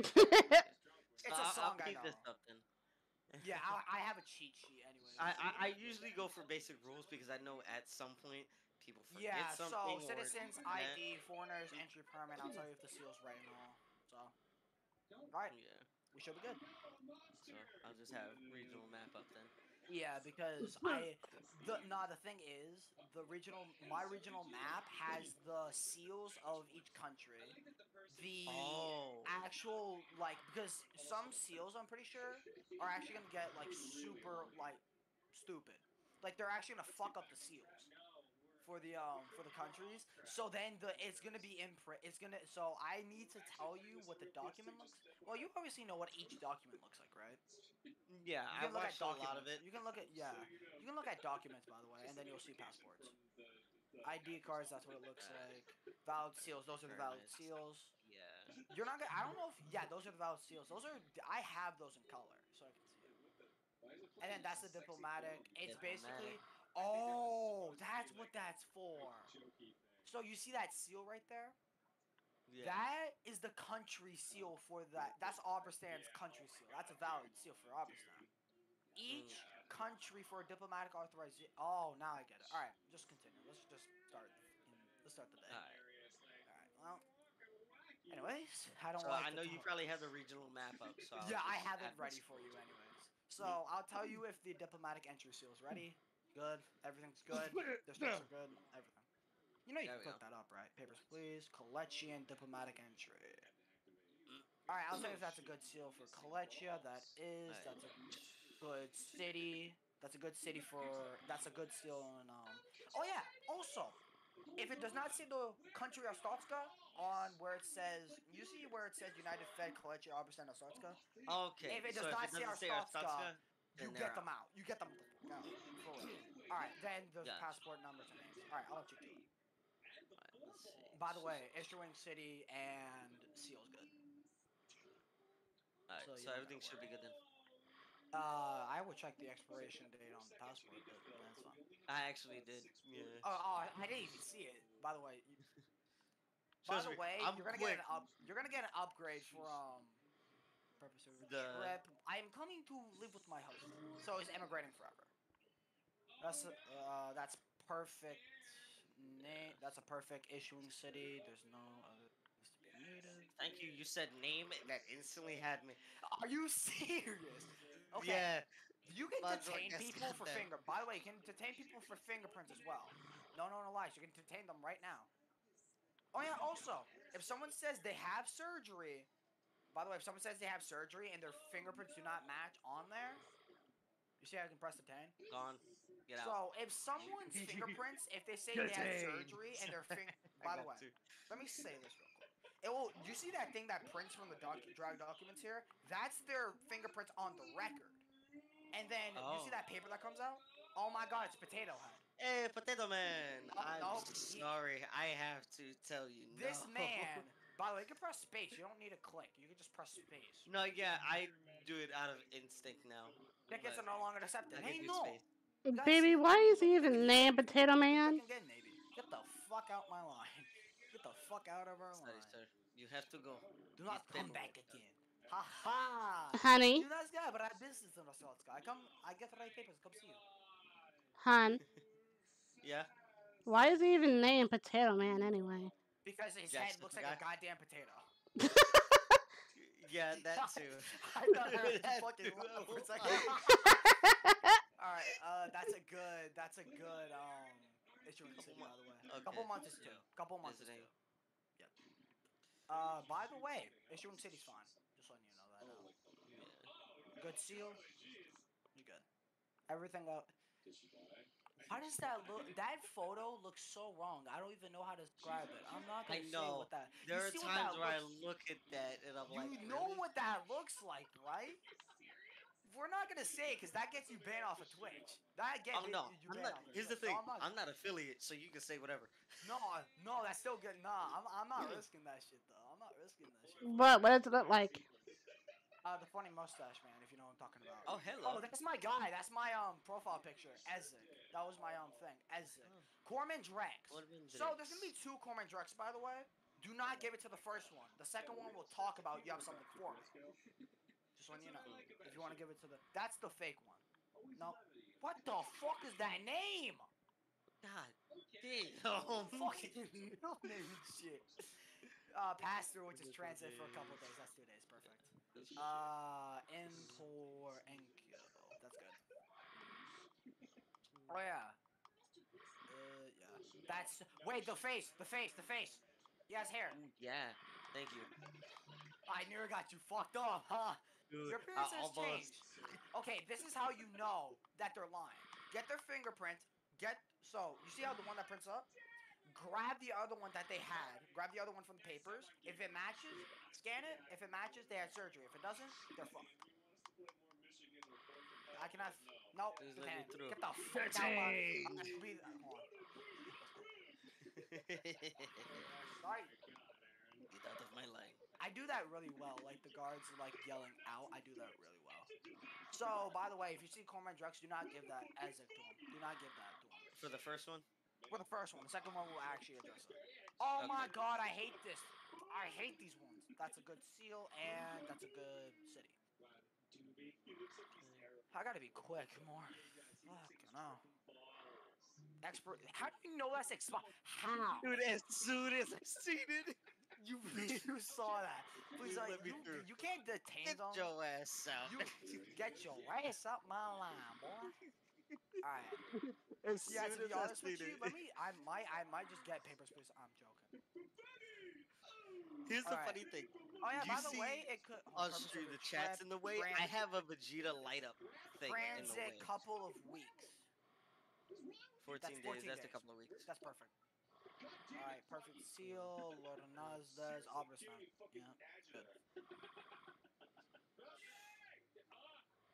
So It's a I'll- I'll song I keep this know. up then. Yeah, I, I have a cheat sheet anyway. I, I I usually go for basic rules because I know at some point people forget Yeah, something. so or citizens, do that. I D, foreigners, entry permit. I'll tell you if the seal's right and all. So, right, Yeah. we should be good. So I'll just have regional map up then. Yeah, because I, the nah, the thing is, the regional, my regional map has the seals of each country. The Oh. actual like because some seals I'm pretty sure are actually gonna get like super like stupid. Like they're actually gonna fuck up the seals for the um for the countries. So then the it's gonna be imprint. It's gonna so I need to tell you what the document looks. Well, you obviously know what each document looks like, right? Yeah, You I can look at watched a lot documents. of it. You can look at yeah. You can look at documents by the way, and then you'll see passports. I D cards. That's what it looks like. Valid seals. Those are the valid Pyramids. seals. Yeah. You're not gonna. I don't know if. Yeah, those are the valid seals. Those are. I have those in color, so I can see it. And then that's the diplomatic. It's basically. Oh, that's what that's for. So you see that seal right there? Yeah. That is the country seal for that. That's Auberstan's country seal. That's a valid seal for Auberstan. Each country for a diplomatic authorization. Oh, now I get it. All right, just continue. Let's just start. In, let's start the day. Alright. All right. Well. Anyways, I don't So like. I to know you talk. probably have the regional map up. So I'll Yeah, I just have it add ready this. for you, anyways. So I'll tell you if the diplomatic entry seal is ready. Good. Everything's good. Districts are good. Everything. You know you There can we click that up, right? Papers, please. Collection diplomatic entry. All right, I'll tell you if that's a good seal for Kolechia. That is. That's a good city. That's a good city for. That's a good seal in. Um. Oh yeah. Also, if it does not say the country Ostotska on where it says, you see where it says United Fed Kolechia Oberstein Ostotska. Okay. If it so does if not it say doesn't say Arstotzka, Arstotzka, You And get they're them out. You get them the fuck out. For real. All right, then the Gotcha. passport numbers and names. All right, I'll let you do it. Alright, let's see. By the way, issuing city and seal's good. Alright, so so, you don't everything gotta should be worry. good then. Uh, I would check the expiration date on the passport, but that's fine. I actually did. Yeah. Oh, oh, I didn't even see it. By the way, you, by Trust the me, way, I'm you're gonna quick. get an up. You're gonna get an upgrade for um. Purpose of the The- trip. I am coming to live with my host, so he's emigrating forever. That's uh, that's perfect. Name. That's a perfect issuing city. There's no other things to be needed. Thank you. You said name that instantly had me. Are you serious? Okay. Yeah. You can Might as well detain guess people got for that. finger. By the way, you can detain people for fingerprints as well. No, no, no lies. You can detain them right now. Oh yeah. Also, if someone says they have surgery, by the way, if someone says they have surgery and their fingerprints do not match on there, you see how I can press detain? Gone. Get out. So if someone's fingerprints, if they say they have Detain. surgery and their fing, I by the got way, to. let me say this real quick. It will. You see that thing that prints from the doc, drag documents here? That's their fingerprints on the record. And then you see Oh. that paper that comes out? Oh my God, it's Potato Head. Hey, Potato Man. Oh, I'm no, he- sorry. I have to tell you. This no. man. By the way, you can press space. You don't need a click. You can just press space. No, yeah, I do it out of instinct now. Tickets but are no longer accepted. I Hey, can do no. space. Guys, Baby, why is he even named Potato Man? Again, maybe. Get the fuck out my line. Get the fuck out of our Sorry, line. sir. You have to go. Do not It's come been- back again. Ha ha. Honey, You nice guy, but I have business in Rostock. I come, I get the right papers. Come see you. hun, Yeah. why is he even named Potato Man anyway? Because his head Jackson looks like guy? a goddamn potato. Yeah, that too. I thought I was That fucking too. laugh for a second. All right, uh, that's a good, that's a good um issuing Couple city, mon- by the way. okay, Couple months is two. yeah. Couple months is Visiting. two. Yep. Uh, by the way, issuing city's fine. Just letting you know that. Now. Yeah. Good seal. You good. Everything up. How does that look? That photo looks so wrong. I don't even know how to describe it. I'm not I gonna say know. what that. There you are see what times that where I looks- look at that and I'm You like, know really? what that looks like, right? We're not gonna say it because that gets you banned off of Twitch. That gets Oh no, you I'm banned not. off of Here's the Twitch. thing. So I'm not, I'm not affiliate, so you can say whatever. no, no, that's still good. Nah, I'm, I'm not risking that shit though. I'm not risking that shit. What? What does it look like? Uh, the funny mustache man, if you know what I'm talking about. Oh hello. Oh, that's my guy. That's my um profile picture. Ezek. That was my um thing. Ezek. Corman Drex. Corman So there's Drex. gonna be two Corman Drex, by the way. Do not give it to the first one. The second one will talk about you have something for me. Just letting you know. If you want to give it to the, that's the fake one. No. What the fuck is that name? God damn. Fucking middle name and shit. Uh, pass through, which is transit for a couple days. That's two days. Perfect. Uh, import Enkyo. That's good. Oh yeah. Uh, yeah. That's wait. The face. The face. The face. He has hair. Yeah. Thank you. I nearly got you fucked up, huh? Dude, Your appearance I has almost. changed. Okay, this is how you know that they're lying. Get their fingerprint. Get so you see how the one that prints up. Grab the other one that they had. Grab the other one from the papers. If it matches, scan it. If it matches, they had surgery. If it doesn't, they're fucked. I cannot. No, Please you let me can't. through. Get the fuck out my. I should be. Hold on. Sorry. Get out of my line. I do that really well. Like the guards like yelling out. I do that really well. So, by the way, if you see Corman Drex, do not give that Ezek to him. Do not give that to him. For the first one? For the first one. The second one will actually address it. Oh my Okay. god, I hate this. I hate these ones. That's a good seal, and that's a good city. I gotta be quick more. Fuck, no. Expert. How do you know that's expired? How? Dude, as soon as I seen it, You, you saw that. Please, Please uh, let me you, through. you can't detain get them. your ass out. You get your ass up my line, boy. Alright. as Yeah, soon to be as I honest with seen you, it. let me. I might. I might just get papers, please. I'm joking. Here's the Alright. funny thing. Oh yeah. You By the see way, it could. On purpose of stream, the the chat's trip, in the way. trans- I have a Vegeta light up thing in the way. Transit couple of weeks. fourteen That's days. fourteen That's days. a couple of weeks. That's perfect. Alright, perfect seal. Lorenazdes, Obristan. Yeah, good.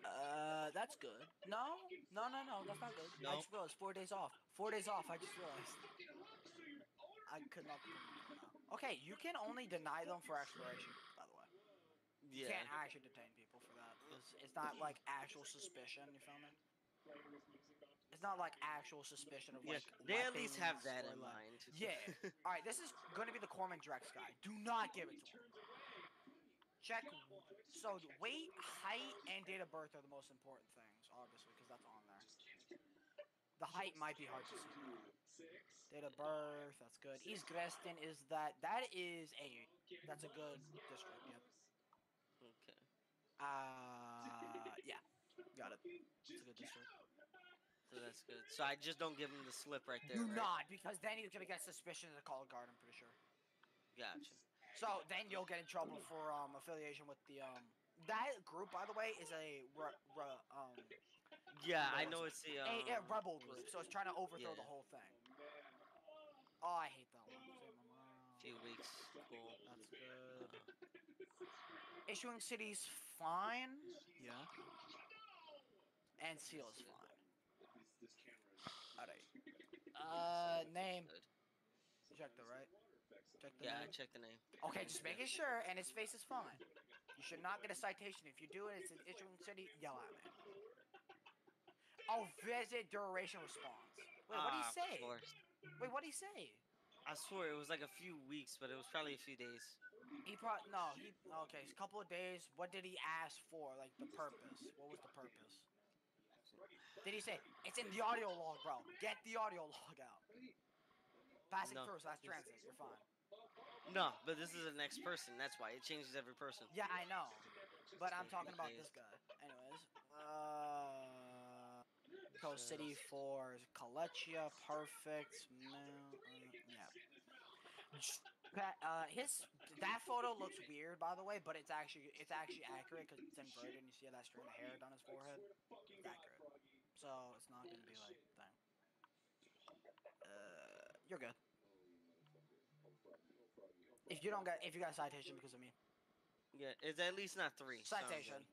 Uh, that's good. No, no, no, no, that's not good. I No. just realized four days off. Four days off. I just realized. I could not. Okay, you can only deny them for exploration. By the way, you Yeah. can't actually detain people for that. It's, it's not like actual suspicion. You feel me? It's not like actual suspicion of Yeah. like. They at least have weapons that or, in like- mind. Yeah. All right, this is going to be the Corman Drex guy. Do not give it to him. Check. So weight, height, and date of birth are the most important things, obviously, because that's on there. The height might be hard to see. Though. Date of birth, that's good. East Grestin is that. That is a. That's a good district. Yep. Okay. Uh, yeah. Got it. It's a good district. So that's good. So I just don't give him the slip right there. Do right? not, because then he's gonna get suspicion of the call guard. I'm pretty sure. Gotcha. So then you'll get in trouble for um affiliation with the um. That group, by the way, is a re- re- um Yeah, I What know was it's the a, um, a rebel group. So it's trying to overthrow Yeah. the whole thing. Oh, I hate that one. Save my mom. few weeks. Cool. That's good. Issuing cities fine. Yeah. And seal is fine. Alright. Uh, name. Good. Check the right. Check the Yeah, I name. checked the name. Okay, just making sure, and his face is fine. You should not get a citation. If you do it, it's an issuing city, yell at me. Oh, visit duration response. Wait, what did Ah, he say? Of course. Wait, what did he say? I swear it was like a few weeks, but it was probably a few days. He probably, no, he, okay, it's a couple of days. What did he ask for? Like, the purpose. What was the purpose? Did he say, it's in the audio log, bro. Get the audio log out. Passing No. through, so that's transit. You're fine. No, but this is the next person. That's why it changes every person. Yeah, I know. But I'm talking about Okay. this guy. Anyways, uh, Coast City for Kalechia, perfect. No, uh, yeah. Pat- Uh, his that photo looks weird, by the way, but it's actually it's actually accurate because it's inverted, and you see that strand of hair down his forehead. It's accurate, so it's not gonna be like thing. Uh, you're good. If you don't get if you got a citation because of me, Yeah, it's at least not three. so I'm good. citation.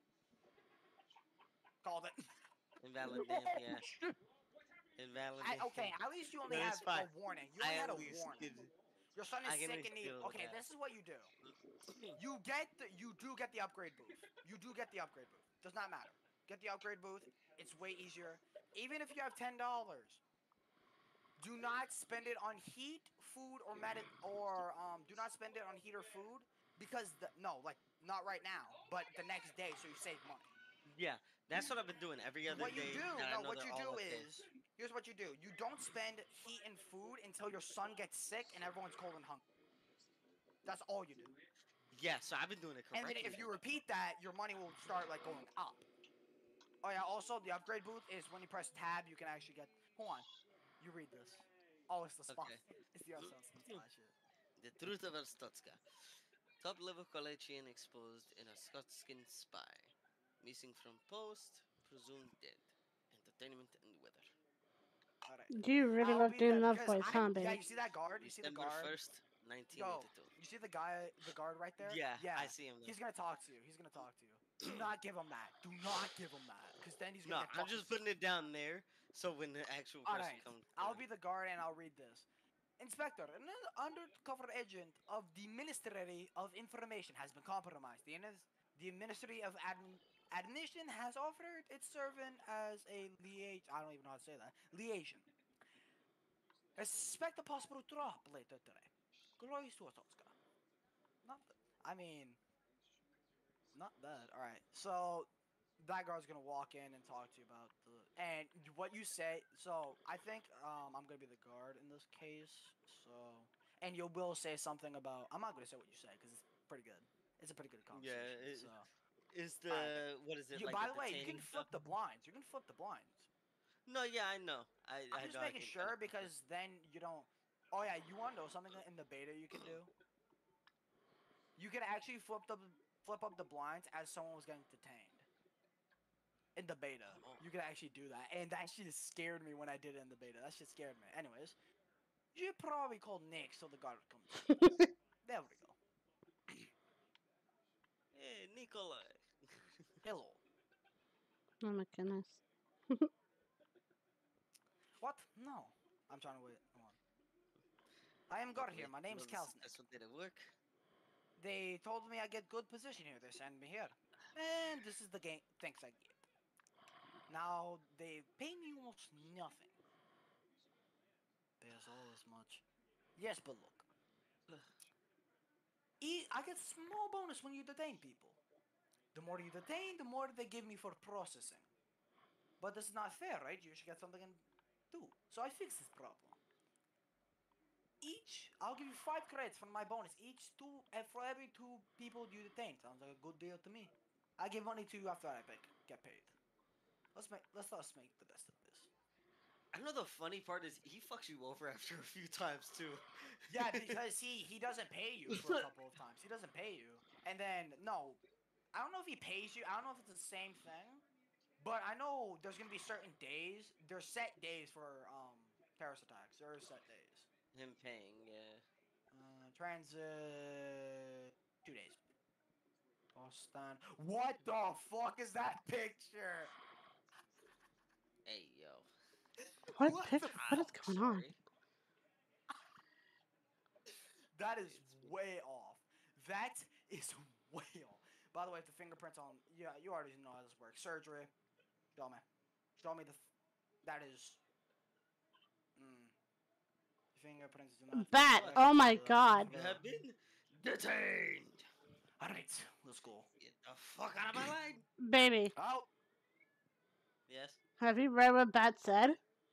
Called it. Invalid name, yeah. Invalid I, name. okay, at least you only No, have it's fine. a warning. You I only had at a least warning. did- Your son I is can sick at and least need. deal with Okay, that. this is what you do. You get the, you do get the upgrade booth. You do get the upgrade booth. Does not matter. Get the upgrade booth. It's way easier. Even if you have ten dollars, do not spend it on heat, food, or med or um. Do not spend it on heat or food because the, no, like not right now, but the next day, so you save money. Yeah, that's what I've been doing every other What you day. do, that I no, know what they're you all do okay. is, here's what you do. You don't spend heat and food until your son gets sick and everyone's cold and hungry. That's all you do. Yeah, so I've been doing it And correctly. then if you repeat that, your money will start like going up. Oh yeah, also the upgrade booth is when you press tab, you can actually get, hold on, you read this. Oh, it's the spot. Okay. It's the outside spot shit. The truth of Arstotzka. Top level Kolechian exposed in a Scotskin spy. Missing from post, presumed dead. Entertainment and weather. Alright. You really I'll love be doing the- love 'cause voice, I- huh, Yeah, babe? you see that guard? You see the December guard? first, nineteen Yo, eighty-two. you see the guy, the guard right there? Yeah, yeah. I see him there. He's gonna talk to you. He's gonna talk to you. Do not give him that. Do not give him that, because then he's No, gonna get I'm just fucking putting it down there so when the actual person Alright, comes. I'll be the guard and I'll read this. Inspector, an undercover agent of the Ministry of Information has been compromised. The, Inis- the Ministry of Admin- Admission has offered its servant as a liaison. I don't even know how to say that. Liaison. I suspect a possible drop later today. Glory to Ototska. Not, th- I mean, not bad. All right, so that guard's gonna walk in and talk to you about the and what you say. So I think um I'm gonna be the guard in this case. So and you will say something about. I'm not gonna say what you say because it's pretty good. It's a pretty good conversation. it- so Is the what is it? you, like by the the way, you can detaining flip stuff? the blinds. You can flip the blinds. No, yeah, I know. I, I'm I just know I making can sure kinda- because then you don't. Oh yeah, you want to know something in the beta you can do? You can actually flip the flip up the blinds as someone was getting detained. In the beta, Oh. you can actually do that, and that shit scared me when I did it in the beta. That shit scared me. Anyways, you probably call Nick so the guard comes. There we go. Hey, Nikolai. Hello. Oh my goodness. What? No. I'm trying to wait. Hold on. I am God here. My name is Kalsnik. That's what did it work. They told me I get good position here. They send me here. And this is the game. Thanks I get. Now, they pay me almost nothing. Pay us all as much. Yes, but look. E I get small bonus when you detain people. The more you detain, the more they give me for processing. But this is not fair, right? You should get something in too. So I fixed this problem. Each, I'll give you five credits for my bonus. Each two, and for every two people you detain. Sounds like a good deal to me. I give money to you after I pick, get paid. Let's make, let's us make the best of this. I know the funny part is he fucks you over after a few times too. Yeah, because he he doesn't pay you for a couple of times. He doesn't pay you, and then no, I don't know if he pays you. I don't know if it's the same thing, but I know there's gonna be certain days. There's set days for um terrorist attacks. There are set days. Him paying, yeah. Uh, transit two days. Boston. What the fuck is that picture? Hey yo. What, What pic- the what is fuck? going on? Sorry. That is way off. That is way off. By the way, the fingerprints on, yeah, you already know how this works. Surgery. Show me. Show me the. F that is. Mm. Fingerprints do not. Bat. fit. Oh my Uh, god. You have been detained. Alright, let's go. Get the fuck out of my line. Baby, Out. Yes. have you read what Bat said?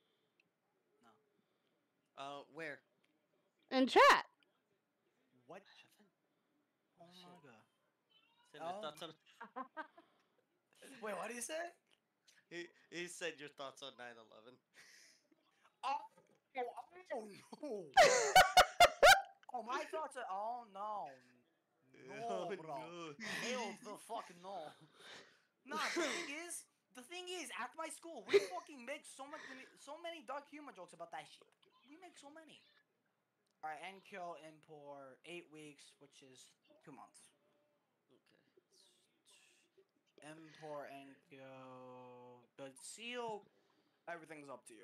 Uh, where? In chat. What? Haven't. Oh Shit. my god. Send your Oh. thoughts on. Wait, what did he say? He he said your thoughts on nine eleven. Oh, oh, oh no. Oh, my thoughts are. Oh no. No, bro. Hell the fuck no. Nah, the thing is, the thing is, at my school, we fucking make so much, so many dark humor jokes about that shit. We make so many. All right, N Q in for eight weeks, which is two months. Okay. Import N Q, the seal, everything's up to you.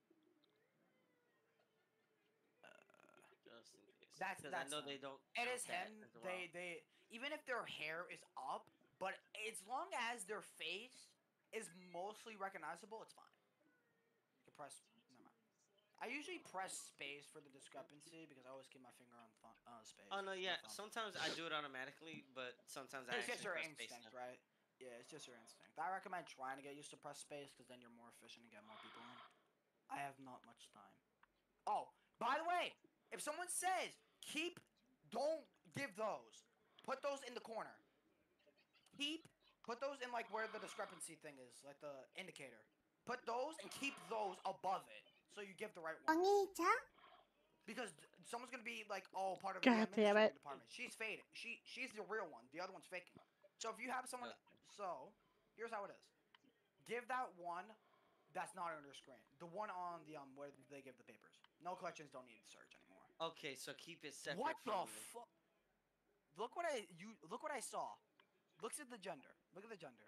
Uh, Just in case. That's- 'Cause that's I know him. they don't. It count is that him. as well. They they even if their hair is up, but as long as their face is mostly recognizable, it's fine. You can press. Never mind. I usually press space for the discrepancy because I always keep my finger on th uh, space. Oh no, yeah. my thumb. Sometimes I do it automatically, but sometimes I It's just actually your press space instinct, now. right? Yeah, it's just your instinct. I recommend trying to get used to press space because then you're more efficient and get more people in. I have not much time. Oh, by the way, if someone says keep, don't give those. Put those in the corner. Keep, put those in like where the discrepancy thing is, like the indicator. Put those and keep those above it, so you give the right one. Because th- someone's gonna be like, oh, part of the God damn administrative it. department. She's fading. She she's the real one. The other one's faking. So if you have someone, so here's how it is. Give that one that's not on your screen. The one on the um where they give the papers. No collections don't need to search anymore. Okay, so keep it separate. What the from fuck? Look what I you look what I saw. Look at the gender. Look at the gender.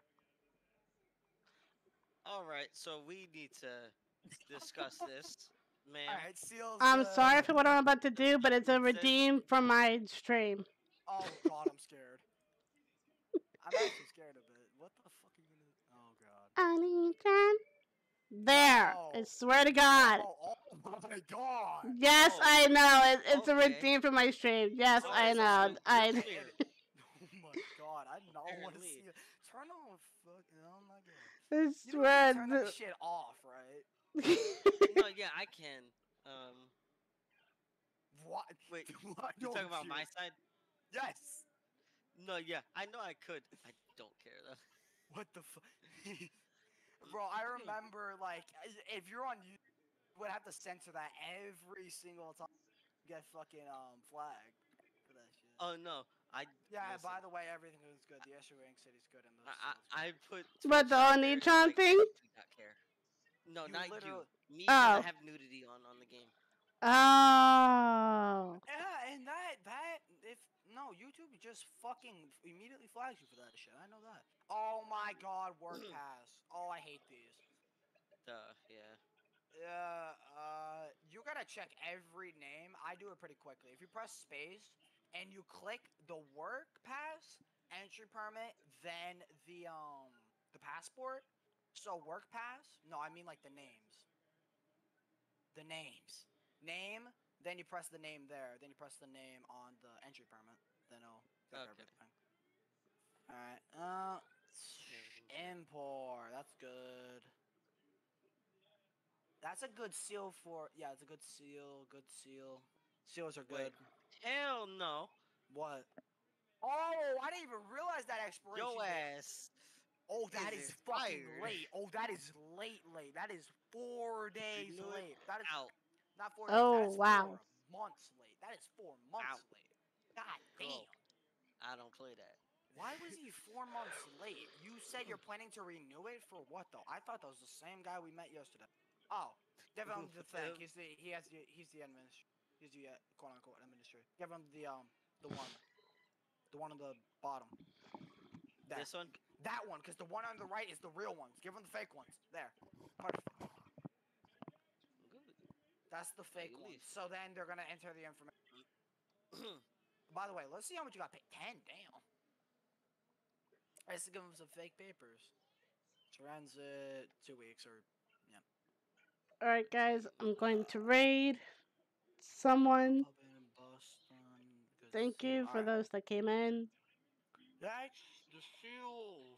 All right, so we need to discuss this, ma'am. All right, seals. I'm uh, sorry for what I'm about to do, but it's a Says- redeem from my stream. Oh god, I'm scared. I'm actually scared of it. What the fuck are you gonna? Oh god. Anytime. There. I No. swear to God. Oh, oh my god. Yes, Oh, I know. It, it's a okay. redeem from my stream. Yes, Oh, I so know. you're I. clear. Oh my god, I don't want to Apparently. see it. Turn on fucking. Oh my god. I You know you swear. can turn that the- shit off, right? No, yeah, I can. Um, What? wait, Why you talking don't about you? my side? Yes. No, yeah, I know I could. I don't care though. What the fuck? Bro, I remember like i- if you're on YouTube, you would have to censor that every single time you get fucking um flagged for that shit. Oh no, I. Yeah, listen, by the way, everything is good. The S U Ink City's good in the I, I, I put. But Twitch the out there, Onitron it's like, thing? I do not care. No, You not literally- you. Me, 'cause I Oh. have nudity on on the game. Oh. Yeah, and that that if no YouTube just just fucking immediately flags you for that shit. I know that. Oh my god, work pass. Oh, I hate these. Duh, yeah. Yeah, uh, you gotta check every name. I do it pretty quickly. If you press space and you click the work pass, entry permit, then the um the passport. So work pass? No, I mean like the names. The names. Name, then you press the name there. Then you press the name on the entry permit. Then it'll get Okay. everything. Alright, uh, Everything's good. import. That's good. That's a good seal for. Yeah, it's a good seal. Good seal. Seals are good. Wait. Hell no. What? Oh, I didn't even realize that expiration Yo date. ass. Oh, that is is fucking expired. late. Oh, that is late, late. That is four days Renew it late. That is out. not four days. Oh, That is wow. four months late. That is four months Out. late. God damn. Go. I don't play that. Why was he four months late? You said you're planning to renew it for what though? I thought that was the same guy we met yesterday. Oh, give him the thing. He's the he has the he's the administrator. He's the uh, quote unquote administrator. Give him the um the one, the one on the bottom. There. This one? That one, because the one on the right is the real ones. Give him the fake ones. There. Perfect. Good. That's the fake you one. leave. So then they're gonna enter the information. By the way, let's see how much you got paid. Ten, damn. Let's give him some fake papers. Transit, two weeks or yeah. Alright, guys, I'm going to raid someone. Pub in Boston. Good Thank seal. you for Alright. those that came in. That's the seals.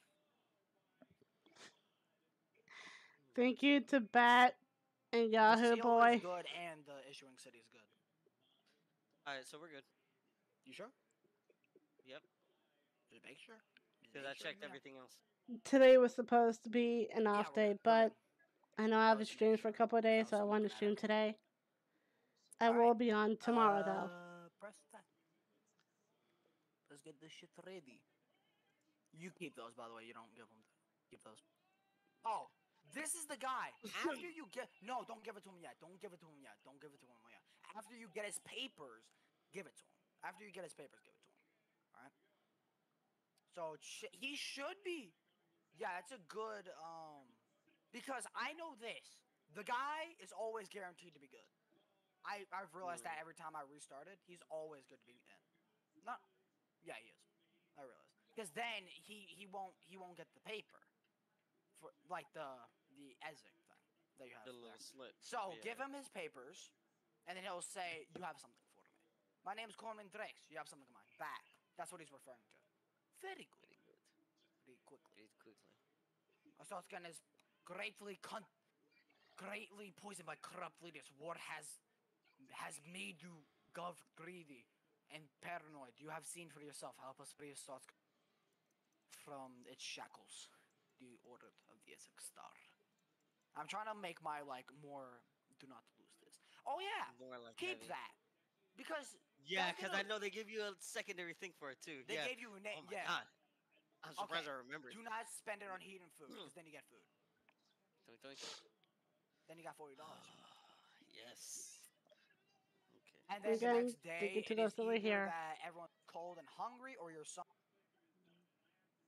Thank you to Bat and The Yahoo seal Boy. is good and the issuing city is good. Alright, so we're good. You sure? Yep. Just make sure. Just Because make I sure, checked yeah. everything else. Today was supposed to be an Yeah, off we're day, good, we're but good. I know I haven't Let's make streamed for a sure, couple of 'cause I days, was so I want to looking at stream it. today. I Alright. will be on tomorrow, though. Uh, press that. Let's get this shit ready. You keep those, by the way. You don't give them. Keep those. Oh, this is the guy. After you get no, don't give it to him yet. Don't give it to him yet. Don't give it to him yet. After you get his papers, give it to him. After you get his papers, give it to him. All right. So sh he should be. Yeah, it's a good um, because I know this. The guy is always guaranteed to be good. I I've realized that every time I restarted, he's always good to be in. Not. Yeah, he is. I realized. Because then he he won't he won't get the paper for like the the E S I C thing that you have The there. little slip. So Yeah. give him his papers, and then he'll say, "You have something for me. My name's Coleman Drex. You have something of mine back." That's what he's referring to. Very good. Pretty good. Pretty quickly. Pretty quickly. Ostotkin is greatly con greatly poisoned by corrupt leaders. War has has made you gov greedy and paranoid. You have seen for yourself. Help us free Ostotkin from its shackles. The order of the Essex Star. I'm trying to make my like more. Do not lose this. Oh yeah, More like keep heavy. that because Yeah, that's because I another- know they give you a secondary thing for it too. they yeah. gave you a name. Oh my yeah. god. I'm surprised Okay, I remembered. Do not spend it on heat and food because then you get food. Doink, doink. Then you got forty dollars. Yes. Okay. And then the Again, next thank you day, to it those is that were either here. that everyone's cold and hungry, or your son